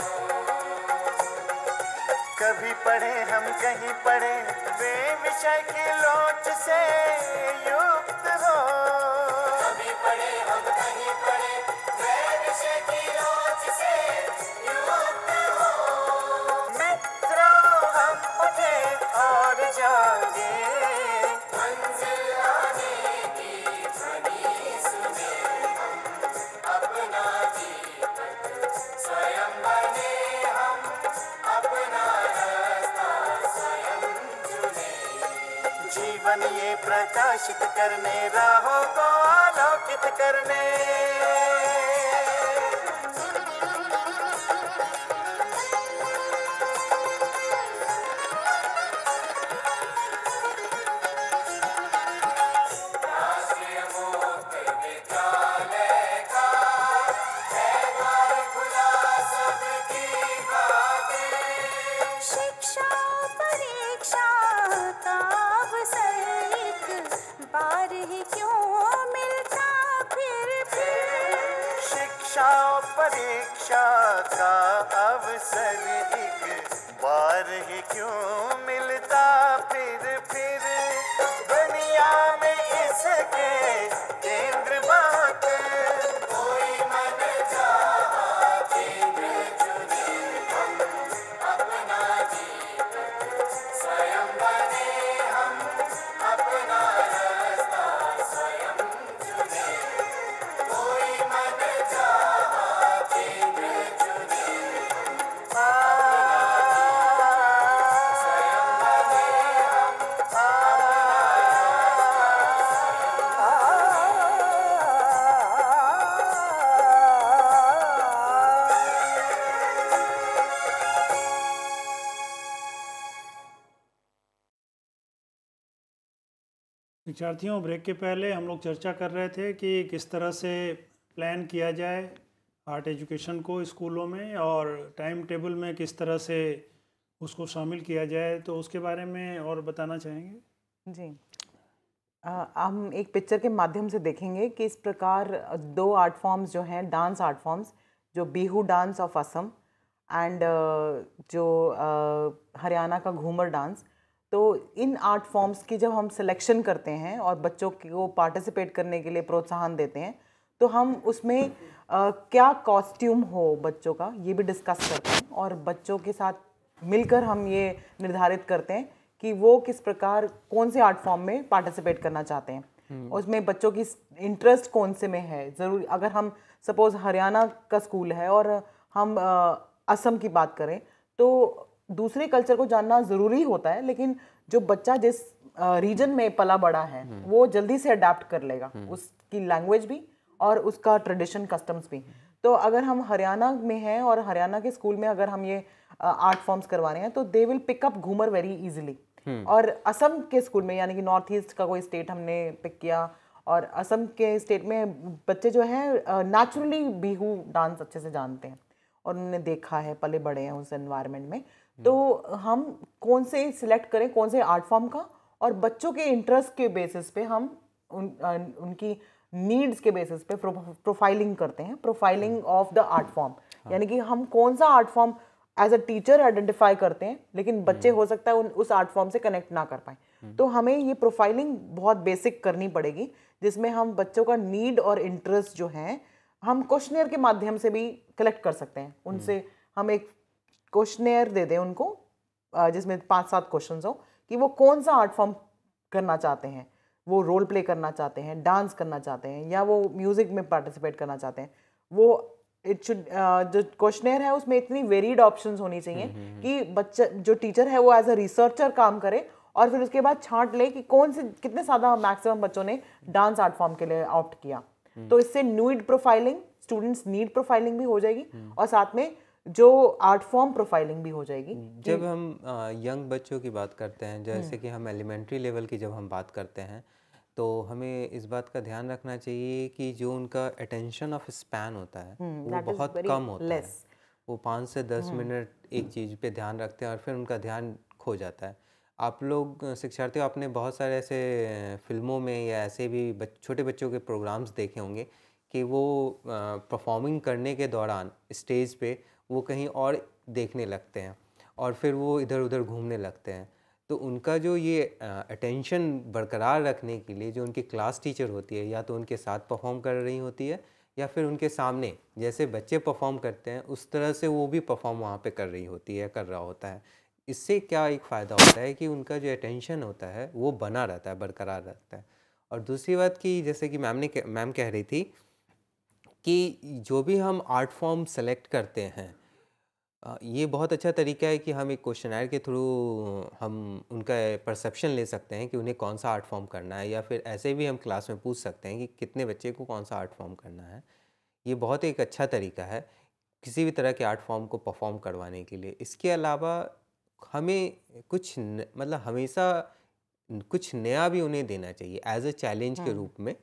कभी पढ़े हम कहीं पढ़े वे विषय की लोच से युक्त हो, कभी पढ़े हम कहीं पढ़े वे विषय की लोच से युक्त हो। मित्रों हम उठे और जागे, मंजिल आने की ध्वनि सुने, हम अपना दीपक स्वयं बने, हम अपना रास्ता स्वयं चुने। जीवन ये प्रकाशित करने राहों को आलोकित करने। राष्ट्रीय मुक्त विद्यालय का है द्वार खुला सबकी खातिर। शिक्षा परीक्षा का अवसर एक बार ही क्यों मिलता फिर फिर। शिक्षा और परीक्षा का अवसर एक बार ही क्यों मिलता फिर फिर। दुनिया में इसके केंद्र बात कोई मन चाहा केंद्र चुने, हम अपना दीपक स्वयं बने, हम अपना रास्ता स्वयं चुने। कोई मन चाहा केंद्र चुने, स्वयं बने, हम विद्यार्थियों, ब्रेक के पहले हम लोग चर्चा कर रहे थे कि किस तरह से प्लान किया जाए आर्ट एजुकेशन को स्कूलों में और टाइम टेबल में किस तरह से उसको शामिल किया जाए, तो उसके बारे में और बताना चाहेंगे? जी, आ, हम एक पिक्चर के माध्यम से देखेंगे कि इस प्रकार दो आर्ट फॉर्म्स जो हैं, डांस आर्ट फॉर्म्स जो Bihu dance of Assam and जो uh, हरियाणा का घूमर डांस। तो इन आर्ट फॉर्म्स की जब हम सिलेक्शन करते हैं और बच्चों को पार्टिसिपेट करने के लिए प्रोत्साहन देते हैं, तो हम उसमें uh, क्या कॉस्ट्यूम हो बच्चों का ये भी डिस्कस करते हैं, और बच्चों के साथ मिलकर हम ये निर्धारित करते हैं कि वो किस प्रकार कौन से आर्ट फॉर्म में पार्टिसिपेट करना चाहते हैं, उसमें बच्चों की इंटरेस्ट कौन से में है। ज़रूरी अगर हम सपोज़ हरियाणा का स्कूल है और हम uh, असम की बात करें, तो दूसरे कल्चर को जानना ज़रूरी होता है, लेकिन जो बच्चा जिस रीजन में पला बड़ा है वो जल्दी से अडेप्ट कर लेगा, उसकी लैंग्वेज भी और उसका ट्रेडिशन कस्टम्स भी। तो अगर हम हरियाणा में हैं और हरियाणा के स्कूल में अगर हम ये आर्ट फॉर्म्स करवा रहे हैं, तो they will pick up Ghoomar very easily. और असम के स्कूल में, यानी कि नॉर्थ ईस्ट का कोई स्टेट हमने पिक किया, और असम के स्टेट में बच्चे जो हैं नेचुरली बिहू डांस अच्छे से जानते हैं और उन्होंने देखा है, पले बड़े हैं उस एनवायरनमेंट में। तो हम कौन से सिलेक्ट करें, कौन से आर्ट फॉर्म का, और बच्चों के इंटरेस्ट के बेसिस पे हम उन उनकी नीड्स के बेसिस पे प्रोफाइलिंग करते हैं, profiling of the art form. यानी कि हम कौन सा art form as a teacher identify करते हैं, लेकिन बच्चे हो सकता है उन उस आर्ट फॉर्म से कनेक्ट ना कर पाए। तो हमें ये प्रोफाइलिंग बहुत बेसिक करनी पड़ेगी, जिसमें हम बच्चों का नीड और इंटरेस्ट जो है हम क्वेश्चनेयर के माध्यम से भी कलेक्ट कर सकते हैं। उनसे हम एक क्वेश्चनेयर दे दें उनको, जिसमें पांच सात क्वेश्चंस हो कि वो कौन सा आर्ट फॉर्म करना चाहते हैं, वो रोल प्ले करना चाहते हैं, डांस करना चाहते हैं, या वो म्यूजिक में पार्टिसिपेट करना चाहते हैं। वो इट शुड जो क्वेश्चनेयर है उसमें इतनी वेरीड ऑप्शंस होनी चाहिए कि बच्चा जो टीचर है वो एज अ रिसर्चर काम करे, और फिर उसके बाद छांट ले कि कौन से कितने ज़्यादा मैक्सिमम बच्चों ने डांस आर्ट फॉर्म के लिए ऑप्ट किया। तो इससे need profiling, students need profiling भी हो जाएगी, और साथ में जो आर्ट फॉर्म प्रोफाइलिंग भी हो जाएगी। जब हम यंग बच्चों की बात करते हैं, जैसे कि हम एलिमेंट्री लेवल की जब हम बात करते हैं, तो हमें इस बात का ध्यान रखना चाहिए कि जो उनका अटेंशन ऑफ स्पैन होता है वो बहुत कम होता है। वो पाँच से दस मिनट एक चीज़ पे ध्यान रखते हैं और फिर उनका ध्यान खो जाता है। आप लोग शिक्षार्थियों, आपने बहुत सारे ऐसे फिल्मों में या ऐसे भी बच, छोटे बच्चों के प्रोग्राम्स देखे होंगे कि वो परफॉर्मिंग करने के दौरान स्टेज पे वो कहीं और देखने लगते हैं और फिर वो इधर उधर घूमने लगते हैं। तो उनका जो ये अटेंशन बरकरार रखने के लिए जो उनकी क्लास टीचर होती है, या तो उनके साथ परफॉर्म कर रही होती है या फिर उनके सामने जैसे बच्चे परफॉर्म करते हैं उस तरह से वो भी परफॉर्म वहाँ पे कर रही होती है, कर रहा होता है। इससे क्या एक फ़ायदा होता है कि उनका जो अटेंशन होता है वो बना रहता है, बरकरार रहता है। और दूसरी बात कि जैसे कि मैम ने मैम कह रही थी कि जो भी हम आर्ट फॉर्म सेलेक्ट करते हैं, ये बहुत अच्छा तरीका है कि हम एक क्वेश्चनर के थ्रू हम उनका परसेप्शन ले सकते हैं कि उन्हें कौन सा आर्ट फॉर्म करना है, या फिर ऐसे भी हम क्लास में पूछ सकते हैं कि कितने बच्चे को कौन सा आर्ट फॉर्म करना है। ये बहुत एक अच्छा तरीका है किसी भी तरह के आर्ट फॉर्म को परफॉर्म करवाने के लिए। इसके अलावा हमें कुछ न, मतलब हमेशा कुछ नया भी उन्हें देना चाहिए एज अ चैलेंज के रूप में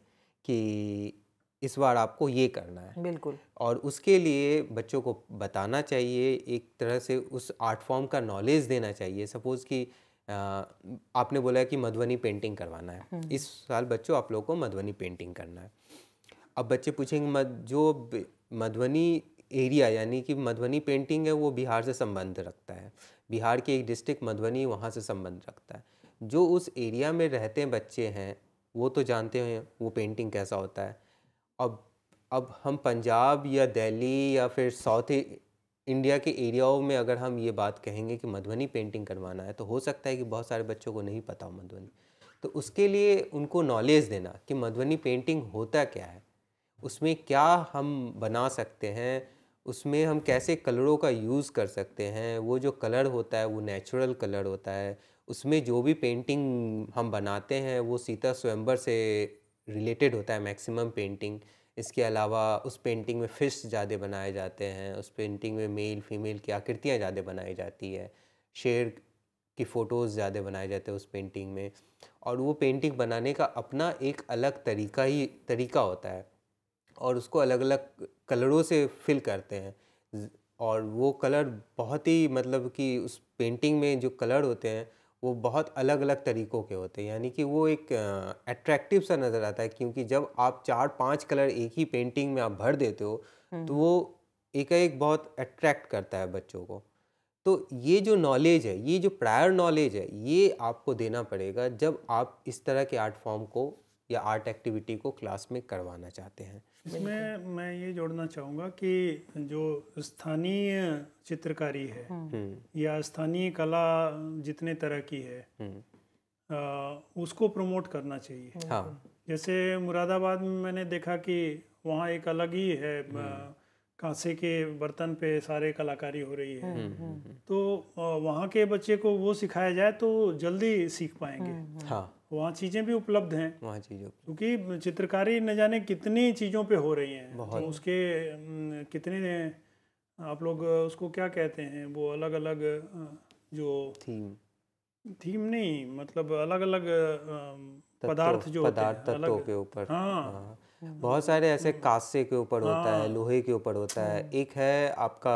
कि इस बार आपको ये करना है। बिल्कुल। और उसके लिए बच्चों को बताना चाहिए, एक तरह से उस आर्ट फॉर्म का नॉलेज देना चाहिए। सपोज़ कि आ, आपने बोला कि मधुबनी पेंटिंग करवाना है, इस साल बच्चों आप लोगों को मधुबनी पेंटिंग करना है। अब बच्चे पूछेंगे मध जो मधुबनी एरिया, यानी कि मधुबनी पेंटिंग है वो बिहार से संबंध रखता है, बिहार के एक डिस्ट्रिक्ट मधुबनी वहाँ से संबंध रखता है। जो उस एरिया में रहते हैं बच्चे हैं वो तो जानते हैं वो पेंटिंग कैसा होता है। अब अब हम पंजाब या दिल्ली या फिर साउथ इंडिया के एरियाओं में अगर हम ये बात कहेंगे कि मधुबनी पेंटिंग करवाना है, तो हो सकता है कि बहुत सारे बच्चों को नहीं पता हो मधुबनी। तो उसके लिए उनको नॉलेज देना कि मधुबनी पेंटिंग होता क्या है, उसमें क्या हम बना सकते हैं, उसमें हम कैसे कलरों का यूज़ कर सकते हैं, वो जो कलर होता है वो नेचुरल कलर होता है, उसमें जो भी पेंटिंग हम बनाते हैं वो सीता स्वयंवर से रिलेटेड होता है मैक्सिमम पेंटिंग। इसके अलावा उस पेंटिंग में फिश ज़्यादा बनाए जाते हैं, उस पेंटिंग में मेल फीमेल की आकृतियाँ ज़्यादा बनाई जाती है, शेर की फ़ोटोज़ ज़्यादा बनाए जाते हैं उस पेंटिंग में। और वो पेंटिंग बनाने का अपना एक अलग तरीका ही तरीका होता है और उसको अलग अलग कलरों से फिल करते हैं। और वो कलर बहुत ही मतलब कि उस पेंटिंग में जो कलर होते हैं वो बहुत अलग अलग तरीक़ों के होते हैं, यानी कि वो एक अट्रैक्टिव सा नज़र आता है। क्योंकि जब आप चार पांच कलर एक ही पेंटिंग में आप भर देते हो तो वो एकाएक बहुत अट्रैक्ट करता है बच्चों को। तो ये जो नॉलेज है, ये जो प्रायर नॉलेज है, ये आपको देना पड़ेगा जब आप इस तरह के आर्ट फॉर्म को या आर्ट एक्टिविटी को क्लास में करवाना चाहते हैं। इसमें मैं ये जोड़ना चाहूँगा कि जो स्थानीय चित्रकारी है या स्थानीय कला जितने तरह की है आ, उसको प्रमोट करना चाहिए। हाँ। जैसे मुरादाबाद में मैंने देखा कि वहाँ एक अलग ही है, कांसे के बर्तन पे सारे कलाकारी हो रही है। तो वहाँ के बच्चे को वो सिखाया जाए तो जल्दी सीख पाएंगे। हाँ, वहाँ चीज़ें भी उपलब्ध हैं, वहाँ चीज़ों क्योंकि चित्रकारी न जाने कितनी चीज़ों पे हो रही हैं। बहुत। तो उसके न, कितने आप लोग उसको क्या कहते हैं, वो अलग अलग जो थीम थीम नहीं, मतलब अलग अलग पदार्थ जो पदार्थ होते हैं तत्वों अलग। के ऊपर। हाँ, हाँ, बहुत सारे ऐसे कांसे के ऊपर होता है, लोहे के ऊपर होता है। एक है आपका,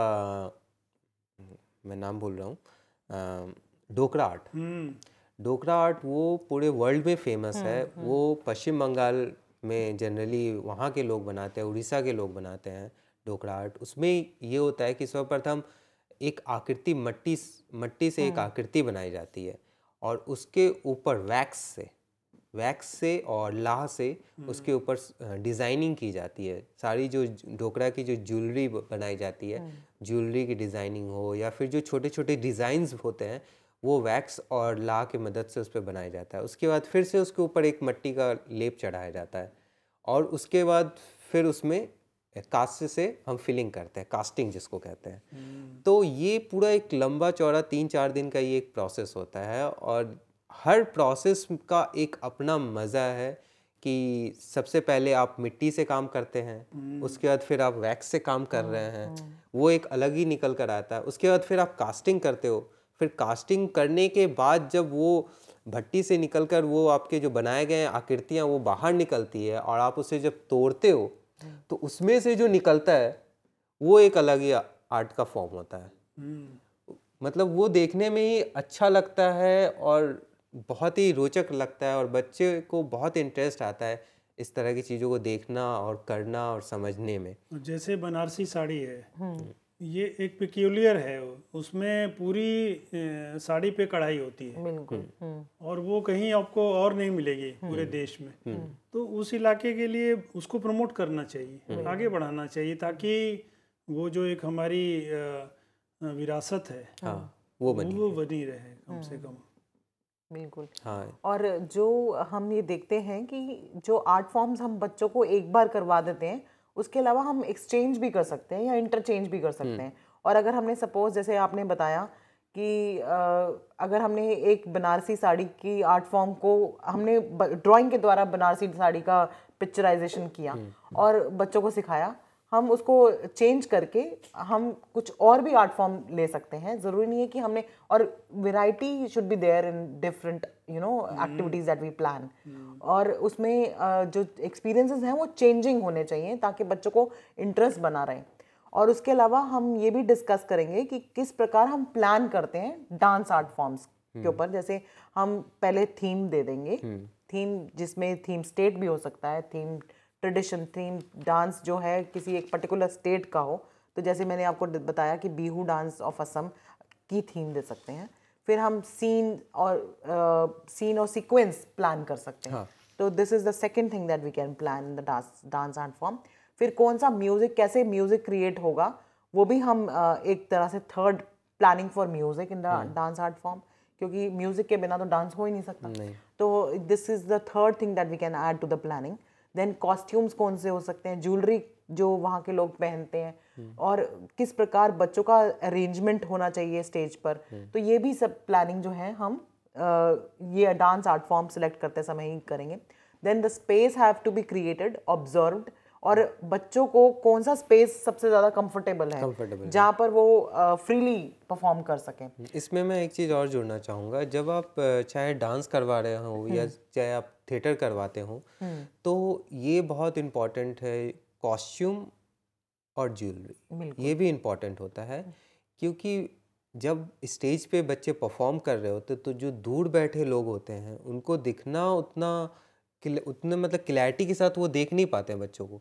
मैं नाम भूल रहा हूँ, डोकरा आर्ट। डोकरा आर्ट वो पूरे वर्ल्ड में फेमस है। वो पश्चिम बंगाल में जनरली वहाँ के लोग बनाते हैं, उड़ीसा के लोग बनाते हैं डोकरा आर्ट। उसमें ये होता है कि सर्वप्रथम एक आकृति मट्टी मट्टी से एक आकृति बनाई जाती है और उसके ऊपर वैक्स से वैक्स से और लाह से उसके ऊपर डिज़ाइनिंग की जाती है। सारी जो डोकरा की जो ज्वेलरी बनाई जाती है, ज्वेलरी की डिज़ाइनिंग हो या फिर जो छोटे छोटे डिज़ाइंस होते हैं, वो वैक्स और लाह की मदद से उस पर बनाया जाता है। उसके बाद फिर से उसके ऊपर एक मिट्टी का लेप चढ़ाया जाता है और उसके बाद फिर उसमें कास्ट से हम फिलिंग करते हैं, कास्टिंग जिसको कहते हैं। तो ये पूरा एक लंबा चौड़ा तीन चार दिन का ये एक प्रोसेस होता है और हर प्रोसेस का एक अपना मज़ा है कि सबसे पहले आप मिट्टी से काम करते हैं, उसके बाद फिर आप वैक्स से काम कर रहे हैं, वो एक अलग ही निकल कर आता है। उसके बाद फिर आप कास्टिंग करते हो, फिर कास्टिंग करने के बाद जब वो भट्टी से निकलकर वो आपके जो बनाए गए आकृतियाँ वो बाहर निकलती है और आप उसे जब तोड़ते हो तो उसमें से जो निकलता है वो एक अलग ही आर्ट का फॉर्म होता है। मतलब वो देखने में ही अच्छा लगता है और बहुत ही रोचक लगता है और बच्चे को बहुत इंटरेस्ट आता है इस तरह की चीज़ों को देखना और करना और समझने में। जैसे बनारसी साड़ी है, ये एक पिक्यूलियर है, उसमें पूरी साड़ी पे कढ़ाई होती है। बिल्कुल। और वो कहीं आपको और नहीं मिलेगी पूरे देश में। तो उस इलाके के लिए उसको प्रमोट करना चाहिए, आगे बढ़ाना चाहिए, ताकि वो जो एक हमारी विरासत है हाँ, वो बनी वो बनी रहे कम से कम। बिल्कुल। हाँ। और जो हम ये देखते हैं कि जो आर्ट फॉर्म्स हम बच्चों को एक बार करवा देते हैं, उसके अलावा हम एक्सचेंज भी कर सकते हैं या इंटरचेंज भी कर सकते हैं। और अगर हमने सपोज जैसे आपने बताया कि अगर हमने एक बनारसी साड़ी की आर्ट फॉर्म को हमने ड्राइंग के द्वारा बनारसी साड़ी का पिक्चराइजेशन किया और बच्चों को सिखाया, हम उसको चेंज करके हम कुछ और भी आर्ट फॉर्म ले सकते हैं। ज़रूरी नहीं है कि हमने, और variety should be there in different you know activities that we plan. और उसमें uh, जो एक्सपीरियंसेस हैं वो चेंजिंग होने चाहिए ताकि बच्चों को इंटरेस्ट बना रहे। और उसके अलावा हम ये भी डिस्कस करेंगे कि किस प्रकार हम प्लान करते हैं डांस आर्ट फॉर्म्स के ऊपर। जैसे हम पहले थीम दे देंगे, थीम जिसमें थीम स्टेट भी हो सकता है, थीम ट्रेडिशन, थीम डांस जो है किसी एक पर्टिकुलर स्टेट का हो। तो जैसे मैंने आपको बताया कि बिहू डांस ऑफ असम की थीम दे सकते हैं। फिर हम सीन और सीन और सीक्वेंस प्लान कर सकते हैं। तो this is the second thing that we can plan in the dance dance art form. फिर कौन सा म्यूज़िक, कैसे म्यूज़िक क्रिएट होगा, वो भी हम uh, एक तरह से third planning for music in the dance art form, क्योंकि म्यूज़िक के बिना तो डांस हो ही नहीं सकता। नहीं। तो this is the third thing that we can add to the planning. Then costumes कौन से हो सकते हैं, ज्वेलरी जो वहाँ के लोग पहनते हैं, और किस प्रकार बच्चों का अरेंजमेंट होना चाहिए स्टेज पर। तो ये भी सब प्लानिंग जो है हम आ, ये डांस आर्ट फॉर्म सेलेक्ट करते समय ही करेंगे। Then the space have to be created, observed, और बच्चों को कौन सा स्पेस सबसे ज़्यादा कंफर्टेबल है जहाँ पर वो फ्रीली परफॉर्म कर सकें। इसमें मैं एक चीज़ और जोड़ना चाहूँगा, जब आप चाहे डांस करवा रहे हो या चाहे आप थिएटर करवाते हो, तो ये बहुत इम्पॉर्टेंट है, कॉस्ट्यूम और ज्वेलरी, ये भी इम्पॉर्टेंट होता है। क्योंकि जब स्टेज पे बच्चे परफॉर्म कर रहे होते तो जो दूर बैठे लोग होते हैं उनको दिखना उतना उतने मतलब क्लैरिटी के साथ वो देख नहीं पाते हैं बच्चों को।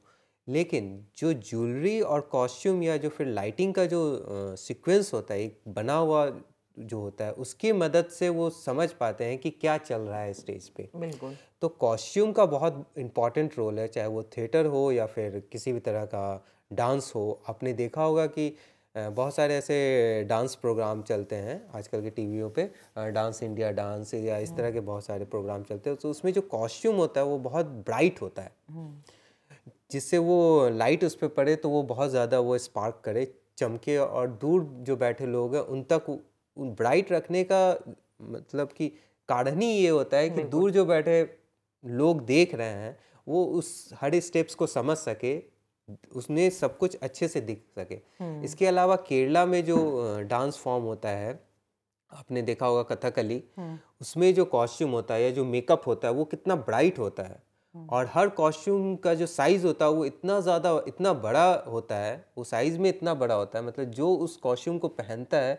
लेकिन जो ज्वेलरी और कॉस्ट्यूम या जो फिर लाइटिंग का जो सीक्वेंस होता है, एक बना हुआ जो होता है, उसकी मदद से वो समझ पाते हैं कि क्या चल रहा है स्टेज पे। बिल्कुल। तो कॉस्ट्यूम का बहुत इम्पॉर्टेंट रोल है, चाहे वो थिएटर हो या फिर किसी भी तरह का डांस हो। आपने देखा होगा कि अ, बहुत सारे ऐसे डांस प्रोग्राम चलते हैं आजकल के टीवियों पे, अ, डांस इंडिया डांस या इस तरह के बहुत सारे प्रोग्राम चलते हैं। तो उसमें जो कॉस्ट्यूम होता है वो बहुत ब्राइट होता है, जिससे वो लाइट उस पर पड़े तो वो बहुत ज़्यादा वो स्पार्क करे, चमके, और दूर जो बैठे लोग हैं उन तक ब्राइट रखने का मतलब कि कारण ही ये होता है कि दूर जो बैठे लोग देख रहे हैं वो उस हर स्टेप्स को समझ सके, उसमें सब कुछ अच्छे से दिख सके। इसके अलावा केरला में जो डांस फॉर्म होता है, आपने देखा होगा कथकली, उसमें जो कॉस्ट्यूम होता है या जो मेकअप होता है वो कितना ब्राइट होता है, और हर कॉस्ट्यूम का जो साइज़ होता है वो इतना ज़्यादा इतना बड़ा होता है, वो साइज़ में इतना बड़ा होता है, मतलब जो उस कॉस्ट्यूम को पहनता है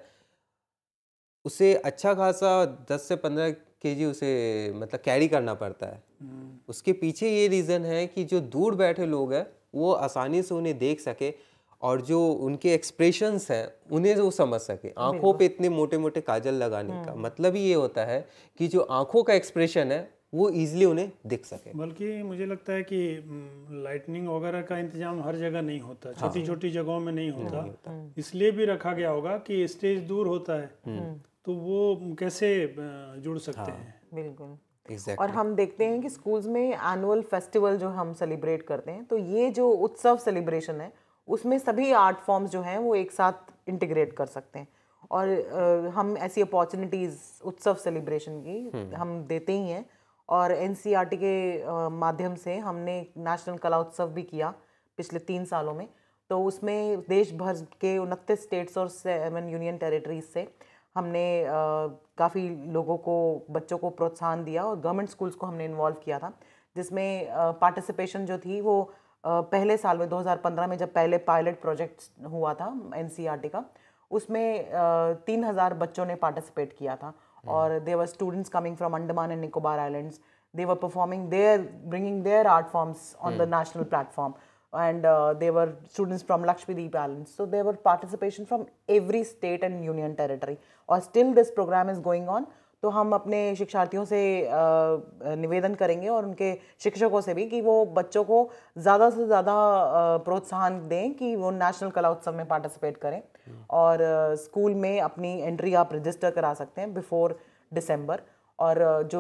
उसे अच्छा खासा दस से पंद्रह केजी उसे मतलब कैरी करना पड़ता है। उसके पीछे ये रीज़न है कि जो दूर बैठे लोग हैं वो आसानी से उन्हें देख सके, और जो उनके एक्सप्रेशंस हैं उन्हें वो समझ सके। आंखों पे इतने मोटे मोटे काजल लगाने का मतलब ही ये होता है कि जो आंखों का एक्सप्रेशन है वो इजीली उन्हें दिख सके। बल्कि मुझे लगता है कि लाइटनिंग वगैरह का इंतजाम हर जगह नहीं होता, छोटी छोटी जगहों में नहीं होता, इसलिए भी रखा गया होगा कि स्टेज दूर होता है तो वो कैसे जुड़ सकते हैं। बिल्कुल। Exactly. और हम देखते हैं कि स्कूल्स में एनुअल फेस्टिवल जो हम सेलिब्रेट करते हैं, तो ये जो उत्सव सेलिब्रेशन है उसमें सभी आर्ट फॉर्म्स जो हैं वो एक साथ इंटीग्रेट कर सकते हैं, और uh, हम ऐसी अपॉर्चुनिटीज़ उत्सव सेलिब्रेशन की हम देते ही हैं। और एनसीईआरटी के uh, माध्यम से हमने नेशनल कला उत्सव भी किया पिछले तीन सालों में, तो उसमें देश भर के उनतीस स्टेट्स और सेवन यूनियन टेरिटरीज से हमने काफ़ी लोगों को, बच्चों को प्रोत्साहन दिया, और गवर्नमेंट स्कूल्स को हमने इन्वॉल्व किया था, जिसमें पार्टिसिपेशन जो थी वो uh, पहले साल में दो हज़ार पंद्रह में जब पहले पायलट प्रोजेक्ट हुआ था एनसीईआरटी का, उसमें तीन हज़ार बच्चों ने पार्टिसिपेट किया था, और they were students coming from Andaman and Nicobar islands, they were performing there, bringing their art forms on the national platform, and uh, they were students from Lakshadweep Islands, so there were participation from every state and union territory, और still this program is going on। तो हम अपने शिक्षार्थियों से uh, निवेदन करेंगे और उनके शिक्षकों से भी कि वो बच्चों को ज़्यादा से ज़्यादा uh, प्रोत्साहन दें कि वो नेशनल कला उत्सव में पार्टिसिपेट करें, और स्कूल uh, में अपनी एंट्री आप रजिस्टर करा सकते हैं बिफोर दिसंबर। और जो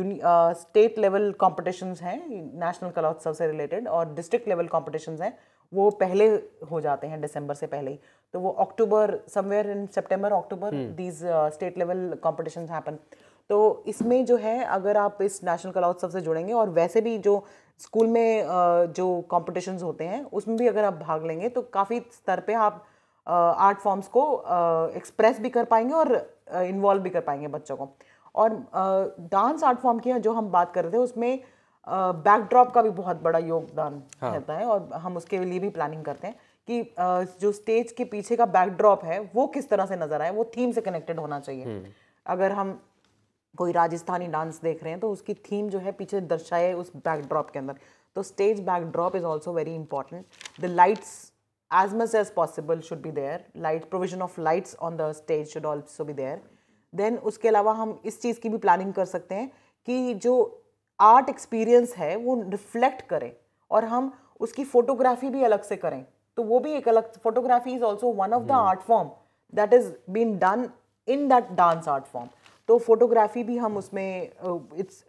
स्टेट लेवल कॉम्पिटिशन्स हैं नेशनल कला उत्सव से रिलेटेड और डिस्ट्रिक्ट लेवल कॉम्पिटिशन्स हैं वो पहले हो जाते हैं दिसंबर से पहले ही, तो वो October somewhere in September October these state level competitions happen. तो इसमें जो है अगर आप इस नेशनल कला उत्सव से जुड़ेंगे, और वैसे भी जो स्कूल में uh, जो कॉम्पिटिशन्स होते हैं उसमें भी अगर आप भाग लेंगे तो काफ़ी स्तर पे आप आर्ट uh, फॉर्म्स को एक्सप्रेस uh, भी कर पाएंगे और इन्वॉल्व uh, भी कर पाएंगे बच्चों को। और डांस आर्ट फॉर्म की जो हम बात कर रहे थे उसमें बैकड्रॉप का भी बहुत बड़ा योगदान हाँ। रहता है, और हम उसके लिए भी प्लानिंग करते हैं कि uh, जो स्टेज के पीछे का बैकड्रॉप है वो किस तरह से नजर आए, वो थीम से कनेक्टेड होना चाहिए। अगर हम कोई राजस्थानी डांस देख रहे हैं तो उसकी थीम जो है पीछे दर्शाए उस बैकड्रॉप के अंदर, तो stage backdrop is also very important. The lights as much as possible should be there, light provision of lights on the stage should also be there। Then उसके अलावा हम इस चीज़ की भी प्लानिंग कर सकते हैं कि जो आर्ट एक्सपीरियंस है वो रिफ्लेक्ट करें, और हम उसकी फोटोग्राफी भी अलग से करें, तो वो भी एक अलग, photography is also one of the art form that is been done in that dance art form. तो फोटोग्राफी भी हम उसमें, it's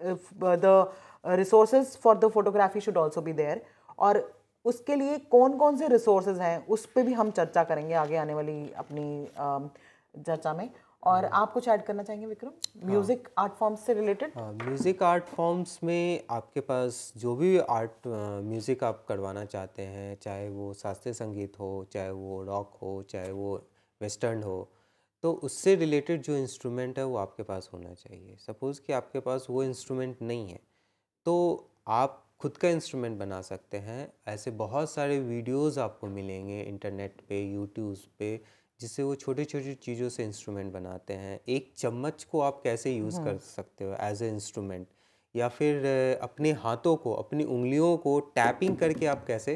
the resources for the photography should also be there, और उसके लिए कौन कौन से रिसोर्सेज हैं उस पर भी हम चर्चा करेंगे आगे आने वाली अपनी चर्चा में। और आप कुछ ऐड करना चाहेंगे विक्रम, म्यूजिक आर्ट फॉर्म्स से रिलेटेड? म्यूज़िक आर्ट फॉर्म्स में आपके पास जो भी आर्ट म्यूज़िक आप करवाना चाहते हैं, चाहे वो शास्त्रीय संगीत हो, चाहे वो रॉक हो, चाहे वो वेस्टर्न हो, तो उससे रिलेटेड जो इंस्ट्रूमेंट है वो आपके पास होना चाहिए। सपोज़ कि आपके पास वो इंस्ट्रूमेंट नहीं है तो आप खुद का इंस्ट्रूमेंट बना सकते हैं। ऐसे बहुत सारे वीडियोस आपको मिलेंगे इंटरनेट पे, यूट्यूब पे, जिससे वो छोटी छोटी चीज़ों से इंस्ट्रूमेंट बनाते हैं। एक चम्मच को आप कैसे यूज़ कर सकते हो एज ए इंस्ट्रूमेंट, या फिर अपने हाथों को, अपनी उंगलियों को टैपिंग करके आप कैसे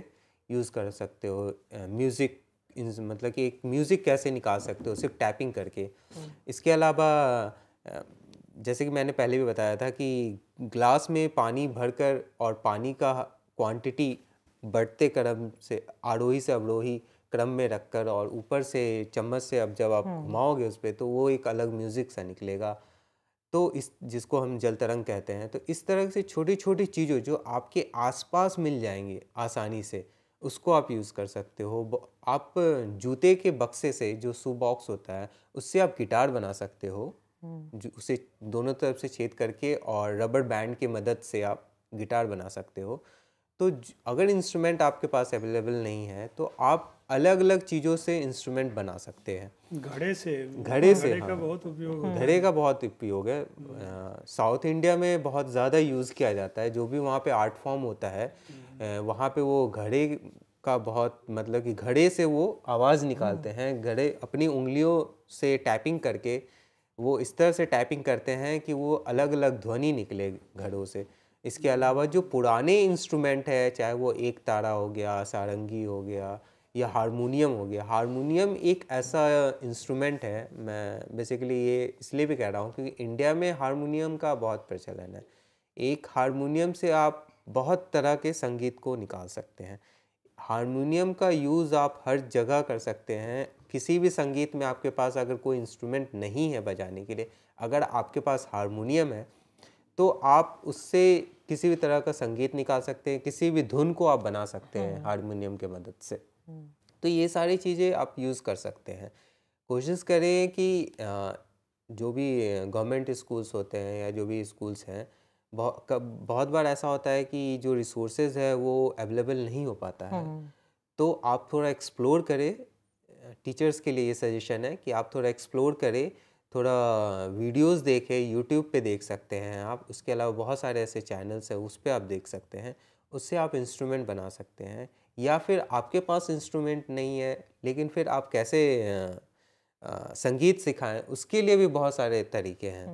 यूज़ कर सकते हो म्यूज़िक, मतलब कि एक म्यूज़िक कैसे निकाल सकते हो सिर्फ टैपिंग करके। इसके अलावा अ, जैसे कि मैंने पहले भी बताया था कि ग्लास में पानी भरकर और पानी का क्वांटिटी बढ़ते क्रम से आरोही से अवरोही क्रम में रखकर और ऊपर से चम्मच से अब जब आप घुमाओगे उस पर तो वो एक अलग म्यूज़िक सा निकलेगा, तो इस जिसको हम जल तरंग कहते हैं। तो इस तरह से छोटी छोटी चीज़ों जो आपके आसपास मिल जाएंगी आसानी से, उसको आप यूज़ कर सकते हो। ब- आप जूते के बक्से से, जो शू बॉक्स होता है, उससे आप गिटार बना सकते हो, जो उसे दोनों तरफ से छेद करके और रबर बैंड की मदद से आप गिटार बना सकते हो। तो ज- अगर इंस्ट्रूमेंट आपके पास अवेलेबल नहीं है तो आप अलग अलग चीज़ों से इंस्ट्रूमेंट बना सकते हैं। घड़े से घड़े से, घड़े का हाँ, बहुत उपयोग होता है। घड़े का बहुत उपयोग है। अ, साउथ इंडिया में बहुत ज़्यादा यूज़ किया जाता है। जो भी वहाँ पे आर्ट फॉर्म होता है, अ, वहाँ पे वो घड़े का बहुत, मतलब कि घड़े से वो आवाज़ निकालते हैं। घड़े अपनी उंगलियों से टैपिंग करके वो इस तरह से टैपिंग करते हैं कि वो अलग अलग ध्वनि निकले घड़ों से। इसके अलावा जो पुराने इंस्ट्रूमेंट है, चाहे वो एक तारा हो गया, सारंगी हो गया या हारमोनियम हो गया। हारमोनियम एक ऐसा इंस्ट्रूमेंट है, मैं बेसिकली ये इसलिए भी कह रहा हूँ क्योंकि इंडिया में हारमोनियम का बहुत प्रचलन है। एक हारमोनियम से आप बहुत तरह के संगीत को निकाल सकते हैं। हारमोनियम का यूज़ आप हर जगह कर सकते हैं। किसी भी संगीत में आपके पास अगर कोई इंस्ट्रूमेंट नहीं है बजाने के लिए, अगर आपके पास हारमोनियम है तो आप उससे किसी भी तरह का संगीत निकाल सकते हैं, किसी भी धुन को आप बना सकते हैं हारमोनियम के मदद से। तो ये सारी चीज़ें आप यूज़ कर सकते हैं। कोशिश करें कि अ, जो भी गवर्नमेंट स्कूल्स होते हैं या जो भी स्कूल्स हैं, बहुत कब बहुत बार ऐसा होता है कि जो रिसोर्सेज है वो अवेलेबल नहीं हो पाता है। तो आप थोड़ा एक्सप्लोर करें। टीचर्स के लिए ये सजेशन है कि आप थोड़ा एक्सप्लोर करें, थोड़ा वीडियोस देखें। यूट्यूब पे देख सकते हैं आप। उसके अलावा बहुत सारे ऐसे चैनल्स हैं, उस पर आप देख सकते हैं। उससे आप इंस्ट्रूमेंट बना सकते हैं। या फिर आपके पास इंस्ट्रूमेंट नहीं है लेकिन फिर आप कैसे अ, अ, संगीत सिखाएं, उसके लिए भी बहुत सारे तरीके हैं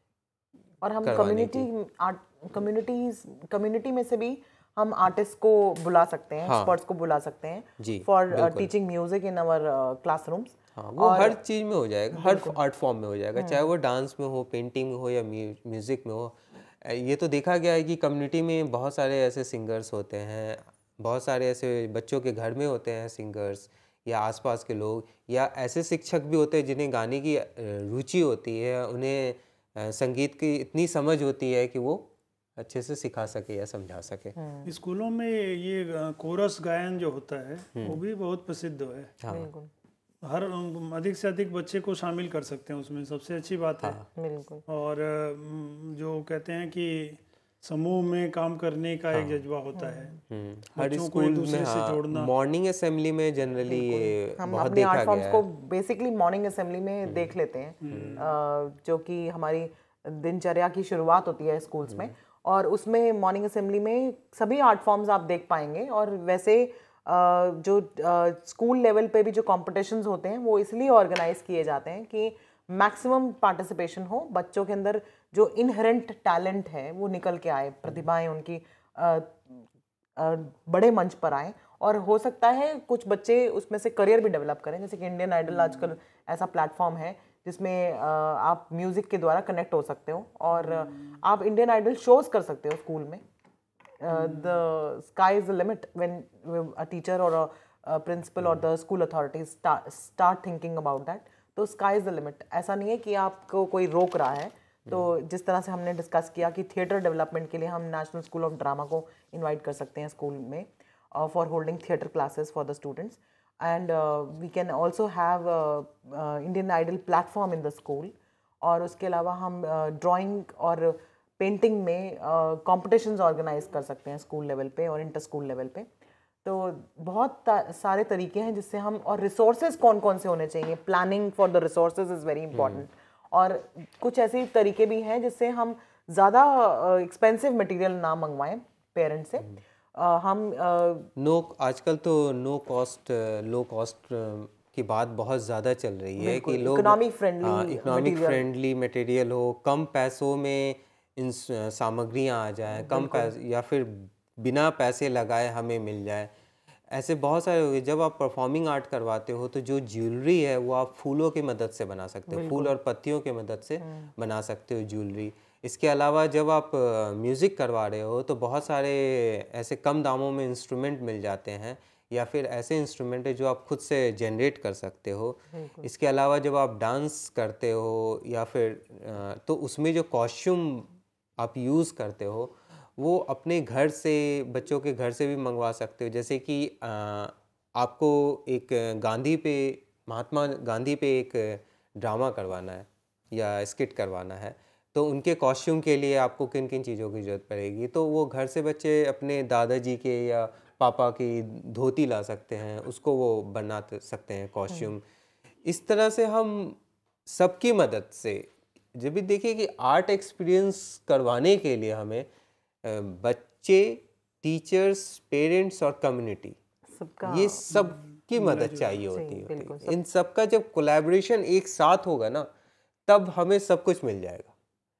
और हम करवाने कम्युनिटी आर्ट कम्युनिटीज कम्युनिटी में से भी हम आर्टिस्ट को बुला सकते हैं, हाँ। एक्सपर्ट्स को बुला सकते हैं जी, फॉर बिल्कुल। Teaching music in our classrooms. हाँ, वो हर चीज़ में हो जाएगा, हर आर्ट फॉर्म में हो जाएगा, चाहे वो डांस में हो, पेंटिंग में हो या म्यूज़िक में हो। अ, ये तो देखा गया है कि कम्युनिटी में बहुत सारे ऐसे सिंगर्स होते हैं, बहुत सारे ऐसे बच्चों के घर में होते हैं सिंगर्स या आसपास के लोग, या ऐसे शिक्षक भी होते हैं जिन्हें गाने की अ, रुचि होती है, उन्हें अ, संगीत की इतनी समझ होती है कि वो अच्छे से सिखा सके या समझा सके। स्कूलों में ये कोरस गायन जो होता है वो भी बहुत प्रसिद्ध है। हाँ, बिल्कुल हर अधिक से अधिक बच्चे को शामिल कर सकते हैं उसमें, सबसे अच्छी बात है। बिल्कुल। और अम, जो कहते हैं कि समूह में काम करने का एक जज्बा होता है, हम्म, हर बच्चों को स्कूल एक में, दूसरे से हाँ, जोड़ना। मॉर्निंग असेंबली में जनरली ये हम बहुत अपने देखा आर्ट गया फॉर्म्स है। को बेसिकली मॉर्निंग असेंबली में देख लेते हैं, अ, जो कि हमारी दिनचर्या की शुरुआत होती है स्कूल्स में, और उसमें मॉर्निंग असेंबली में सभी आर्ट फॉर्म्स आप देख पाएंगे। और वैसे अ, जो स्कूल लेवल पे भी जो कॉम्पिटिशन्स होते हैं वो इसलिए ऑर्गेनाइज किए जाते हैं कि मैक्सिमम पार्टिसिपेशन हो, बच्चों के अंदर जो इनहेरेंट टैलेंट है वो निकल के आए, प्रतिभाएं उनकी अ, अ, बड़े मंच पर आए। और हो सकता है कुछ बच्चे उसमें से करियर भी डेवलप करें, जैसे कि इंडियन आइडल आजकल ऐसा प्लेटफॉर्म है जिसमें अ, आप म्यूज़िक के द्वारा कनेक्ट हो सकते हो और आप इंडियन आइडल शोज कर सकते हो स्कूल में। The sky is the limit when a teacher और अ प्रिंसिपल और the school authorities start thinking about that. तो स्काई इज द लिमिट, ऐसा नहीं है कि आपको कोई रोक रहा है। तो जिस तरह से हमने डिस्कस किया कि थिएटर डेवलपमेंट के लिए हम नेशनल स्कूल ऑफ ड्रामा को इनवाइट कर सकते हैं स्कूल में for holding theatre classes for the students, and we can also have Indian Idol platform in the school. और उसके अलावा हम ड्राइंग uh, और पेंटिंग में कॉम्पिटिशन्स uh, ऑर्गेनाइज कर सकते हैं स्कूल लेवल पे और इंटर स्कूल लेवल पे। तो बहुत सारे तरीके हैं जिससे हम, और रिसोर्सेज कौन कौन से होने चाहिए, planning for the resources is very important. और कुछ ऐसे तरीके भी हैं जिससे हम ज़्यादा एक्सपेंसिव मटेरियल ना मंगवाएं पेरेंट्स से। uh, हम नो आजकल तो नो कॉस्ट लो कॉस्ट की बात बहुत ज़्यादा चल रही है कि लोग economic friendly economic friendly material हो, कम पैसों में इन सामग्रियाँ आ जाएं, कम पैसे या फिर बिना पैसे लगाए हमें मिल जाए। ऐसे बहुत सारे हो गए। जब आप परफॉर्मिंग आर्ट करवाते हो तो जो ज्वेलरी है वो आप फूलों की मदद से बना सकते हो, फूल और पत्तियों की मदद से बना सकते हो ज्वेलरी। इसके अलावा जब आप म्यूज़िक करवा रहे हो तो बहुत सारे ऐसे कम दामों में इंस्ट्रूमेंट मिल जाते हैं, या फिर ऐसे इंस्ट्रूमेंट है जो आप खुद से जनरेट कर सकते हो। इसके अलावा जब आप डांस करते हो या फिर अ, तो उसमें जो कॉस्ट्यूम आप यूज़ करते हो वो अपने घर से, बच्चों के घर से भी मंगवा सकते हो। जैसे कि अ, आपको एक गांधी पे, महात्मा गांधी पे एक ड्रामा करवाना है या स्किट करवाना है, तो उनके कॉस्ट्यूम के लिए आपको किन किन चीज़ों की ज़रूरत पड़ेगी, तो वो घर से बच्चे अपने दादाजी के या पापा की धोती ला सकते हैं, उसको वो बना सकते हैं कॉस्ट्यूम। इस तरह से हम सबकी मदद से, जब भी देखिए कि आर्ट एक्सपीरियंस करवाने के लिए हमें अ, बच्चे, टीचर्स, पेरेंट्स और कम्युनिटी, सबका ये सबकी मदद चाहिए होती है। इन सबका जब कोलैबोरेशन एक साथ होगा ना, तब हमें सब कुछ मिल जाएगा।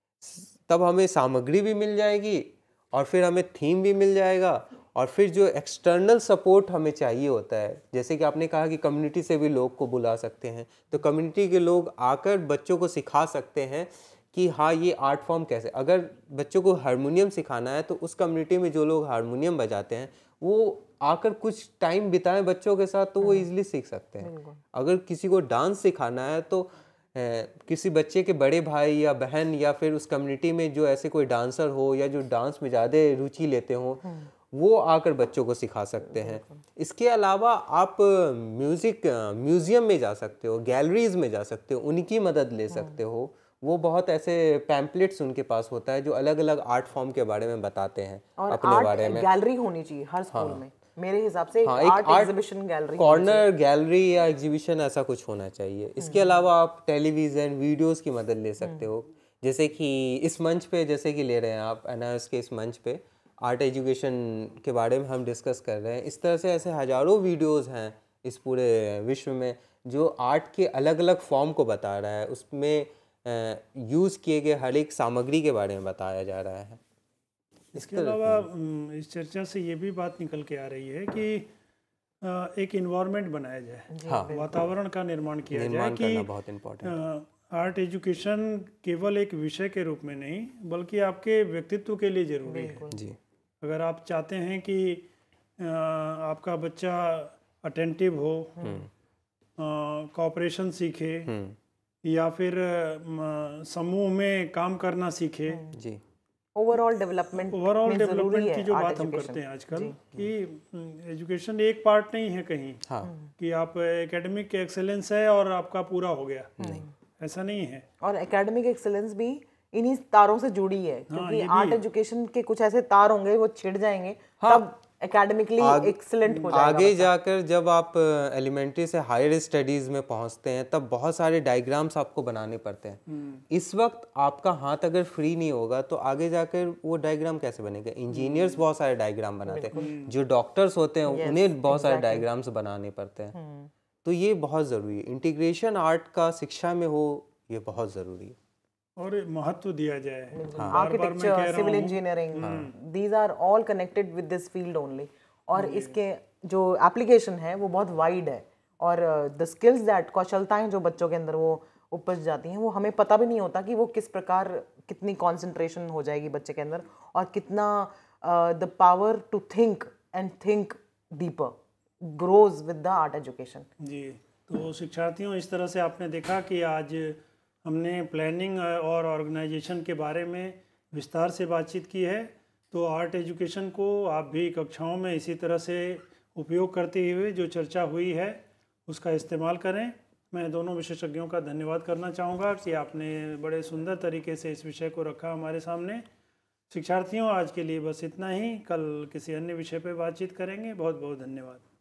तब हमें सामग्री भी मिल जाएगी और फिर हमें थीम भी मिल जाएगा, और फिर जो एक्सटर्नल सपोर्ट हमें चाहिए होता है, जैसे कि आपने कहा कि कम्युनिटी से भी लोग को बुला सकते हैं, तो कम्युनिटी के लोग आकर बच्चों को सिखा सकते हैं कि हाँ ये आर्ट फॉर्म कैसे। अगर बच्चों को हारमोनियम सिखाना है तो उस कम्युनिटी में जो लोग हारमोनियम बजाते हैं वो आकर कुछ टाइम बिताएं बच्चों के साथ, तो वो इजीली सीख सकते हैं। अगर किसी को डांस सिखाना है तो ए, किसी बच्चे के बड़े भाई या बहन या फिर उस कम्युनिटी में जो ऐसे कोई डांसर हो या जो डांस में ज़्यादा रुचि लेते हों, वो आकर बच्चों को सिखा सकते हैं। इसके अलावा आप म्यूज़िक म्यूज़ियम में जा सकते हो, गैलरीज में जा सकते हो, उनकी मदद ले सकते हो। वो बहुत ऐसे पैम्पलेट्स उनके पास होता है जो अलग अलग आर्ट फॉर्म के बारे में बताते हैं, और अपने आर्ट बारे में। गैलरी होनी चाहिए हर स्कूल हाँ। में, मेरे हिसाब से। हाँ, एक एक art art exhibition gallery, corner gallery या एग्जीबिशन ऐसा कुछ होना चाहिए। इसके अलावा आप टेलीविज़न, वीडियोस की मदद ले सकते हो, जैसे कि इस मंच पे जैसे कि ले रहे हैं आप एन आई एस के इस मंच पे आर्ट एजुकेशन के बारे में हम डिस्कस कर रहे हैं। इस तरह से ऐसे हज़ारों वीडियोस हैं इस पूरे विश्व में जो आर्ट के अलग अलग फॉर्म को बता रहा है, उसमें यूज़ किए गए हर एक सामग्री के बारे में बताया जा रहा है। इसके अलावा इस चर्चा से ये भी बात निकल के आ रही है कि एक इन्वायरमेंट बनाया जाए, हाँ, वातावरण का निर्माण किया निर्माण जाए करना बहुत इम्पोर्टेंट। आर्ट एजुकेशन केवल एक विषय के रूप में नहीं बल्कि आपके व्यक्तित्व के लिए ज़रूरी है जी। अगर आप चाहते हैं कि आपका बच्चा अटेंटिव हो, कोऑपरेशन सीखे या फिर समूह में काम करना सीखे, जी, ओवरऑल डेवलपमेंट ओवरऑल डेवलपमेंट की जो बात हम करते हैं आजकल कि एजुकेशन एक पार्ट नहीं है कहीं, हाँ, कि आप एकेडमिक एक्सेलेंस है और आपका पूरा हो गया, नहीं, ऐसा नहीं है। और एकेडमिक एक्सेलेंस भी इन्हीं तारों से जुड़ी है, क्योंकि आर्ट एजुकेशन के कुछ ऐसे तार होंगे वो छिड़ जाएंगे, हाँ, तब एकेडमिकली एक्सीलेंट हो जाएगा। आगे जाकर जब आप एलिमेंट्री से हायर स्टडीज़ में पहुंचते हैं तब बहुत सारे डायग्राम्स आपको बनाने पड़ते हैं। इस वक्त आपका हाथ अगर फ्री नहीं होगा तो आगे जाकर वो डायग्राम कैसे बनेगा। इंजीनियर्स बहुत सारे डायग्राम बनाते हैं, जो डॉक्टर्स होते हैं उन्हें बहुत सारे डायग्राम्स बनाने पड़ते हैं। तो ये बहुत ज़रूरी है, इंटीग्रेशन आर्ट का शिक्षा में हो, ये बहुत ज़रूरी है और महत्व दिया जाए। Architecture, civil engineering, these are all connected with this field only. और इसके जो एप्लीकेशन है वो बहुत वाइड है, और द स्किल्स दैट, कौशलताएं जो बच्चों के अंदर वो उपज जाती हैं, वो हमें पता भी नहीं होता कि वो किस प्रकार, कितनी कंसंट्रेशन हो जाएगी बच्चे के अंदर, और कितना the power to think and think deeper grows with the art education. जी, तो शिक्षार्थियों, इस तरह से आपने देखा कि आज हमने प्लानिंग और ऑर्गेनाइजेशन के बारे में विस्तार से बातचीत की है। तो आर्ट एजुकेशन को आप भी कक्षाओं में इसी तरह से उपयोग करते हुए जो चर्चा हुई है उसका इस्तेमाल करें। मैं दोनों विशेषज्ञों का धन्यवाद करना चाहूँगा कि आपने बड़े सुंदर तरीके से इस विषय को रखा हमारे सामने। शिक्षार्थियों, आज के लिए बस इतना ही। कल किसी अन्य विषय पर बातचीत करेंगे। बहुत बहुत धन्यवाद।